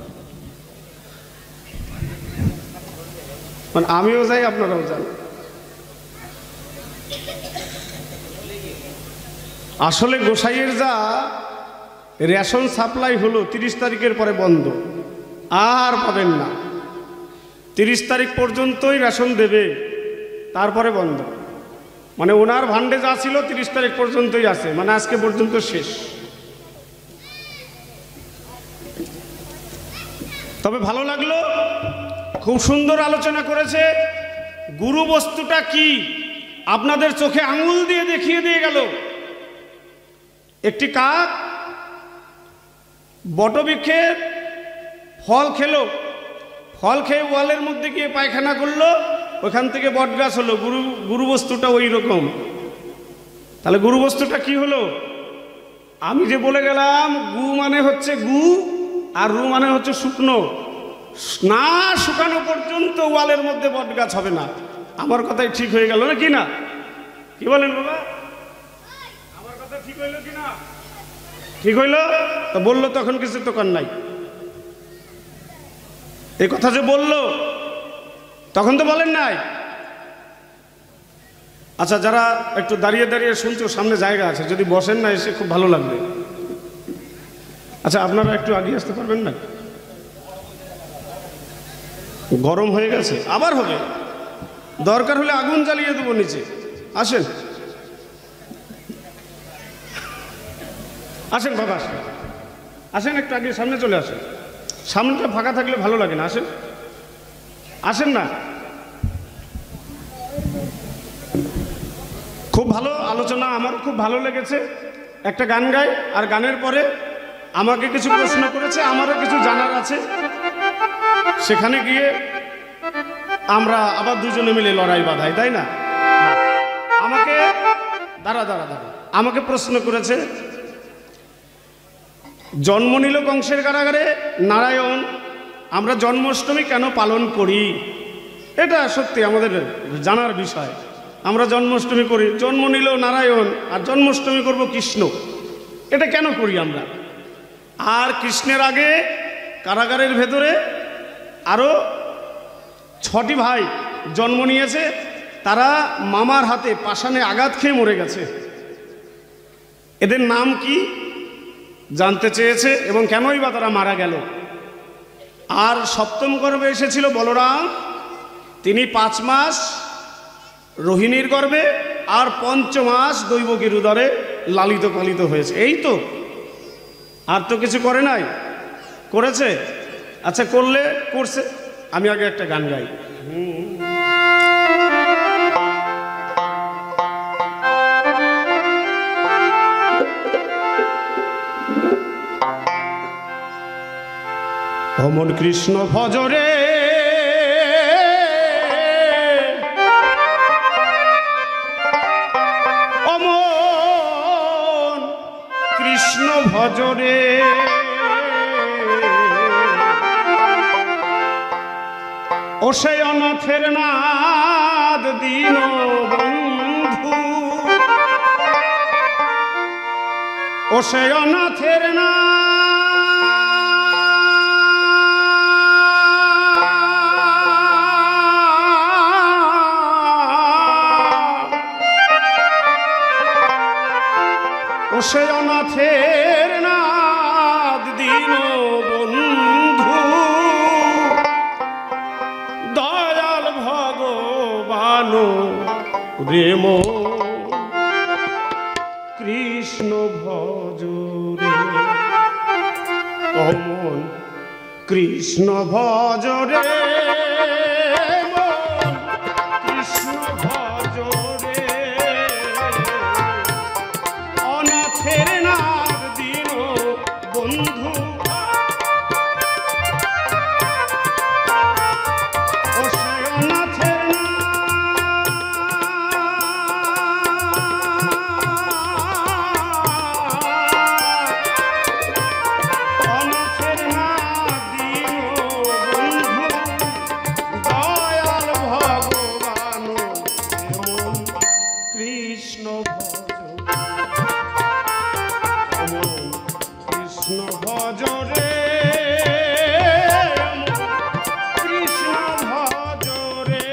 মানে আমিও যাই, আপনারাও যান। আসলে গোসাইয়ের যা রেশন সাপ্লাই হলো তিরিশ তারিখের পরে বন্ধ, আর পাবেন না। তিরিশ তারিখ পর্যন্তই রেশন দেবে, তারপরে বন্ধ। মানে ওনার ভান্ডে যা ছিল তিরিশ তারিখ পর্যন্তই আছে, মানে আজকে পর্যন্ত শেষ। তবে ভালো লাগলো, খুব সুন্দর আলোচনা করেছে। গুরু বস্তুটা কি আপনাদের চোখে আঙুল দিয়ে দেখিয়ে দিয়ে গেল। একটি কাক বটবৃক্ষের ফল খেলো, ফল খেয়ে ওয়ালের মধ্যে গিয়ে পায়খানা করলো, ওখান থেকে বট গাছ হলো। গুরু গুরু বস্তুটা ওই রকম। তাহলে গুরু বস্তুটা কি হলো? আমি যে বলে গেলাম গু মানে হচ্ছে গু, আর রু মানে হচ্ছে শুকনো। না শুকানো পর্যন্ত ওয়ালের মধ্যে বট গাছ হবে না। আমার কথাই ঠিক হয়ে গেল না কি না? কি বলেন বাবা? আমার কথা ঠিক হইলো কি না? ঠিক হইলো তো বললো, তখন কিছু তো কর নাই। এই কথা যে বললো তখন তো বলেন নাই। আচ্ছা, যারা একটু দাঁড়িয়ে দাঁড়িয়ে শুনছো, সামনে জায়গা আছে, যদি বসেন না এসে খুব ভালো লাগবে। আচ্ছা, আপনারা একটু আগে আসতে পারবেন না? গরম হয়ে গেছে, আবার হবে, দরকার হলে আগুন জ্বালিয়ে দেবো নিচে। আসেন আসেন বাবা, আসেন আসেন, একটু আগে সামনে চলে আসেন। সামনেটা ফাঁকা থাকলে ভালো লাগে না। আসেন আসেন না। খুব ভালো আলোচনা, আমার খুব ভালো লেগেছে। একটা গান গাই, আর গানের পরে আমাকে কিছু প্রশ্ন করেছে, আমারও কিছু জানার আছে। সেখানে গিয়ে আমরা আবার দুজনে মিলে লড়াই বাঁধাই, তাই না? আমাকে দাঁড়া দাঁড়া দাঁড়া আমাকে প্রশ্ন করেছে, জন্ম নিল কংসের কারাগারে নারায়ণ, আমরা জন্মাষ্টমী কেন পালন করি? এটা সত্যি আমাদের জানার বিষয়। আমরা জন্মাষ্টমী করি, জন্ম নিল নারায়ণ, আর জন্মাষ্টমী করব কৃষ্ণ। এটা কেন করি আমরা? আর কৃষ্ণের আগে কারাগারের ভেতরে আরও ছটি ভাই জন্ম নিয়েছে, তারা মামার হাতে পাষাণে আঘাত খেয়ে মরে গেছে। এদের নাম কি জানতে চেয়েছে, এবং কেনই বা তারা মারা গেল। আর সপ্তম গর্ভে এসেছিল বলরাম, তিনি পাঁচ মাস রোহিণীর গর্ভে আর পঞ্চমাস দৈবকীর উদরে লালিত পালিত হয়েছে। এই তো, আর তো কিছু করে নাই। করেছে? আচ্ছা, করলে করছে। আমি আগে একটা গান গাই। অমন কৃষ্ণ ভজরে অমন কৃষ্ণ ভজরে ও সে অনাথের নাদ দীন বন্ধু, ও সে অনাথের নাদ, ও সে অনাথের নাদ দীন বন্ধু, দয়াল ভগবান প্রেম কৃষ্ণ ভজ রে, অমন কৃষ্ণ ভজ রে, মন কৃষ্ণ ভজ রে, অনাথের নাদ দীন বন্ধু, ও সে অনাথের অনাথের নাদ দীন বন্ধু, দয়াল ভগবান এমন কৃষ্ণ ভজ, এমন কৃষ্ণ ভজ রে, এমন কৃষ্ণ ভজ রে।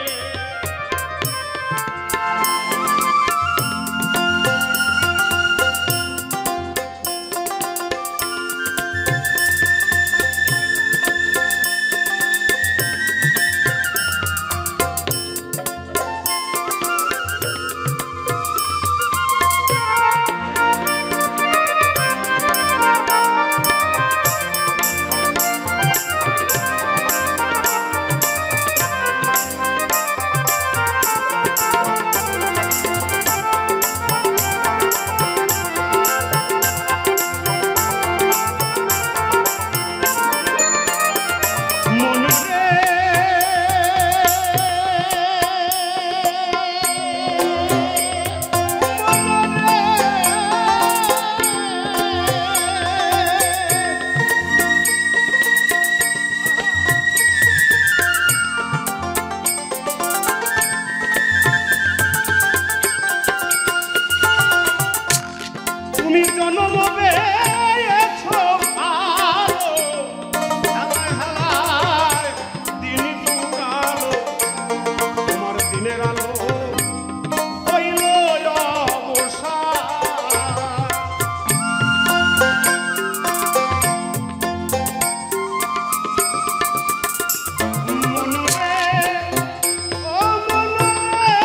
মন রে মন রে, তুমি জন্ম পেয়েছো ভালো, হালায় হালায় দিন দুরালো, তোমার দিনের আলো হইল অবসান। মন রে, ও মন রে,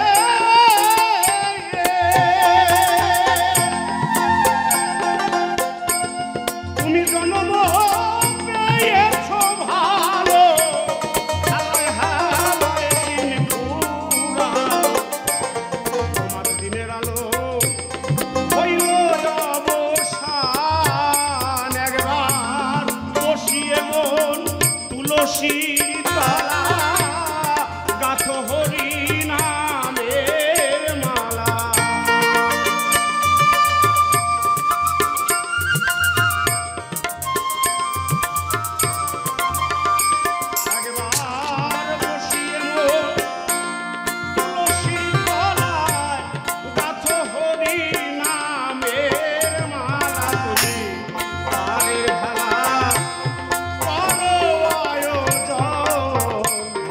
তুমি জন্ম পেয়েছো ভালো, হালায় হালায় দিন পুরানো, তোমার দিনের আলো হইল অবসান। একবার বসিয়ে মন তুলসীর তলা, গাথ হরি নামের মালা। একবার বসিয়ে মন তুলসীর তলায়, গাথ হরি নামের মালা। তুমি পারের ভেলা করো আয়োজন,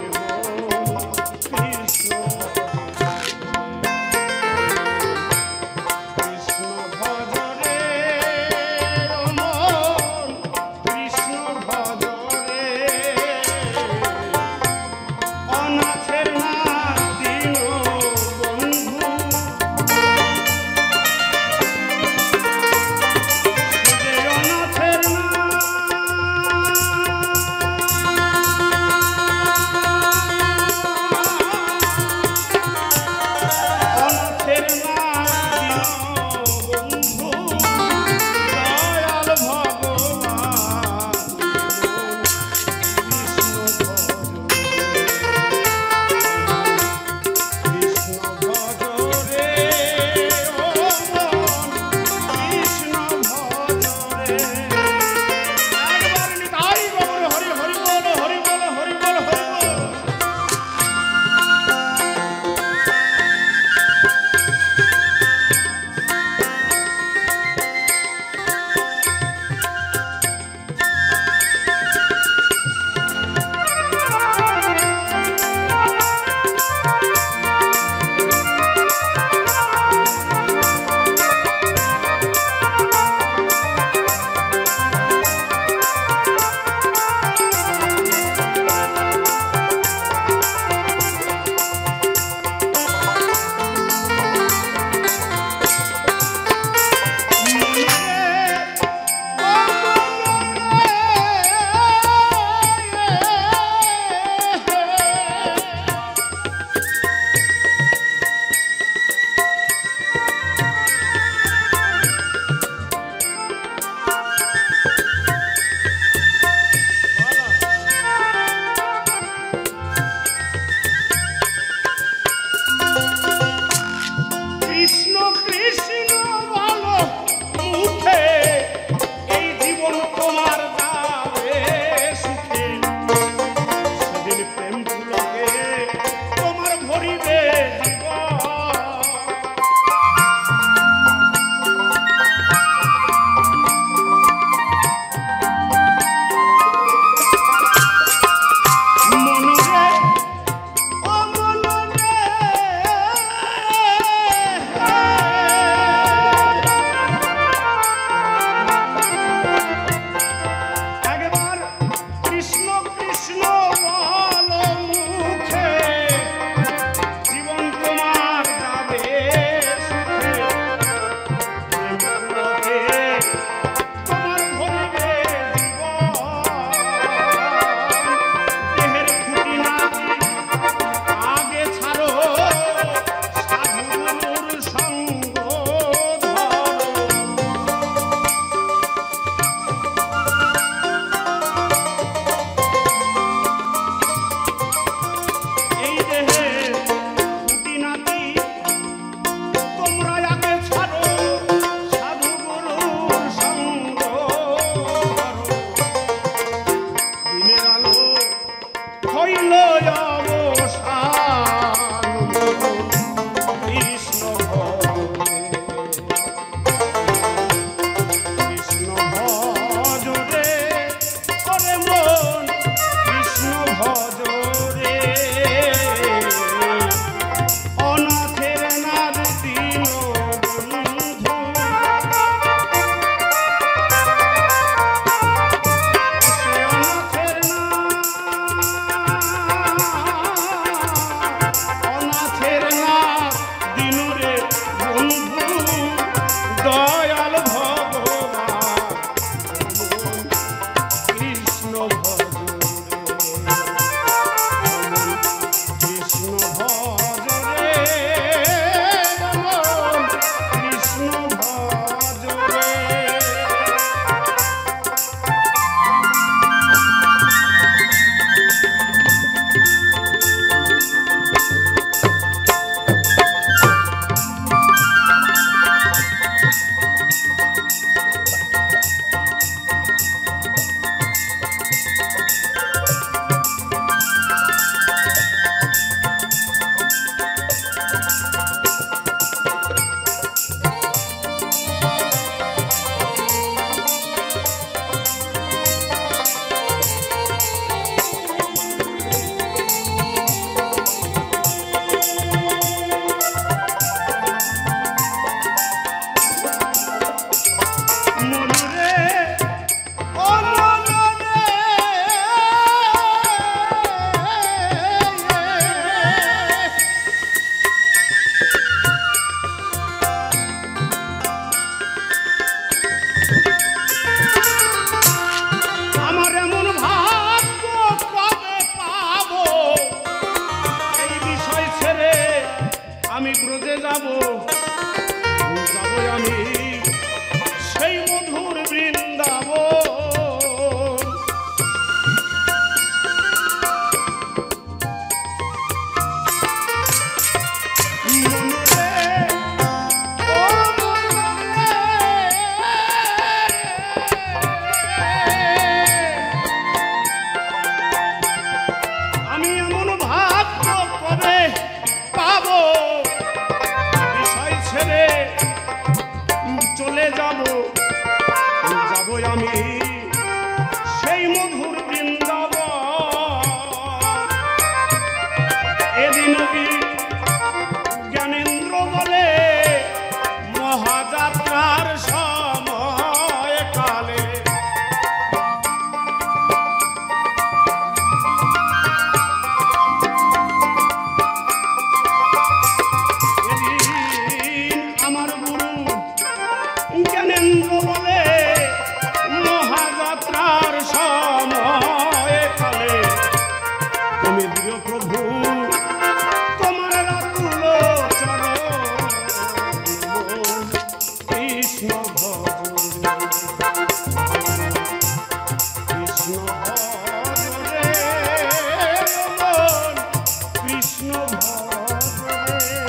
হইল অবসান কৃষ্ণ ভজরে কৃষ্ণ ভজরে ওরে মন কৃষ্ণ ভজরে অনাথের নাদ দীন বন্ধু সে অনাথের নাদ অনাথের নাদ দীন রে বন্ধু দয়াল ভগবান কৃষ্ণ ভজরে কৃষ্ণ ভজরে কৃষ্ণ ভজরে মনরে ও মনরে আমার এমন ভাগ্য কবে পাবো এই বিষয় ছেড়ে আমি ব্রজে যাব যাব আমি সেই মধুর বৃন্দাবন মনরে ও মনরে আমি এমন ভাগ্য কবে পাবো বিষয় ছেড়ে চলে যাব যাব আমি সেই মধুর বৃন্দাবন এদিন কি জ্ঞানেন্দ্র বলে মহাযাত্রার সময় কালে এদিন আমার গুরু জ্ঞানেন্দ্র বলে মহাযাত্রার সময় কালে তুমি প্রিয় প্রভু তোমার রাতুল চরণ কৃষ্ণ ভজরে কৃষ্ণ ভজরে কৃষ্ণ ভজরে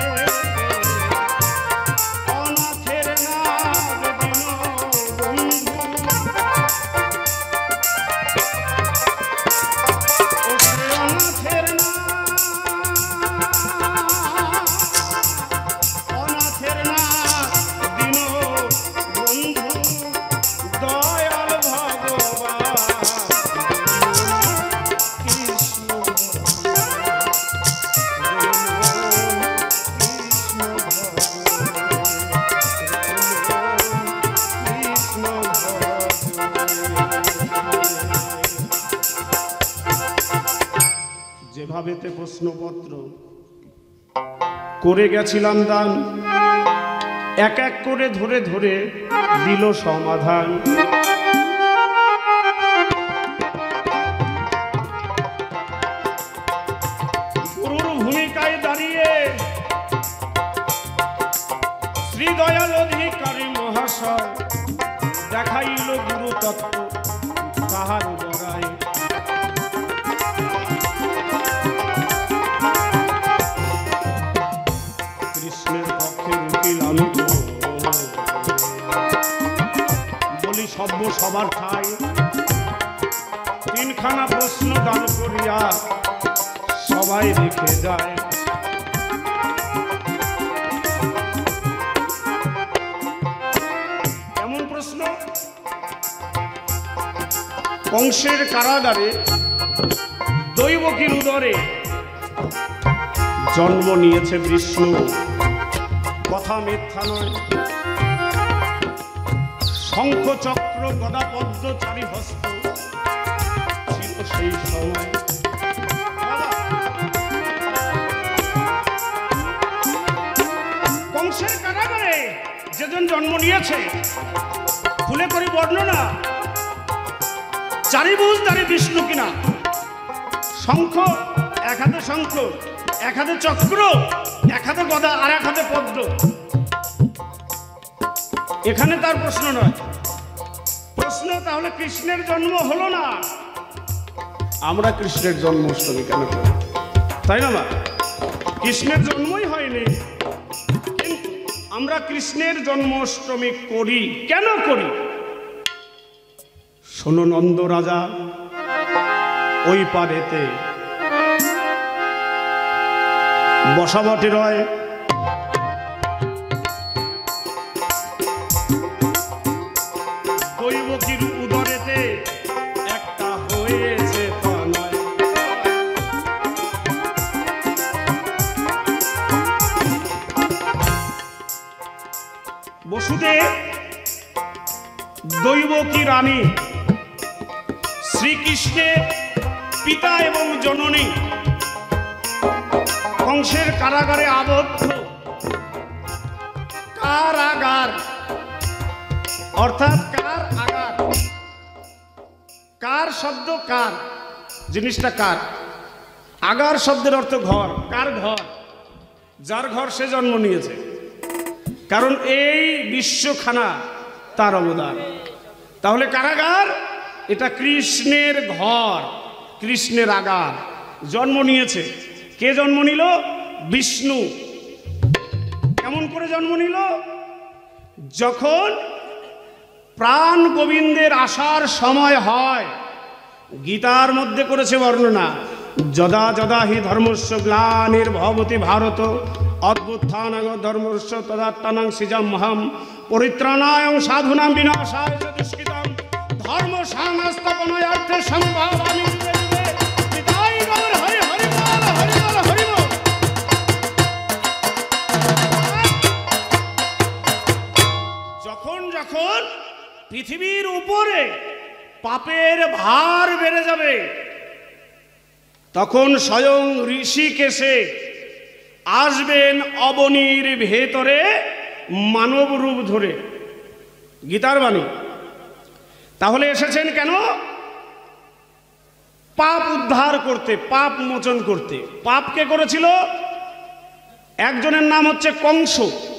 অনাথের নাদ দীন বন্ধু ও সে অনাথের নাদ অনাথের নাদ দীন বন্ধু দয়াল ভগবান কৃষ্ণ যেভাবেতে প্রশ্নপত্র করে গেছিলাম দান এক এক করে ধরে ধরে দিল সমাধান গুরুর ভূমিকায় দাঁড়িয়ে শ্রী দয়াল অধিকারী মহাশয় দেখাইল গুরু তত্ত্ব তাহার বড়াই কৃষ্ণের পক্ষে রুকিল আমি বলি শব্দ আমায় রেখে যায়। এমন প্রশ্ন, কংসের কারাগারে দৈবকীর উদরে জন্ম নিয়েছে বিষ্ণু, কথা মিথ্যা নয়। শঙ্খ চক্র গদা পদ্ম চারি হস্ত ছিল সেই সময়। কংসের কারাগারে যেজন জন্ম নিয়েছে, খুলে করি বর্ণনা, চারিভুজ ধারী বিষ্ণু কিনা, শঙ্খ, এক হাতে শঙ্খ, এক হাতে চক্র, এক হাতে গদা, আর এক হাতে পদ্ম। এখানে তার প্রশ্ন নয়। প্রশ্ন, তাহলে কৃষ্ণের জন্ম হলো না, আমরা কৃষ্ণের জন্মাষ্টমী কেন করি? তাই না? কৃষ্ণের জন্মই হয়নি, কিন্তু আমরা কৃষ্ণের জন্মাষ্টমী করি। কেন করি? শোনো নন্দ রাজা, ওই পারেতে বসাবটে রয়, দৈবকীর উদরেতে একটা হয়েছে তা নয়। বসুদেব দৈবকী রানী, শ্রীকৃষ্ণের পিতা এবং জননী, কংসের কারাগারে আবদ্ধ। কারাগার অর্থাৎ কার আগার, কার শব্দ কার, জিনিসটা কার। আগার শব্দের অর্থ ঘর। কার ঘর? যার ঘর সে জন্ম নিয়েছে, কারণ এই বিশ্বখানা তার অবদান। তাহলে কারাগার এটা কৃষ্ণের ঘর, কৃষ্ণের আগার। জন্ম নিয়েছে কে? জন্ম নিল বিষ্ণু। কেমন করে জন্ম নিল? যখন প্রাণ গোবিন্দের আসার সময় হয়, গীতার মধ্যে করেছে বর্ণনা, যদা যদা হি ধর্মস্য গ্লানির্ভবতি ভারত অদ্ভুত্থানং ধর্মস্য তদাত্মানাং সৃজাম্যহম পরিত্রাণায় সাধুনাং বিনাশায় চ দুষ্কৃতং ধর্ম সংস্থাপনার্থে সম্ভাবামি যুগে যুগে। নিতাই গৌর হরি হরি বল, হরি বল, হরি বল। যখন যখন পৃথিবীর উপরে পাপের ভার বেড়ে যাবে, তখন স্বয়ং ঋষিকেশে আসবেন অবনীর ভেতরে মানব রূপ ধরে। গীতার বাণী। তাহলে এসেছেন কেন? পাপ উদ্ধার করতে, পাপ মোচন করতে। পাপ কে করেছিল? একজনের নাম হচ্ছে কংস,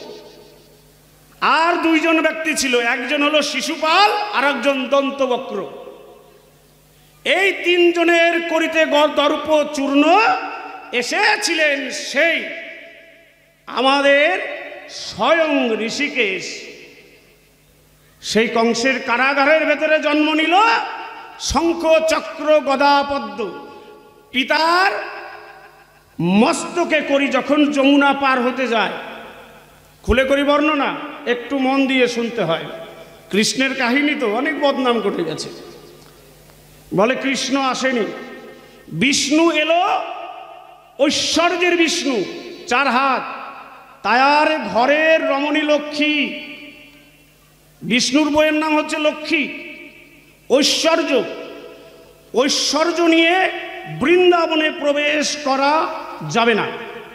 আর দুইজন ব্যক্তি ছিল, একজন হলো শিশুপাল আর একজন দন্তবক্র। এই তিনজনের করিতে দর্প চূর্ণ এসেছিলেন সেই আমাদের স্বয়ং ঋষিকেশ। সেই কংসের কারাগারের ভেতরে জন্ম নিল শঙ্খ চক্র গদা পদ্ম। পিতার মস্তকে করি যখন যমুনা পার হতে যায়, খুলে করি বর্ণনা, একটু মন দিয়ে শুনতে হয়। কৃষ্ণের কাহিনী তো অনেক বদনাম ঘটে গেছে। বলে কৃষ্ণ আসেনি, বিষ্ণু এলো, ঐশ্বর্যের বিষ্ণু, চার হাত, তায়ার ঘরের রমণী লক্ষ্মী। বিষ্ণুর বইয়ের নাম হচ্ছে লক্ষ্মী। ঐশ্বর্য, ঐশ্বর্য নিয়ে বৃন্দাবনে প্রবেশ করা যাবে না।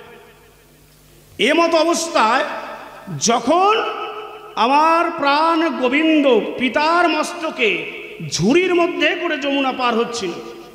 এমত অবস্থায় যখন আমার প্রাণ গোবিন্দ পিতার মস্তকে ঝুড়ির মধ্যে করে যমুনা পার হচ্ছিল,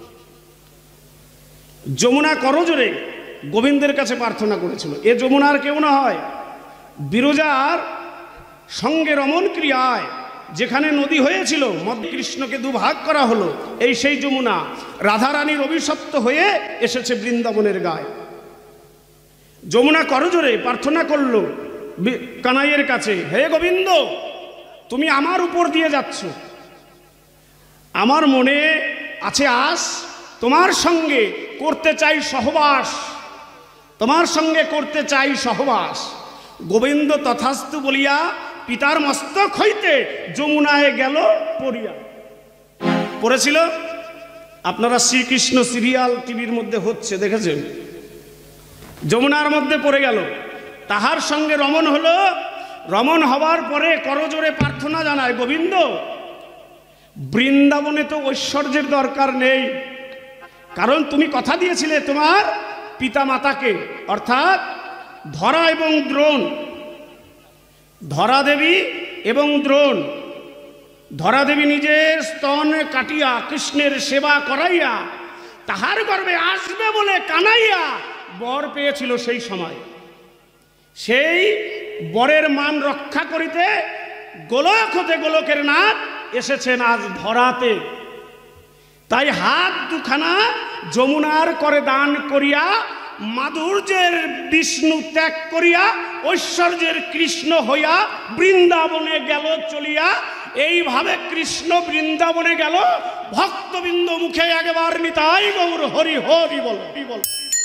যমুনা করজোরে গোবিন্দের কাছে প্রার্থনা করেছিল। এ যমুনার কেউ না হয়, বিরজার সঙ্গে রমণ ক্রিয়ায় যেখানে নদী হয়েছিল, মধ্য কৃষ্ণকে দুভাগ করা হলো, এই সেই যমুনা রাধারানীর অভিশপ্ত হয়ে এসেছে বৃন্দাবনের গায়ে। যমুনা করজোরে প্রার্থনা করল কানাইয়ের কাছে, হে গোবিন্দ, তুমি আমার উপর দিয়ে যাচ্ছ, আমার মনে আছে আস, তোমার সঙ্গে করতে চাই সহবাস, তোমার সঙ্গে করতে চাই সহবাস। গোবিন্দ তথাস্তু বলিয়া পিতার মস্তক হইতে যমুনায় গেল পড়িয়া। পড়েছিল, আপনারা শ্রীকৃষ্ণ সিরিয়াল টিভির মধ্যে হচ্ছে দেখেছেন, যমুনার মধ্যে পড়ে গেল, তাহার সঙ্গে রমণ হলো। রমণ হওয়ার পরে করজোরে প্রার্থনা জানায়, গোবিন্দ বৃন্দাবনে তো ঐশ্বর্যের দরকার নেই, কারণ তুমি কথা দিয়েছিলে তোমার পিতা মাতাকে, অর্থাৎ ধরা এবং দ্রোণ, ধরা দেবী এবং দ্রোণ। ধরা দেবী নিজের স্তন কাটিয়া কৃষ্ণের সেবা করাইয়া তাহার গর্ভে আসবে বলে কানাইয়া বর পেয়েছিল সেই সময়। সেই বরের মান রক্ষা করিতে গোলক হতে গোলকের নাথ এসেছেন আজ ধরাতে। তাই হাত দুখানা যমুনার করে দান করিয়া মাধুর্যের বিষ্ণু ত্যাগ করিয়া ঐশ্বর্যের কৃষ্ণ হইয়া বৃন্দাবনে গেল চলিয়া। এইভাবে কৃষ্ণ বৃন্দাবনে গেল, ভক্তবৃন্দ মুখে একবার নিতাই গৌর হরি হরি বল বল।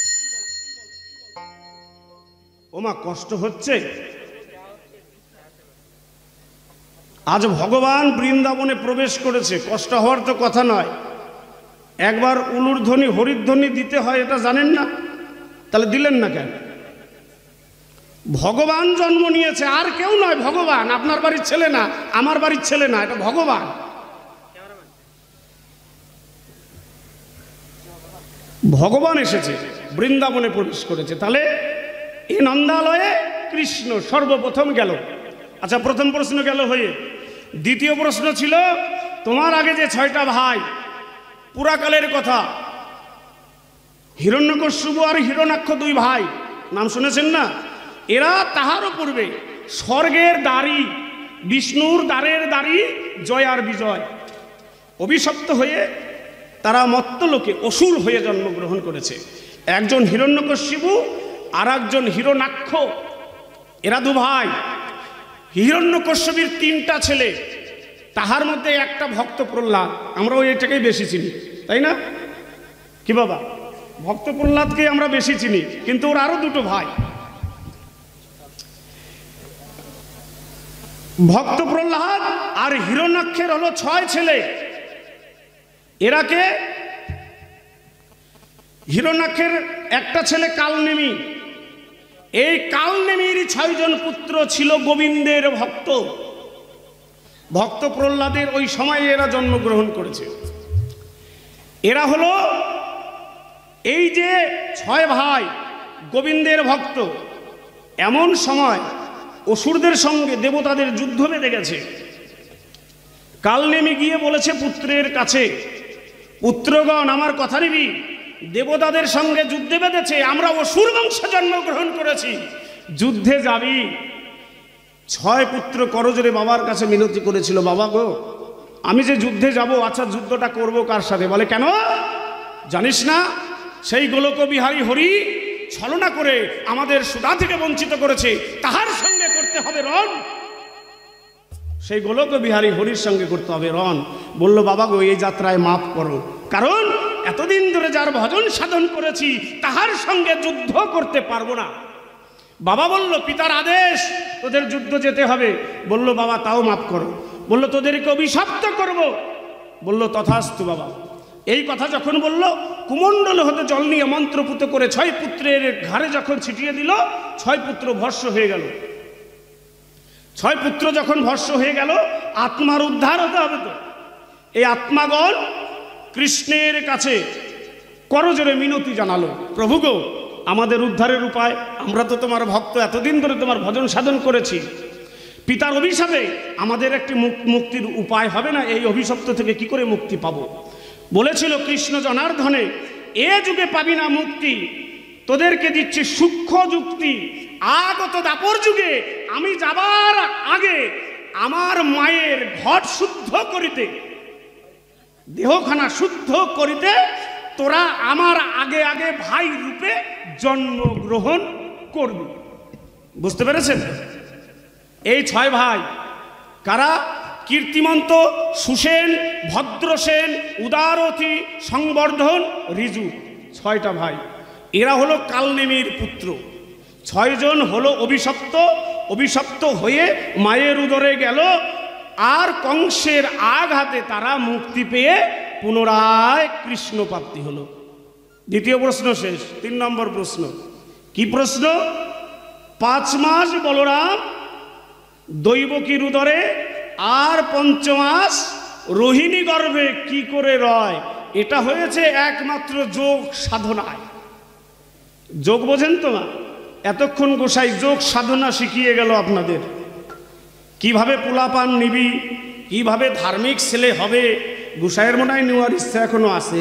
ওমা কষ্ট হচ্ছে। আজ ভগবান বৃন্দাবনে প্রবেশ করেছে, কষ্ট হওয়ার তো কথা নয়। একবার উলুর ধ্বনি হরিধ্বনি দিতে হয়, এটা জানেন না? তাহলে দিলেন না কেন? ভগবান জন্ম নিয়েছে, আর কেউ নয়, ভগবান। আপনার বাড়ির ছেলে না, আমার বাড়ির ছেলে না, এটা ভগবান। ভগবান এসেছে, বৃন্দাবনে প্রবেশ করেছে। তাহলে এই নন্দালয়ে কৃষ্ণ সর্বপ্রথম গেল। আচ্ছা, প্রথম প্রশ্ন গেল হয়ে। দ্বিতীয় প্রশ্ন ছিল, তোমার আগে যে ছয়টা ভাই, পুরাকালের কথা, হিরণ্যকশ্যপু আর হিরণ্যাক্ষ দুই ভাই, নাম শুনেছেন না? এরা তাহারও পূর্বে স্বর্গের দ্বারী, বিষ্ণুর দ্বারের দ্বারী জয় আর বিজয়, অভিশপ্ত হয়ে তারা মত্তলোকে অসুর হয়ে জন্মগ্রহণ করেছে। একজন হিরণ্যকশ্যপু আর একজন হিরণ্যাক্ষ, এরা দু ভাই। হিরণ্যকশ্যপের তিনটা ছেলে, তাহার মধ্যে একটা ভক্ত প্রহ্লাদ। আমরা ওই এটাকেই বেশি চিনি, তাই না? কি বাবা, ভক্ত প্রহ্লাদকে আমরা বেশি চিনি, কিন্তু ওর আরো দুটো ভাই। ভক্ত প্রহ্লাদ আর হিরণ্যাক্ষের হলো ছয় ছেলে। এরাকে, হিরণ্যাক্ষের একটা ছেলে কালনেমি, এই কালনেমির ছয়জন পুত্র ছিল গোবিন্দের ভক্ত। ভক্ত প্রহ্লাদের ওই সময়ে এরা জন্মগ্রহণ করেছে। এরা হলো এই যে ছয় ভাই গোবিন্দের ভক্ত। এমন সময় অসুরদের সঙ্গে দেবতাদের যুদ্ধ বেঁধে গেছে। কালনেমি গিয়ে বলেছে পুত্রের কাছে, পুত্রগণ আমার কথা নিবি, দেবতাদের সঙ্গে যুদ্ধে বেঁধেছে, আমরা অসুর বংশে জন্মগ্রহণ করেছি, যুদ্ধে যাবি? ছয় পুত্র করজোরে বাবার কাছে মিনতি করেছিল, বাবা গো আমি যে যুদ্ধে যাব, আচ্ছা যুদ্ধটা করব কার সাথে? বলে কেন জানিস না, সেই গোলক বিহারী হরি ছলনা করে আমাদের সুধা থেকে বঞ্চিত করেছে, তাহার সঙ্গে করতে হবে রণ। সেই গোলক বিহারী হরির সঙ্গে করতে হবে রণ। বলল বাবা গো এই যাত্রায় মাফ করো, কারণ এতদিন ধরে যার ভজন সাধন করেছি তাহার সঙ্গে যুদ্ধ করতে পারবো না। বাবা বলল পিতার আদেশ, তোদের যুদ্ধ যেতে হবে। বলল বাবা তাও মাফ করো। বলল তোদেরকে অভিশপ্ত করব। বলল তথাস্তু বাবা। এই কথা যখন বলল, কুমণ্ডল হতে জল নিয়ে মন্ত্রপুত করে ছয় পুত্রের ঘাড়ে যখন ছিটিয়ে দিল, ছয় পুত্র ভস্ম হয়ে গেল। ছয় পুত্র যখন ভস্ম হয়ে গেল, আত্মার উদ্ধার হতে হবে তো। এই আত্মাগণ কৃষ্ণের কাছে করজোরে মিনতি জানালো, প্রভু গো আমাদের উদ্ধারের উপায়, আমরা তো তোমার ভক্ত, এতদিন ধরে তোমার ভজন সাধন করেছি, পিতার অভিশাপে আমাদের একটি মুক্তির উপায় হবে না? এই অভিশপ্ত থেকে কি করে মুক্তি পাবো? বলেছিল কৃষ্ণ জনার্দনে, এ যুগে পাবি না মুক্তি, তোদেরকে দিচ্ছি সূক্ষ্ম যুক্তি। আগত দাপর যুগে আমি যাবার আগে আমার মায়ের ঘট শুদ্ধ করিতে, দেহখানা শুদ্ধ করিতে তোরা আমার আগে আগে ভাই রূপে জন্মগ্রহণ করবি। বুঝতে পেরেছেন? এই ছয় ভাই কারা? কীর্তিমন্ত, সুসেন, ভদ্রসেন, উদারথী, সংবর্ধন, ঋজু। ছয়টা ভাই, এরা হলো কালনেমির পুত্র। ছয়জন হলো অভিশপ্ত, অভিশপ্ত হয়ে মায়ের উদরে গেল, আর কংসের আঘাতে তারা মুক্তি পেয়ে পুনরায় কৃষ্ণ প্রাপ্তি হলো। দ্বিতীয় প্রশ্ন শেষ। তিন নম্বর প্রশ্ন, কি প্রশ্ন? পাঁচ মাস বলরাম দৈবকীর উদরে আর পঞ্চমাস রোহিণী গর্ভে কি করে রয়? এটা হয়েছে একমাত্র যোগ সাধনায়। যোগ বোঝেন তো না? এতক্ষণ গোসাই যোগ সাধনা শিখিয়ে গেল আপনাদের, কিভাবে পোলাপান নিবি, কিভাবে ধার্মিক ছেলে হবে। গোসাইয়ের মনে হয় নেওয়ার ইচ্ছা এখনো আছে।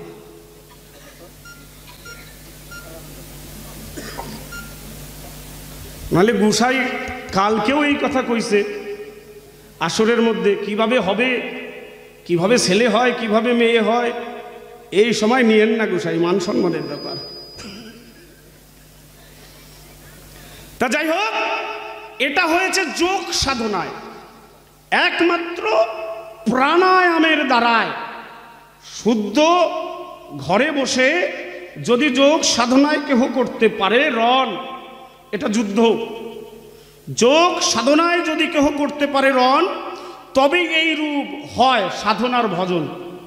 নাহলে গোসাই কালকেও এই কথা কইছে আসরের মধ্যে, কিভাবে হবে, কিভাবে ছেলে হয়, কিভাবে মেয়ে হয়। এই সময় নিয়েন না গোসাই, মান সম্মানের ব্যাপার। তা যাই হোক, এটা হয়েছে যোগ সাধনায়, একমাত্র প্রাণায়ামের দ্বারায়। শুদ্ধ ঘরে বসে যদি যোগ সাধনায় কেহ করতে পারে, রণ এটা যুদ্ধ, যোগ সাধনায় যদি কেহ করতে পারে রণ, তবে এই রূপ হয় সাধনার ভজন।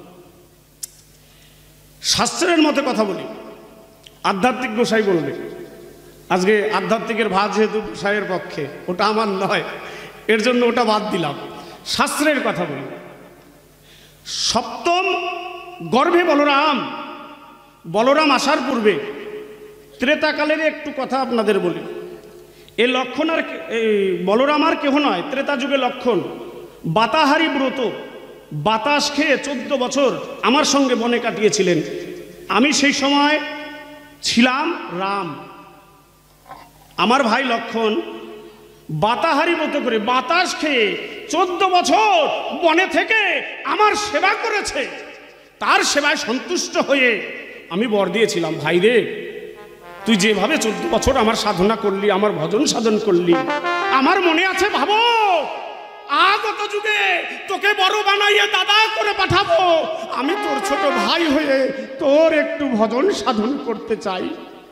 শাস্ত্রের মতে কথা বলি, আধ্যাত্মিক গোসাই বলবে। আজকে আধ্যাত্মিকের ভাগ যেহেতু গোসাইয়ের পক্ষে, ওটা আমার নয়, এর জন্য ওটা বাদ দিলাম। শাস্ত্রের কথা বলি। সপ্তম গর্ভে বলরাম, বলরাম আসার পূর্বে ত্রেতাকালের একটু কথা আপনাদের বলি। এ লক্ষণ আর এই বলরাম আর কেহ নয়, ত্রেতা যুগে লক্ষণ বাতাহারি ব্রত, বাতাস খেয়ে চোদ্দ বছর আমার সঙ্গে বনে কাটিয়েছিলেন। আমি সেই সময় ছিলাম রাম, আমার ভাই লক্ষণ বাতাহারি ব্রত করে বাতাস খেয়ে চোদ্দ বছর বনে থেকে আমার সেবা করেছে। তার সেবায় সন্তুষ্ট হয়ে আমি বর দিয়েছিলাম, ভাই রে, তুই যেভাবে চোদ্দ বছর আমার সাধনা করলি, আমার ভজন সাধন করলি, আমার মনে আছে ভাবো আগত যুগে তোকে বড় বানাইয়ে দাদা করে পাঠাবো। আমি তোর ছোট ভাই হয়ে তোর একটু ভজন সাধন করতে চাই।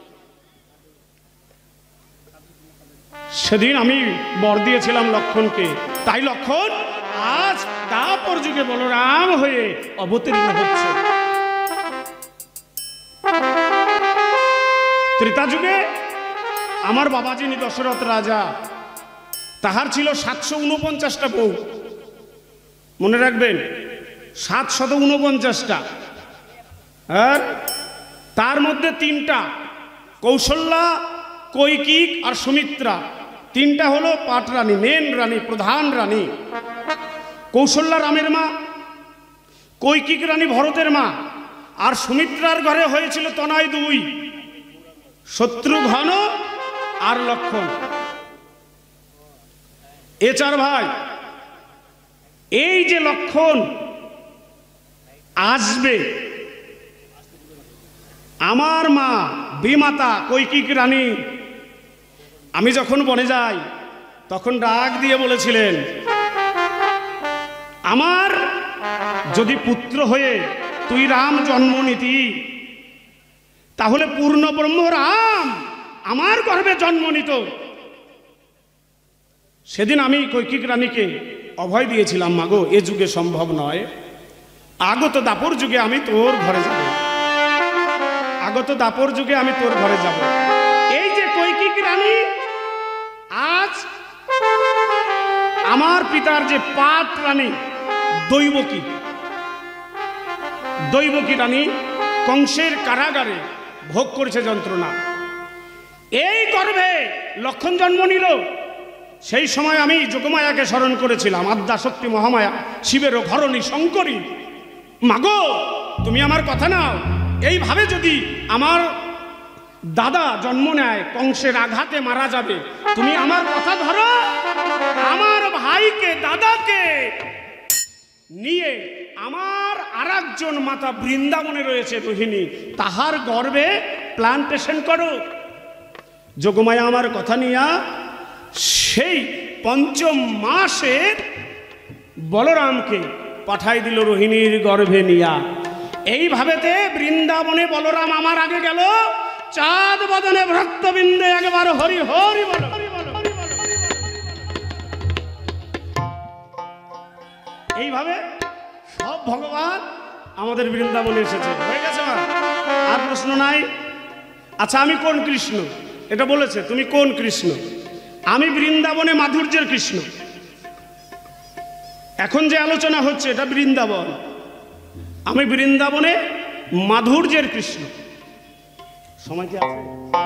সেদিন আমি বর দিয়েছিলাম লক্ষণকে, তাই লক্ষণ আজ তারপর যুগে বলরাম হয়ে অবতীর্ণ হচ্ছে। ত্রেতা যুগে আমার বাবা যিনি দশরথ রাজা, তাহার ছিল সাতশো উনপঞ্চাশটা বউ। মনে রাখবেন, সাতশত উনপঞ্চাশটা। আর তার মধ্যে তিনটা কৌশল্যা, কৈকিক আর সুমিত্রা, তিনটা হলো পাট রানী, মেন রানী, প্রধান রানী। কৌশল্যা রামের মা, কৈকিক রানী ভরতের মা, আর সুমিত্রার ঘরে হয়েছিল তনয় দুই, শত্রুঘ্ন আর লক্ষণ। এ চার ভাই। এই যে লক্ষণ আসবে, আমার মা বিমাতা কৈকিক রানী, আমি যখন বনে যাই তখন ডাক দিয়ে বলেছিলেন, আমার যদি পুত্র হয়ে তুই রাম জন্ম নিতি, তাহলে পূর্ণ ব্রহ্ম রাম আমার গর্ভে জন্ম নিত। সেদিন আমি কৈকিক রানীকে অভয় দিয়েছিলাম, মাগো এ যুগে সম্ভব নয়, আগত দাপর যুগে আমি তোর ঘরে যাব, আগত দাপর যুগে আমি তোর ঘরে যাব। এই যে কৈকিক রানী আজ আমার পিতার যে পাট রানী দৈবকী, দৈবকী রানী কংসের কারাগারে ভোগ করেছে যন্ত্রণা। এই গর্ভে লক্ষণ জন্ম নিল। সেই সময় আমি যোগমায়াকে স্মরণ করেছিলাম, আদ্যা শক্তি মহামায়া, শিবেরও ঘরণী শঙ্করী। মাগো তুমি আমার কথা নাও, এইভাবে যদি আমার দাদা জন্ম নেয়, কংসের আঘাতে মারা যাবে, তুমি আমার কথা ধরো, আমার ভাইকে দাদাকে নিয়ে আমার আর একজন মাতা বৃন্দাবনে রয়েছে রোহিণী, তাহার গর্ভে প্লান্টেশন করো। যোগমায়া আমার কথা নিয়া সেই পঞ্চম মাসের বলরামকে পাঠাই দিল রোহিণীর গর্ভে নিয়া। এইভাবেতে বৃন্দাবনে বলরাম আমার আগে গেল, চাঁদ বদনে ভক্তবৃন্দে একবার হরি হরি বল। এইভাবে সব ভগবান আমাদের বৃন্দাবনে এসেছে। হয়ে গেছে মা? আর প্রশ্ন নাই? আচ্ছা, আমি কোন কৃষ্ণ এটা বলেছে, তুমি কোন কৃষ্ণ? আমি বৃন্দাবনে মাধুর্যের কৃষ্ণ। এখন যে আলোচনা হচ্ছে এটা বৃন্দাবন, আমি বৃন্দাবনে মাধুর্যের কৃষ্ণ। সময় কি আছে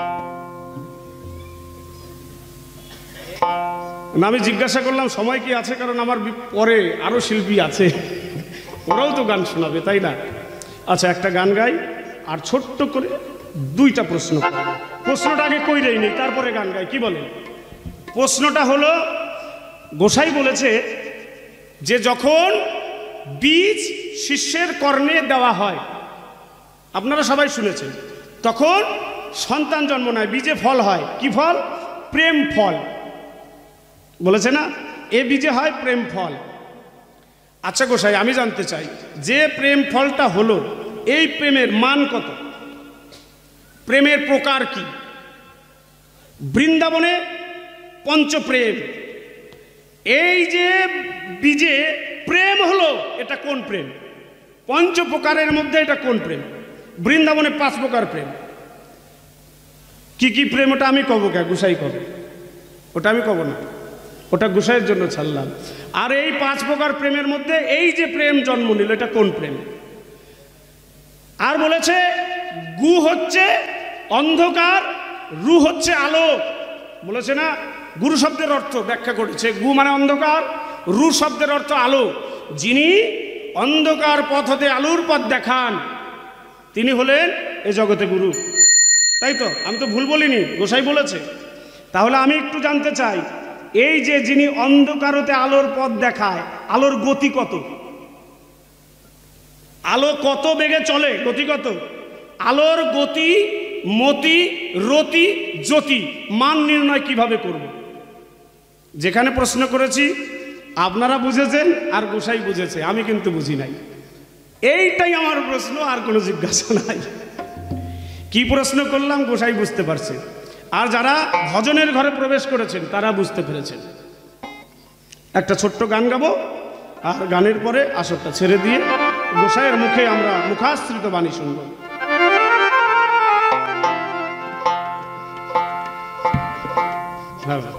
না? আমি জিজ্ঞাসা করলাম সময় কি আছে, কারণ আমার পরে আরো শিল্পী আছে, ওরাও তো গান শোনাবে, তাই না? আচ্ছা, একটা গান গাই আর ছোট্ট করে দুইটা প্রশ্ন। প্রশ্নটা আগে কইরেই নেই, তারপরে গান গাই, কি বলেন? প্রশ্নটা হলো, গোসাই বলেছে যে যখন বীজ শিষ্যের কর্ণে দেওয়া হয়, আপনারা সবাই শুনেছেন, তখন সন্তান জন্ম নেয়, বীজে ফল হয়। কি ফল? প্রেম ফল, বলেছে না? এ বীজে হয় প্রেম ফল। আচ্ছা গোসাই, আমি জানতে চাই যে প্রেম ফলটা হলো, এই প্রেমের মান কত? প্রেমের প্রকার কি? বৃন্দাবনে পঞ্চপ্রেম, এই যে বীজে প্রেম হলো, এটা কোন প্রেম? পঞ্চ প্রকারের মধ্যে এটা কোন প্রেম? বৃন্দাবনে পাঁচ প্রকার প্রেম। কি কি প্রেম ওটা আমি কব কে? গোসাই কবে? ওটা আমি কব না, ওটা গোসাইয়ের জন্য ছাড়লাম। আর এই পাঁচ প্রকার প্রেমের মধ্যে এই যে প্রেম জন্ম নিল, এটা কোন প্রেম? আর বলেছে গু হচ্ছে অন্ধকার, রু হচ্ছে আলো, বলেছে না? গুরু শব্দের অর্থ ব্যাখ্যা করেছে, গু মানে অন্ধকার, রু শব্দের অর্থ আলো। যিনি অন্ধকার পথ হতে আলোর পথ দেখান, তিনি হলেন এ জগতে গুরু। তাই তো? আমি তো ভুল বলিনি, গোসাই বলেছে। তাহলে আমি একটু জানতে চাই, এই যে যিনি অন্ধকার হতে আলোর পথ দেখায়, আলোর গতি কত? আলো কত বেগে চলে? গতি কত? আলোর গতি, মতি, রতি, জ্যোতি মান নির্ণয় কিভাবে করব? যেখানে প্রশ্ন করেছি আপনারা বুঝেছেন আর গোসাই বুঝেছে, আমি কিন্তু বুঝি নাই। এইটাই আমার প্রশ্ন, আর কোনো জিজ্ঞাসা নাই। কি প্রশ্ন করলাম গোসাই বুঝতে পারছে, আর যারা ভজনের ঘরে প্রবেশ করেছেন তারা বুঝতে পেরেছেন। একটা ছোট্ট গান গাবো, আর গানের পরে আসরটা ছেড়ে দিয়ে গোসাইয়ের মুখে আমরা মুখাশ্রিত বাণী শুনব। হ্যাঁ,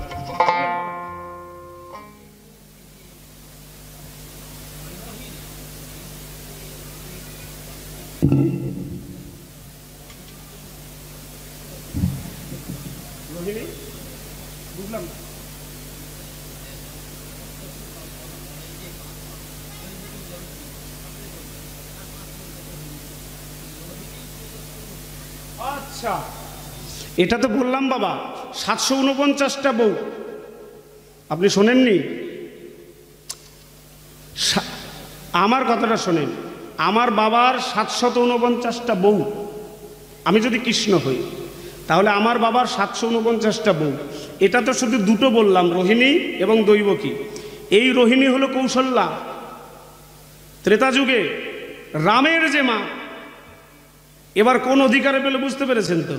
বুঝলাম না। আচ্ছা, এটা তো বললাম বাবা, সাতশো উনপঞ্চাশটা বউ। আপনি শোনেননি? আমার কথাটা শোনেন, আমার বাবার সাতশত উনপঞ্চাশটা বউ। আমি যদি কৃষ্ণ হই, তাহলে আমার বাবার সাতশো উনপঞ্চাশটা বউ। এটা তো শুধু দুটো বললাম, রোহিণী এবং দৈবকী। এই রোহিণী হলো কৌশল্যা, ত্রেতা যুগে রামের যে মা। এবার কোন অধিকারে পেলে বুঝতে পেরেছেন তো?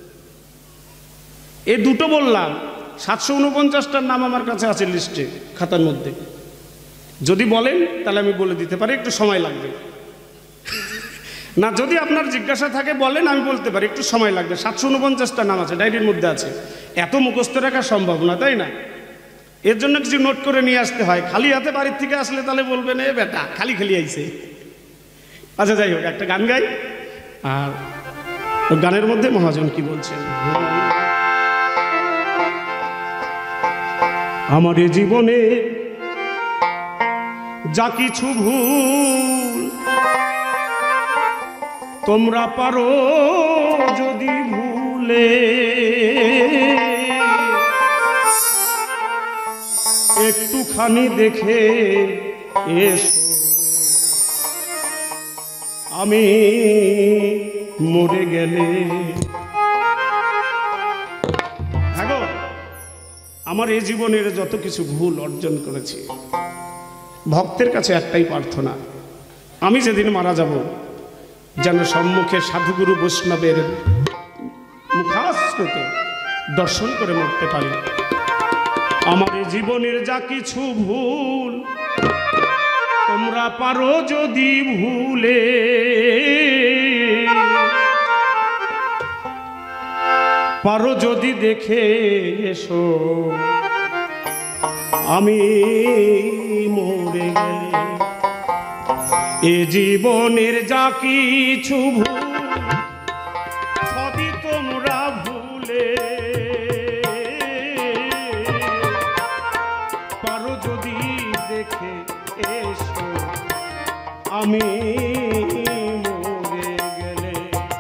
এই দুটো বললাম, সাতশো উনপঞ্চাশটার নাম আমার কাছে আছে লিস্টে, খাতার মধ্যে। যদি বলেন তাহলে আমি বলে দিতে পারি, একটু সময় লাগবে না। যদি আপনার জিজ্ঞাসা থাকে বলেন, আমি বলতে পারি, একটু সময় লাগবে। সাতশো উনপঞ্চাশটা নাম আছে, ডায়েরির মধ্যে আছে। এত মুখস্থ রাখা সম্ভব না, তাই না? এর জন্য কিছু নোট করে নিয়ে আসতে হয়। খালি হাতে বাড়ির থেকে আসলে তাহলে বলবেন এ বেটা খালি খালি আইছে। আচ্ছা, যাই হোক, একটা গান গাই, আর গানের মধ্যে মহাজন কি বলছেন। আমার জীবনে যা কিছু ভুল তোমরা পারো যদি ভুলে, একটুখানি দেখে এসো, আমি মরে গেলে। দেখো, আমার এই জীবনের যত কিছু ভুল অর্জন করেছি, ভক্তের কাছে একটাই প্রার্থনা, আমি যেদিন মারা যাব যেন সম্মুখে সাধুগুরু বৈষ্ণবের মুখাস্রত দর্শন করে মরতে পারি। আমার জীবনের যা কিছু ভুল তোমরা পারো যদি ভুলে, পারো যদি দেখে এসো আমি মরে গেলে। এ জীবনের যা কিছু ভুল সবই তোমরা ভুলে, পারো যদি দেখে এসো আমি মরে গেলে।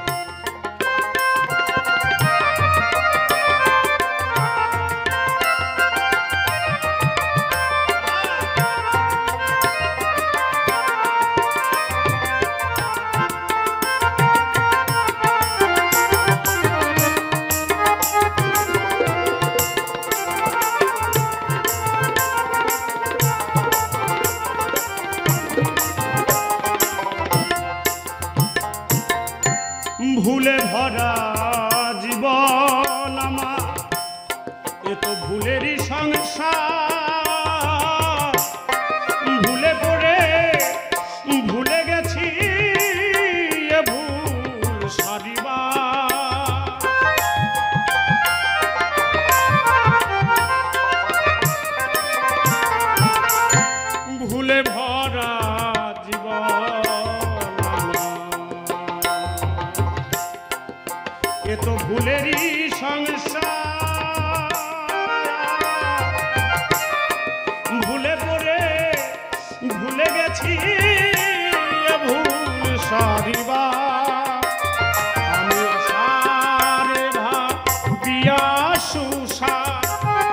ভুলে ভরা জীবন আমার, এ তো ভুলেরই সংসার। ভুলে পড়ে ভুলে গেছি এ ভুল সারিবার। ভুলে ভরা এ তো ভুলেরই সংসার। ভুলে পড়ে ভুলে গেছি ভুল সারিবার। আমি আশারে ভাবিয়া সুসার,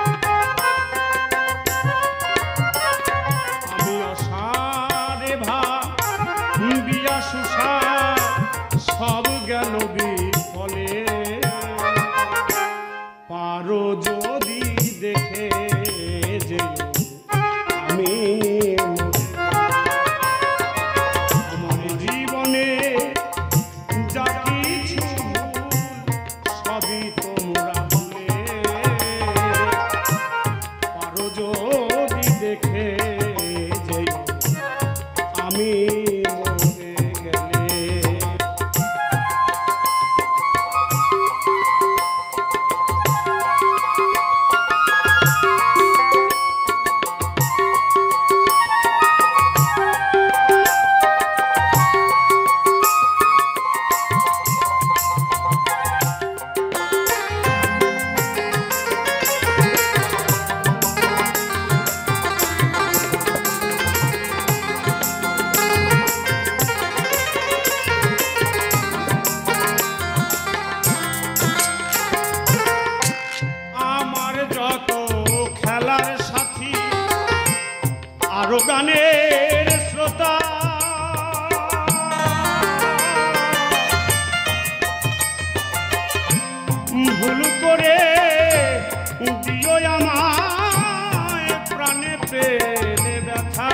আমি আশারে ভাবিয়া সুসার সব গেল বিফলে। পারো যদি দেখে যে আমি আমার জীবনে যা কিছু সবই তোমরা ভুলে, পারো যদি দেখে যে আমি মরে গেলে। আরো গানের শ্রোতা ভুল করে দিও আমায় প্রাণে পেলে ব্যথা।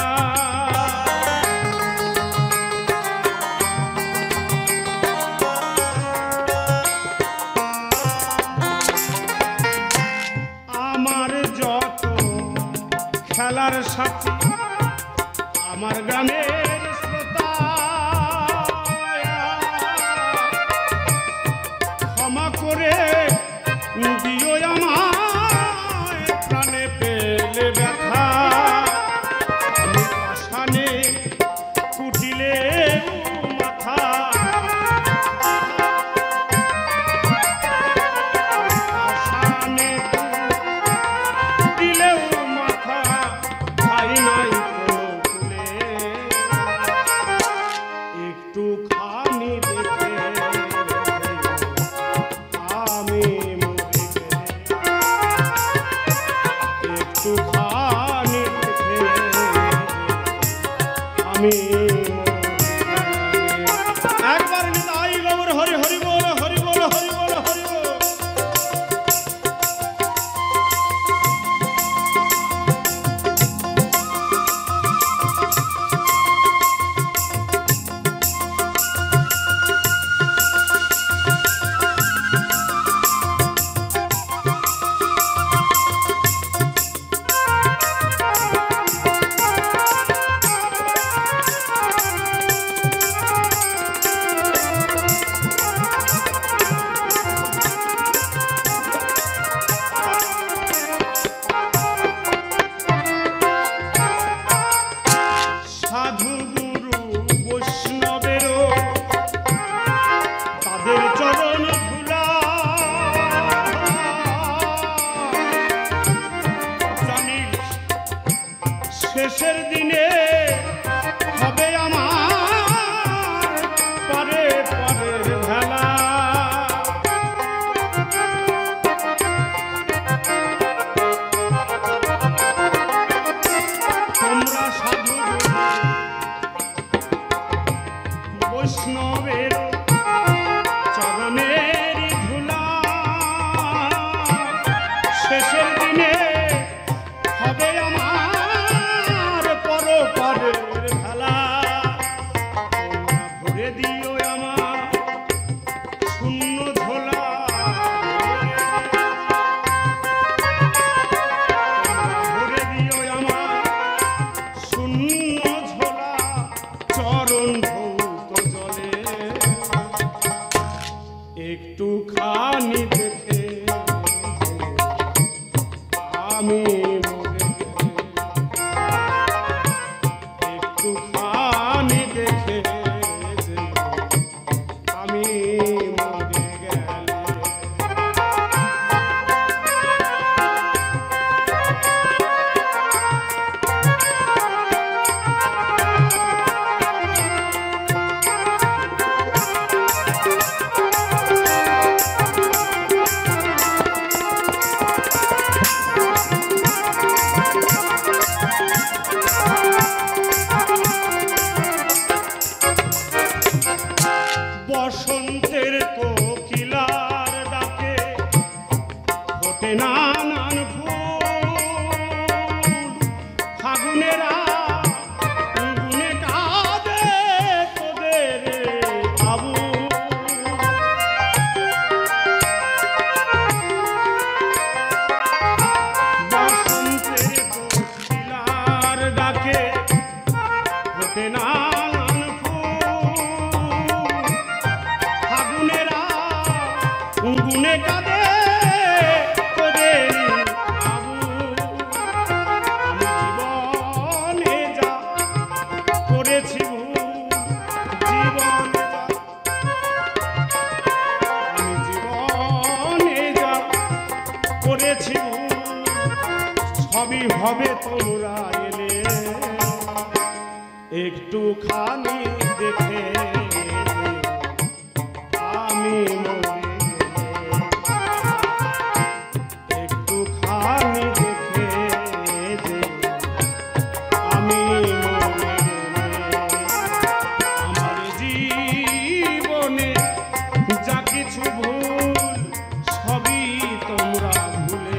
আমার যত খেলার সাথী আমার গ্রামের শ্রোতা ক্ষমা করে দিও আমায় প্রাণে পেলে ব্যথা। আমি পাষাণে কুটিলে মাথা, পাষাণে দিলেও মাথা খাই নাই একটু খানি দেখে আমি মরে গেলে। শেষের দিনে হবে আমার পারে পারের ভেলা। তোমরা সাধু বৈষ্ণবের চরণের ধুলা, শেষের দিনে হবে আমার পরপারের খেলা। তোমরা ভরে দিও আমার শূন্য ঝোলা, ভরে দিও আমার শূন্য ঝোলা, চরণ ধৌত জলে একটু খানি দেখে আমি মরে গেলে, একটু খানি দেখে আমি মরে গেলে। বসন্তের কোকিলার ডাকে ফোটে নানান ফুল, ফাগুনেরা গুনে কাঁদে তোদের আবুল। বসন্তের কোকিলার ডাকে ফোটে নানান ফাগুনেরা গুনে কাঁদে তোদের আবুল। আমি জীবনে যা করেছি ভুল, জীবনে যা আমি জীবনে যা করেছি ভুল, সবই হবে তোমরা এলে একটু খানি দেখে আমি মরে গেলে, একটু খানি দেখে আমি মরে গেলে। আমার জীবনে যা কিছু ভুল সবই তোমরা ভুলে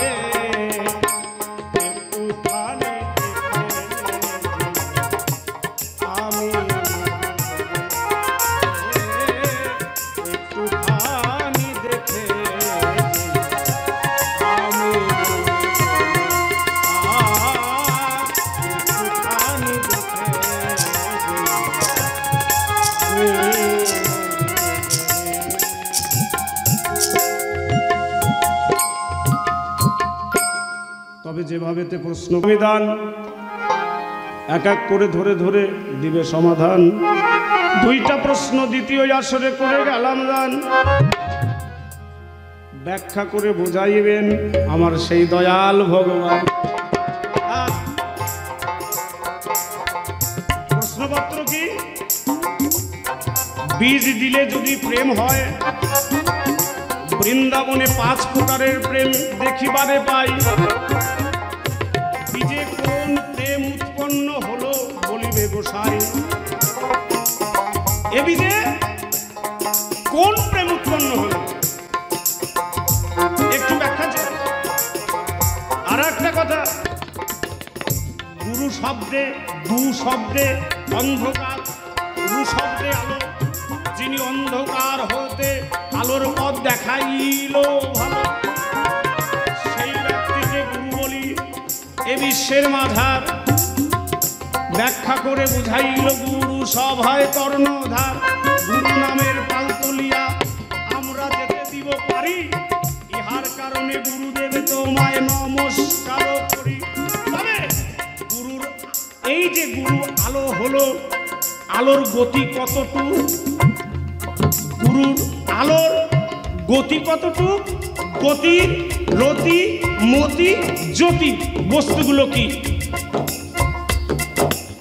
একটু খানি দেখে আমি একটুখানি দেখে আমি একটুখানি দেখে তবে যেভাবেতে প্রশ্ন বিধান এক এক করে ধরে ধরে দিবে সমাধান। দুইটা প্রশ্ন দ্বিতীয় আসরে করে গেলাম দান, ব্যাখ্যা করে বোঝাইবেন আমার সেই দয়াল ভগবান। প্রশ্নপত্র কি? বীজ দিলে যদি প্রেম হয়, বৃন্দাবনে পাঁচ প্রকারের প্রেম দেখিবারে পাই। বীজে কোন প্রেম উৎপন্ন হলো বলিবে গোসাই। এ বীজে কোন প্রেম উৎপন্ন হলো একটু ব্যাখ্যা চাই। আর একটা কথা, গুরু শব্দে দু শব্দে অন্ধকার, গুরু শব্দে আলো। যিনি অন্ধকার হতে আলোর পথ দেখাইল ভালো, সেই ব্যক্তিকে গুরু বলি। এ বিশ্বের মাঝার ব্যাখ্যা করে বুঝাইল গুরু সব হয় কর্ণধার। গুরু নামের পালতলিয়া আমরা যেতে দিব পারি, ইহার কারণে গুরুদেব তোমায় নমস্কার করি। তবে গুরুর এই যে গুরু আলো হলো, আলোর গতি কতটুকু, গুরুর আলোর গতি কতটুক, গতি রতি মতি জ্যোতি বস্তুগুলো কি?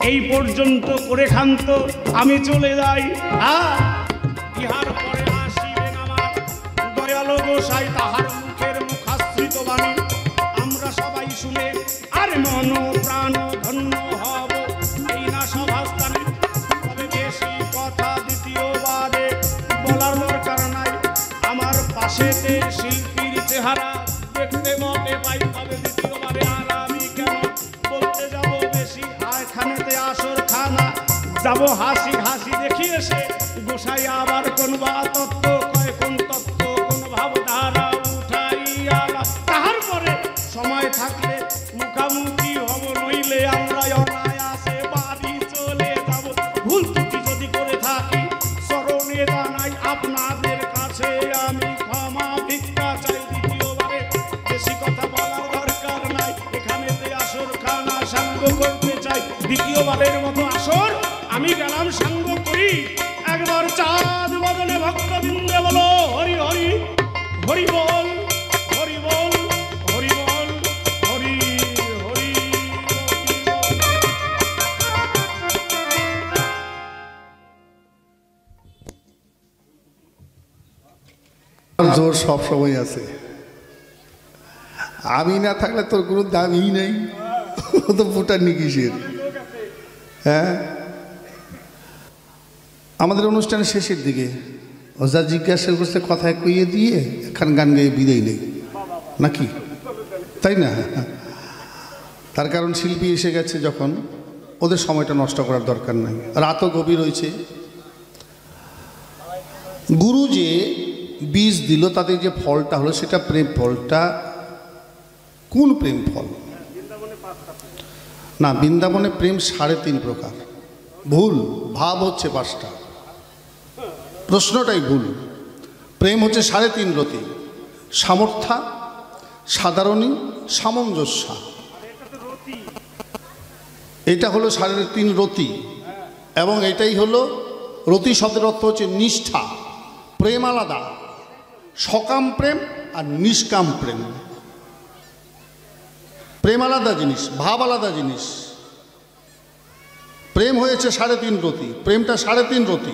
এই পর্যন্ত করে খান্ত আমি চলে যাই। হ্যাঁ, ইহার পরে আসিবেন আমার দয়ালো গোসাই, তাহার মুখের মুখাশ্রিত বাণী আমরা সবাই শুনে আর মন প্রাণ ধন্য হব এই না সভাস্থানে। তবে বেশি কথা দ্বিতীয়বারে বলার দরকার নাই। আমার পাশেতে শিল্পীর চেহারা দেখতে মনে পাই, তবে দ্বিতীয়বারে আর আমি কেন বলতে যাব বেশি। আর খানেতে আসর খানা যাব হাসি হাসি দেখি এসে গোসাই আবার কোন বা তত্ত্ব কয়, কোন তত্ত্ব কোন ভাবধারা উঠাইয়া তাহার পরে সময় থাকলে মুখামুখি হব, নইলে আমরা অনায়াসে বাড়ি চলে যাব। ভুল ত্রুটি যদি করে থাকি স্মরণে জানাই আপনাদের কাছে আমি ক্ষমা ভিক্ষা চাই। দ্বিতীয়বারে বেশি কথা বলার দরকার নাই, এখানেতে আসর খানা সাঙ্গ করতে চাই। দ্বিতীয়বারের মতো আসর আমি গেলাম সাঙ্গ করি। একবার চাঁদ বদলে ভক্তবৃন্দে বলো হরি হরি, হরি বল হরি বল হরি বল হরি হরি জোর সব সময় আছে। আমি না থাকলে তোর কোনো দামই নেই, ও তো ফুটার নিকিসের। হ্যাঁ, আমাদের অনুষ্ঠানের শেষের দিকে ও যা জিজ্ঞাসা করছে কথায় কইয়ে দিয়ে এখন গান গাইয়ে বিদায় নেই নাকি, তাই না? তার কারণ শিল্পী এসে গেছে যখন, ওদের সময়টা নষ্ট করার দরকার নাই। রাতও গভীর হয়েছে। গুরু যে বীজ দিল তাদের যে ফলটা হলো সেটা প্রেম ফলটা। কোন প্রেম ফল? না, বৃন্দাবনে প্রেম সাড়ে তিন প্রকার। ভুল, ভাব হচ্ছে পাঁচটা। প্রশ্নটাই ভুল। প্রেম হচ্ছে সাড়ে তিন রতি: সামর্থ্য, সাধারণী, সামঞ্জস্য। এটা হলো সাড়ে তিন রতি, এবং এটাই হলো রতি শব্দের অর্থ হচ্ছে নিষ্ঠা। প্রেম আলাদা, সকাম প্রেম আর নিষ্কাম প্রেম। প্রেম আলাদা জিনিস, ভাব আলাদা জিনিস। প্রেম হয়েছে সাড়ে তিন রতি, প্রেমটা সাড়ে তিন রতি।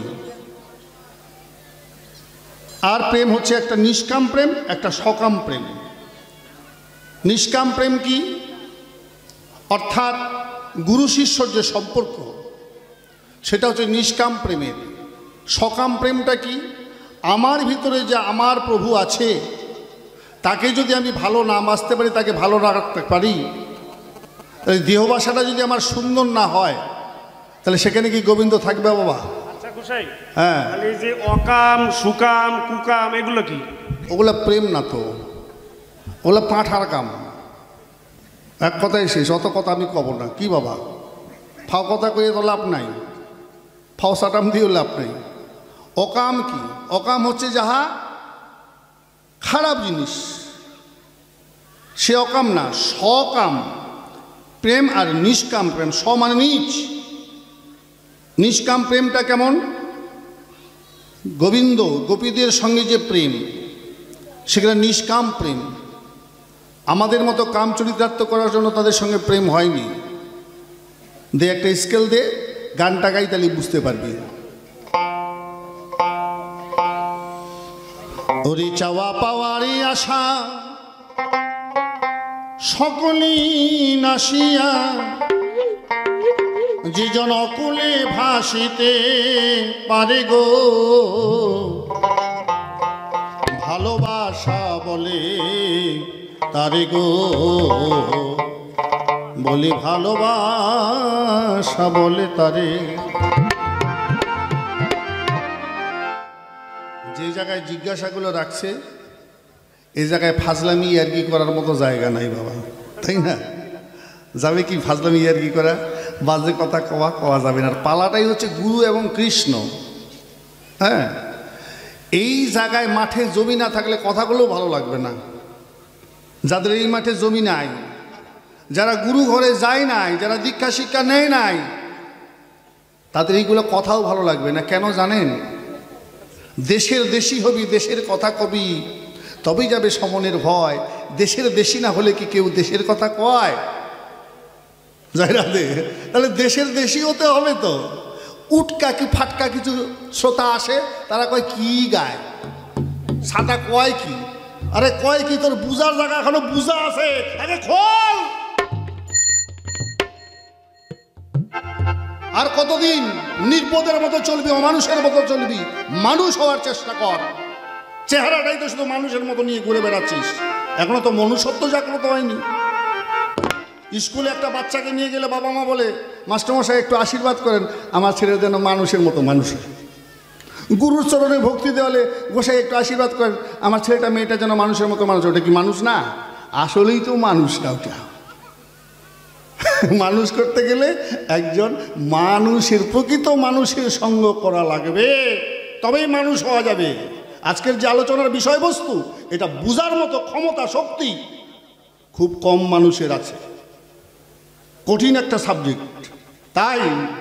আর প্রেম হচ্ছে একটা নিষ্কাম প্রেম, একটা সকাম প্রেম। নিষ্কাম প্রেম কি? অর্থাৎ গুরু শিষ্যর যে সম্পর্ক, সেটা হচ্ছে নিষ্কাম প্রেমের। সকাম প্রেমটা কি? আমার ভিতরে যে আমার প্রভু আছে, তাকে যদি আমি ভালো না বাসতে পারি, তাকে ভালো না রাখতে পারি, তাহলে দেহবাসাটা যদি আমার সুন্দর না হয়, তাহলে সেখানে কি গোবিন্দ থাকবে বাবা? আচ্ছা গোসাই, হ্যাঁ, তাহলে এই যে অকাম সুকাম কুকাম এগুলো কি? ওগুলা প্রেম না তো, ওগুলা পাঁঠার কাম। এক কথাই শেষ, অত কথা আমি কব না। কি বাবা, ফাও কথা কইয়ে তো লাভ নাই, ফাও সাটাম দিয়েও লাভ নাই। অকাম কি? অকাম হচ্ছে যাহা খারাপ জিনিস, সে অকাম না, সকাম প্রেম আর নিষ্কাম প্রেম। স মানে নিচ। নিষ্কাম প্রেমটা কেমন? গোবিন্দ গোপীদের সঙ্গে যে প্রেম, সেখানে নিষ্কাম প্রেম। আমাদের মতো কাম চরিতার্থ করার জন্য তাদের সঙ্গে প্রেম হয়নি। দে একটা স্কেল দে, গানটা গাই, তাহলে বুঝতে পারবি। ওরে চাওয়া পাওয়ারি আশা সকলই নাসিয়া, যে জন অকুলে ভাসিতে পারে গো, ভালোবাসা বলে তারে গো, বলে ভালোবাসা বলে তারে। যে জায়গায় জিজ্ঞাসাগুলো রাখছে, এই জায়গায় ফাজলামি ইয়ার্কি করার মতো জায়গা নাই বাবা, তাই না? যাবে কি ফাজলামি ইয়ার্কি করা? বাজে কথা কওয়া কওয়া যাবে না। আর পালাটাই হচ্ছে গুরু এবং কৃষ্ণ। হ্যাঁ, এই জায়গায় মাঠে জমি না থাকলে কথাগুলোও ভালো লাগবে না। যাদের এই মাঠে জমি নাই, যারা গুরু ঘরে যায় নাই, যারা দীক্ষা শিক্ষা নেয় নাই, তাদের এইগুলো কথাও ভালো লাগবে না। কেন জানেন? দেশের দেশি হবি, দেশের কথা কবি, তবেই যাবে সমনের ভয়। দেশের দেশি না হলে কি কেউ দেশের কথা কয়? যাই রাধে, তাহলে দেশের দেশি হতে হবে তো। উটকা কি ফাটকা কিছু শ্রোতা আসে, তারা কয় কি গায়, সাটা কয় কি, আরে কয় কি তোর বুঝার জায়গা এখনো বুঝা আছে, আরে খোল। আর কতদিন নির্বোধের মতো চলবি, অমানুষের মতো চলবি? মানুষ হওয়ার চেষ্টা কর। চেহারাটাই তো শুধু মানুষের মতো নিয়ে ঘুরে বেড়াচ্ছিস, এখনো তো মনুষ্যত্ব জাগ্রত হয়নি। স্কুলে একটা বাচ্চাকে নিয়ে গেলে বাবা মা বলে, মাস্টারমশাই একটু আশীর্বাদ করেন, আমার ছেলে যেন মানুষের মতো মানুষ হয়। গুরুর চরণে ভক্তি দেওয়ালে গোসাই একটু আশীর্বাদ করেন, আমার ছেলেটা মেয়েটা যেন মানুষের মতো মানুষ। ওটা কি মানুষ না? আসলেই তো মানুষ না ওটা। মানুষ করতে গেলে একজন মানুষের, প্রকৃত মানুষের সঙ্গ করা লাগবে, তবেই মানুষ হওয়া যাবে। আজকের যে আলোচনার বিষয়বস্তু, এটা বুঝার মতো ক্ষমতা শক্তি খুব কম মানুষের আছে। কঠিন একটা সাবজেক্ট। তাই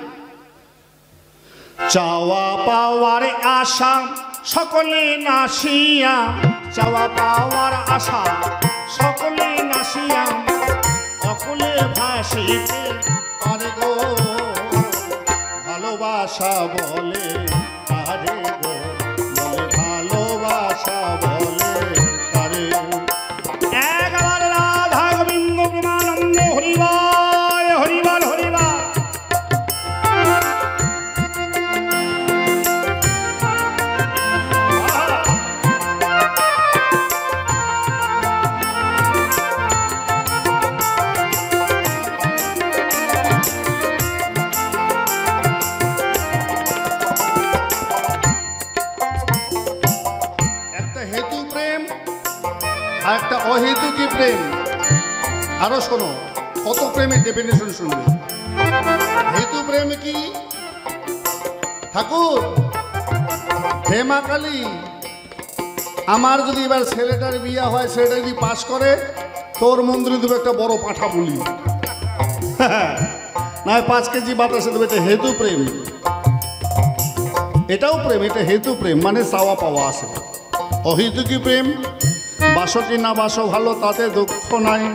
চাওয়া পাওয়ার আশা সকলে নাশিয়া, চাওয়া পাওয়ার আশা সকলে নাশিয়া, সকলে ভাসিতে পারে গো ভালোবাসা বলে পারে গো, বলে ভালোবাসা বলে পারে। একবার রাধা গোবিন্দ প্রেমানন্দ হরিবল হরিবল হরিবল। আর একটা অহেতুকি প্রেম। আরো শোনো, কত প্রেমের ডেফিনেশন শুনবে। হেতু প্রেম কি ঠাকুর? হে মা কালী, আমার যদি এবার ছেলেটার বিয়ে হয়, ছেলেটা যদি পাস করে, তোর মন্দিরে দেবে একটা বড় পাঁঠা বলি, না পাঁচ কেজি বাতাসে দেবে। এটা হেতু প্রেম, এটাও প্রেম, এটা হেতু প্রেম, মানে চাওয়া পাওয়া আছে। অহেতুকি প্রেম, বাসো কি না বাসো ভালো তাতে দুঃখ নাই।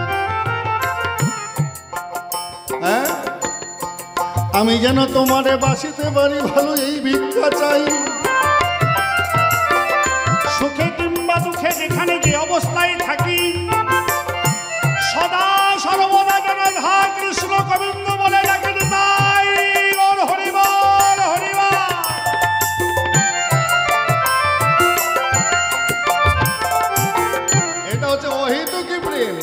হ্যাঁ, আমি যেন তোমারে বাসিতে পারি ভালো, এই ভিক্ষা চাই। সুখে কিংবা দুঃখে যেখানে যে অবস্থায় থাকি, সদা সর্বদা যেন ধা কৃষ্ণ গোবিন্দ বলে ডাকে তাই। ওর হরিবল হরিবল। এটা হচ্ছে অহেতুকি প্রেম,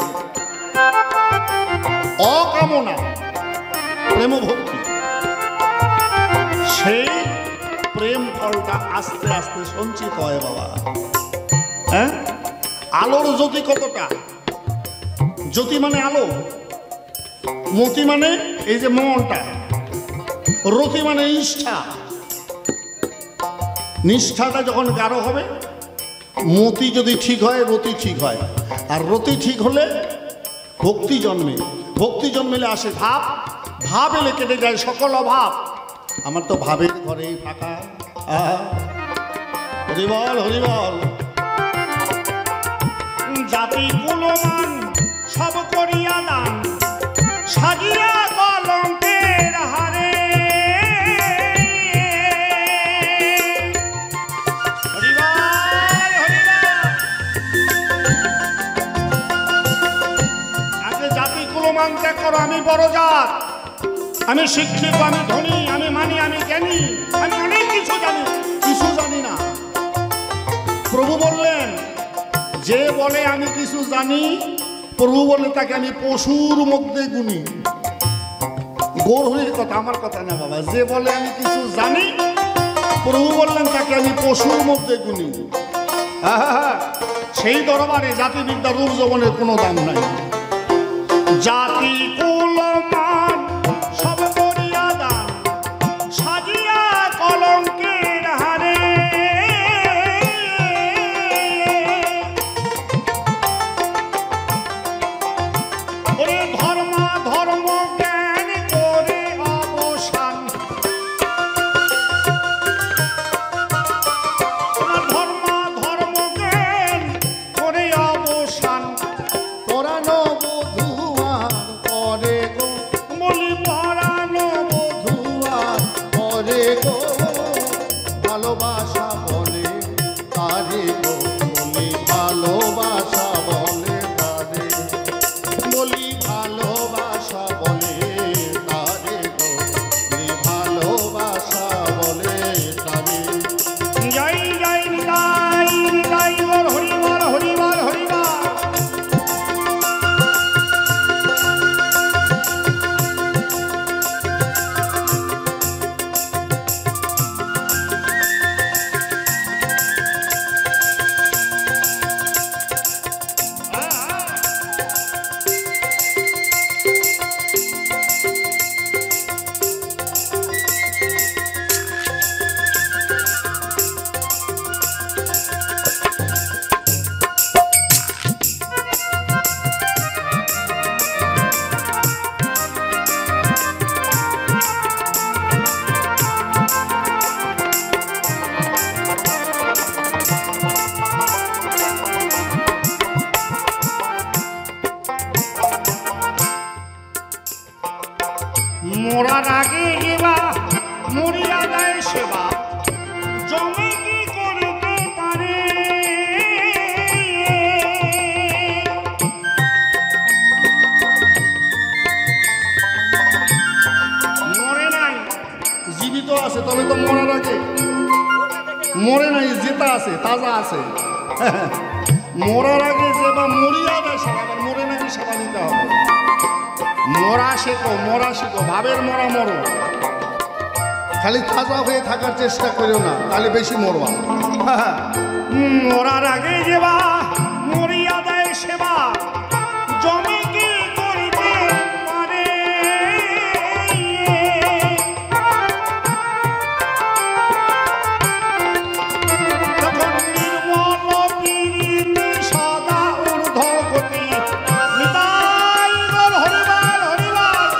অকামনা প্রেম ভক্তি। সেই প্রেম ফলটা আস্তে আস্তে সঞ্চিত হয় বাবা। হ্যাঁ, আলোর জ্যোতি কতটা? জ্যোতি মানে আলো, মতি মানে এই যে মনটা, রতি মানে নিষ্ঠা। নিষ্ঠাটা যখন গাঢ় হবে, মতি যদি ঠিক হয়, রতি ঠিক হয়। আর রতি ঠিক হলে ভক্তি জন্মে, ভক্তি জন্মেলে আসে ভাব, ভাব এলে কেটে যায় সকল অভাব। আমার তো ভাবের ঘরেই ফাঁকা। হরিবল হরিবল। জাতি কুলমান সব করিয়া দান, সাজিয়া কলঙ্কের হারে। করো, আমি বড় জাত, আমি শিক্ষিত, আমি ধনী, আমি মানি, আমি জ্ঞানী, আমি অনেক কিছু জানি। কিছু জানি না। প্রভু বললেন, যে বলে আমি কিছু জানি, প্রভু বলে তাকে আমি পশুর মধ্যে গুনি। গৌরহরির কথা, আমার কথা না বাবা। যে বলে আমি কিছু জানি, প্রভু বললেন তাকে আমি পশুর মধ্যে গুনি। সেই দরবারে জাতিবিদ্যা রূপ যৌবনের কোনো দাম নাই। জাতি কুলমান সব করিয়া দান, সাজিয়া কলঙ্কের হারে। ওরে ধর্ম ধর্ম জ্ঞান করে অবসান, ধর্ম ধর্ম জ্ঞান করে অবসান। পরানো ভালোবাসা বলে তারে, বলি ভালোবাসা বলে তারে গো, বলি ভালোবাসা বলে তারে। জয় জয় নিতাই নিতাই বল হরিবল হরিবল হরিবল। মরার আগে এবা মরিয়া যায় সেবা, জমে কি করতে পারে। মরে নাই, জীবিত আছে, তবে তো মরার আগে মরে নাই, জেতা আছে, তাজা আছে। মরার আগে যে বা মরিয়া দেয় সেবা, আবার মরে নাকি সেবা দিতে হবে। মরা শেখো, মরা শেখো, ভাবের মরা মরো, খালি তাজা হয়ে থাকার চেষ্টা করো না, তাহলে বেশি মরবা। মরার আগে যেবা মরিয়া দেয় সেবা, জমে কি করিতে পারে। তখন নির্মল পিরিতি সদা ঊর্ধ্ব গতি, নিতাই বল হরিবল হরিবল।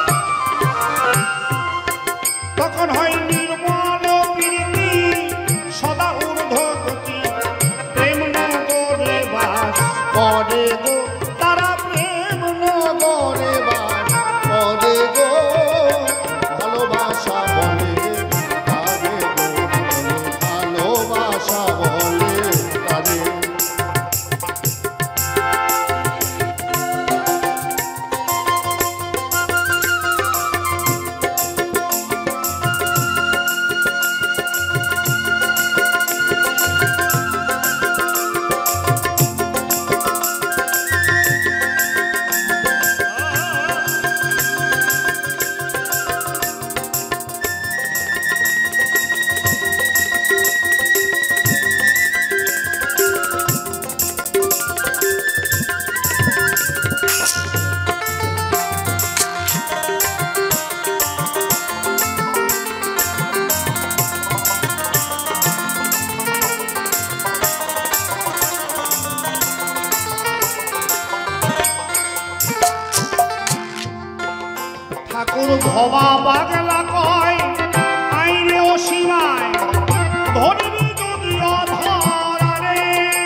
তখন হয় নির্মল পিরিতি সদা ঊর্ধ্ব গতি, প্রেম নগরে বাস করে গো তারা প্রেম নগরে বাস করে গো, ভালোবাসা বলে তারে গো, ভালোবাসা বলে তারে। ঠাকুর ভবা পাগলা কয় আইনে অসীমায়, ধরবি যদি অধরে।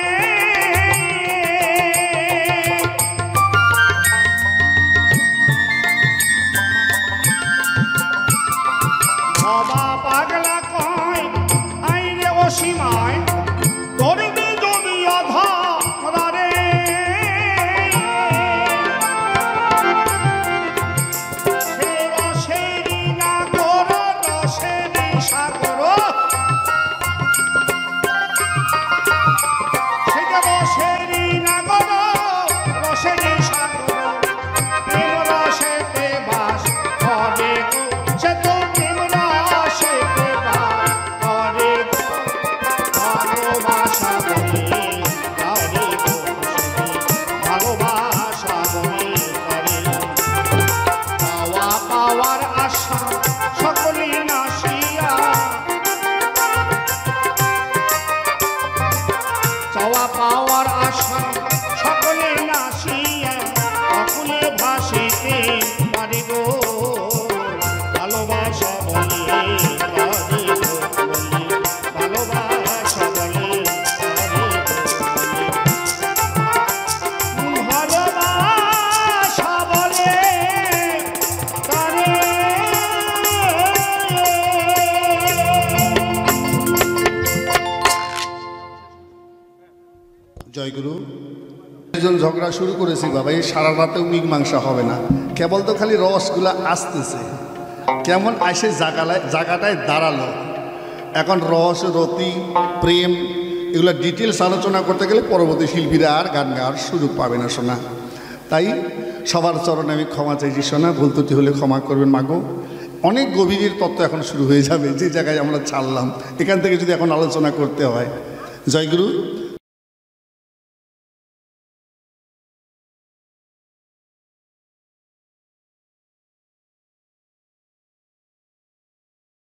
ভবা পাগলা কয় আইনে অসীমায়, ধরবি যদি অধরে। সেরা সেরি না জয়গুরু, একজন ঝগড়া শুরু করেছি বাবা, এই সারা রাতেও মীমাংসা হবে না, কেবল তো খালি রসগুলা আসতেছে, কেমন আসে জায়গায় জায়গাটায় দাঁড়ালো। এখন রস, রতি, প্রেম এগুলো ডিটেলস আলোচনা করতে গেলে পরবর্তী শিল্পীরা আর গান গাওয়ার সুযোগ পাবে না শোনা। তাই সবার চরণে আমি ক্ষমা চাইছি শোনা, ভুল ত্রুটি হলে ক্ষমা করবেন মাগো। অনেক গভীরের তত্ত্ব এখন শুরু হয়ে যাবে যে জায়গায় আমরা ছাড়লাম, এখান থেকে যদি এখন আলোচনা করতে হয়। জয়গুরু,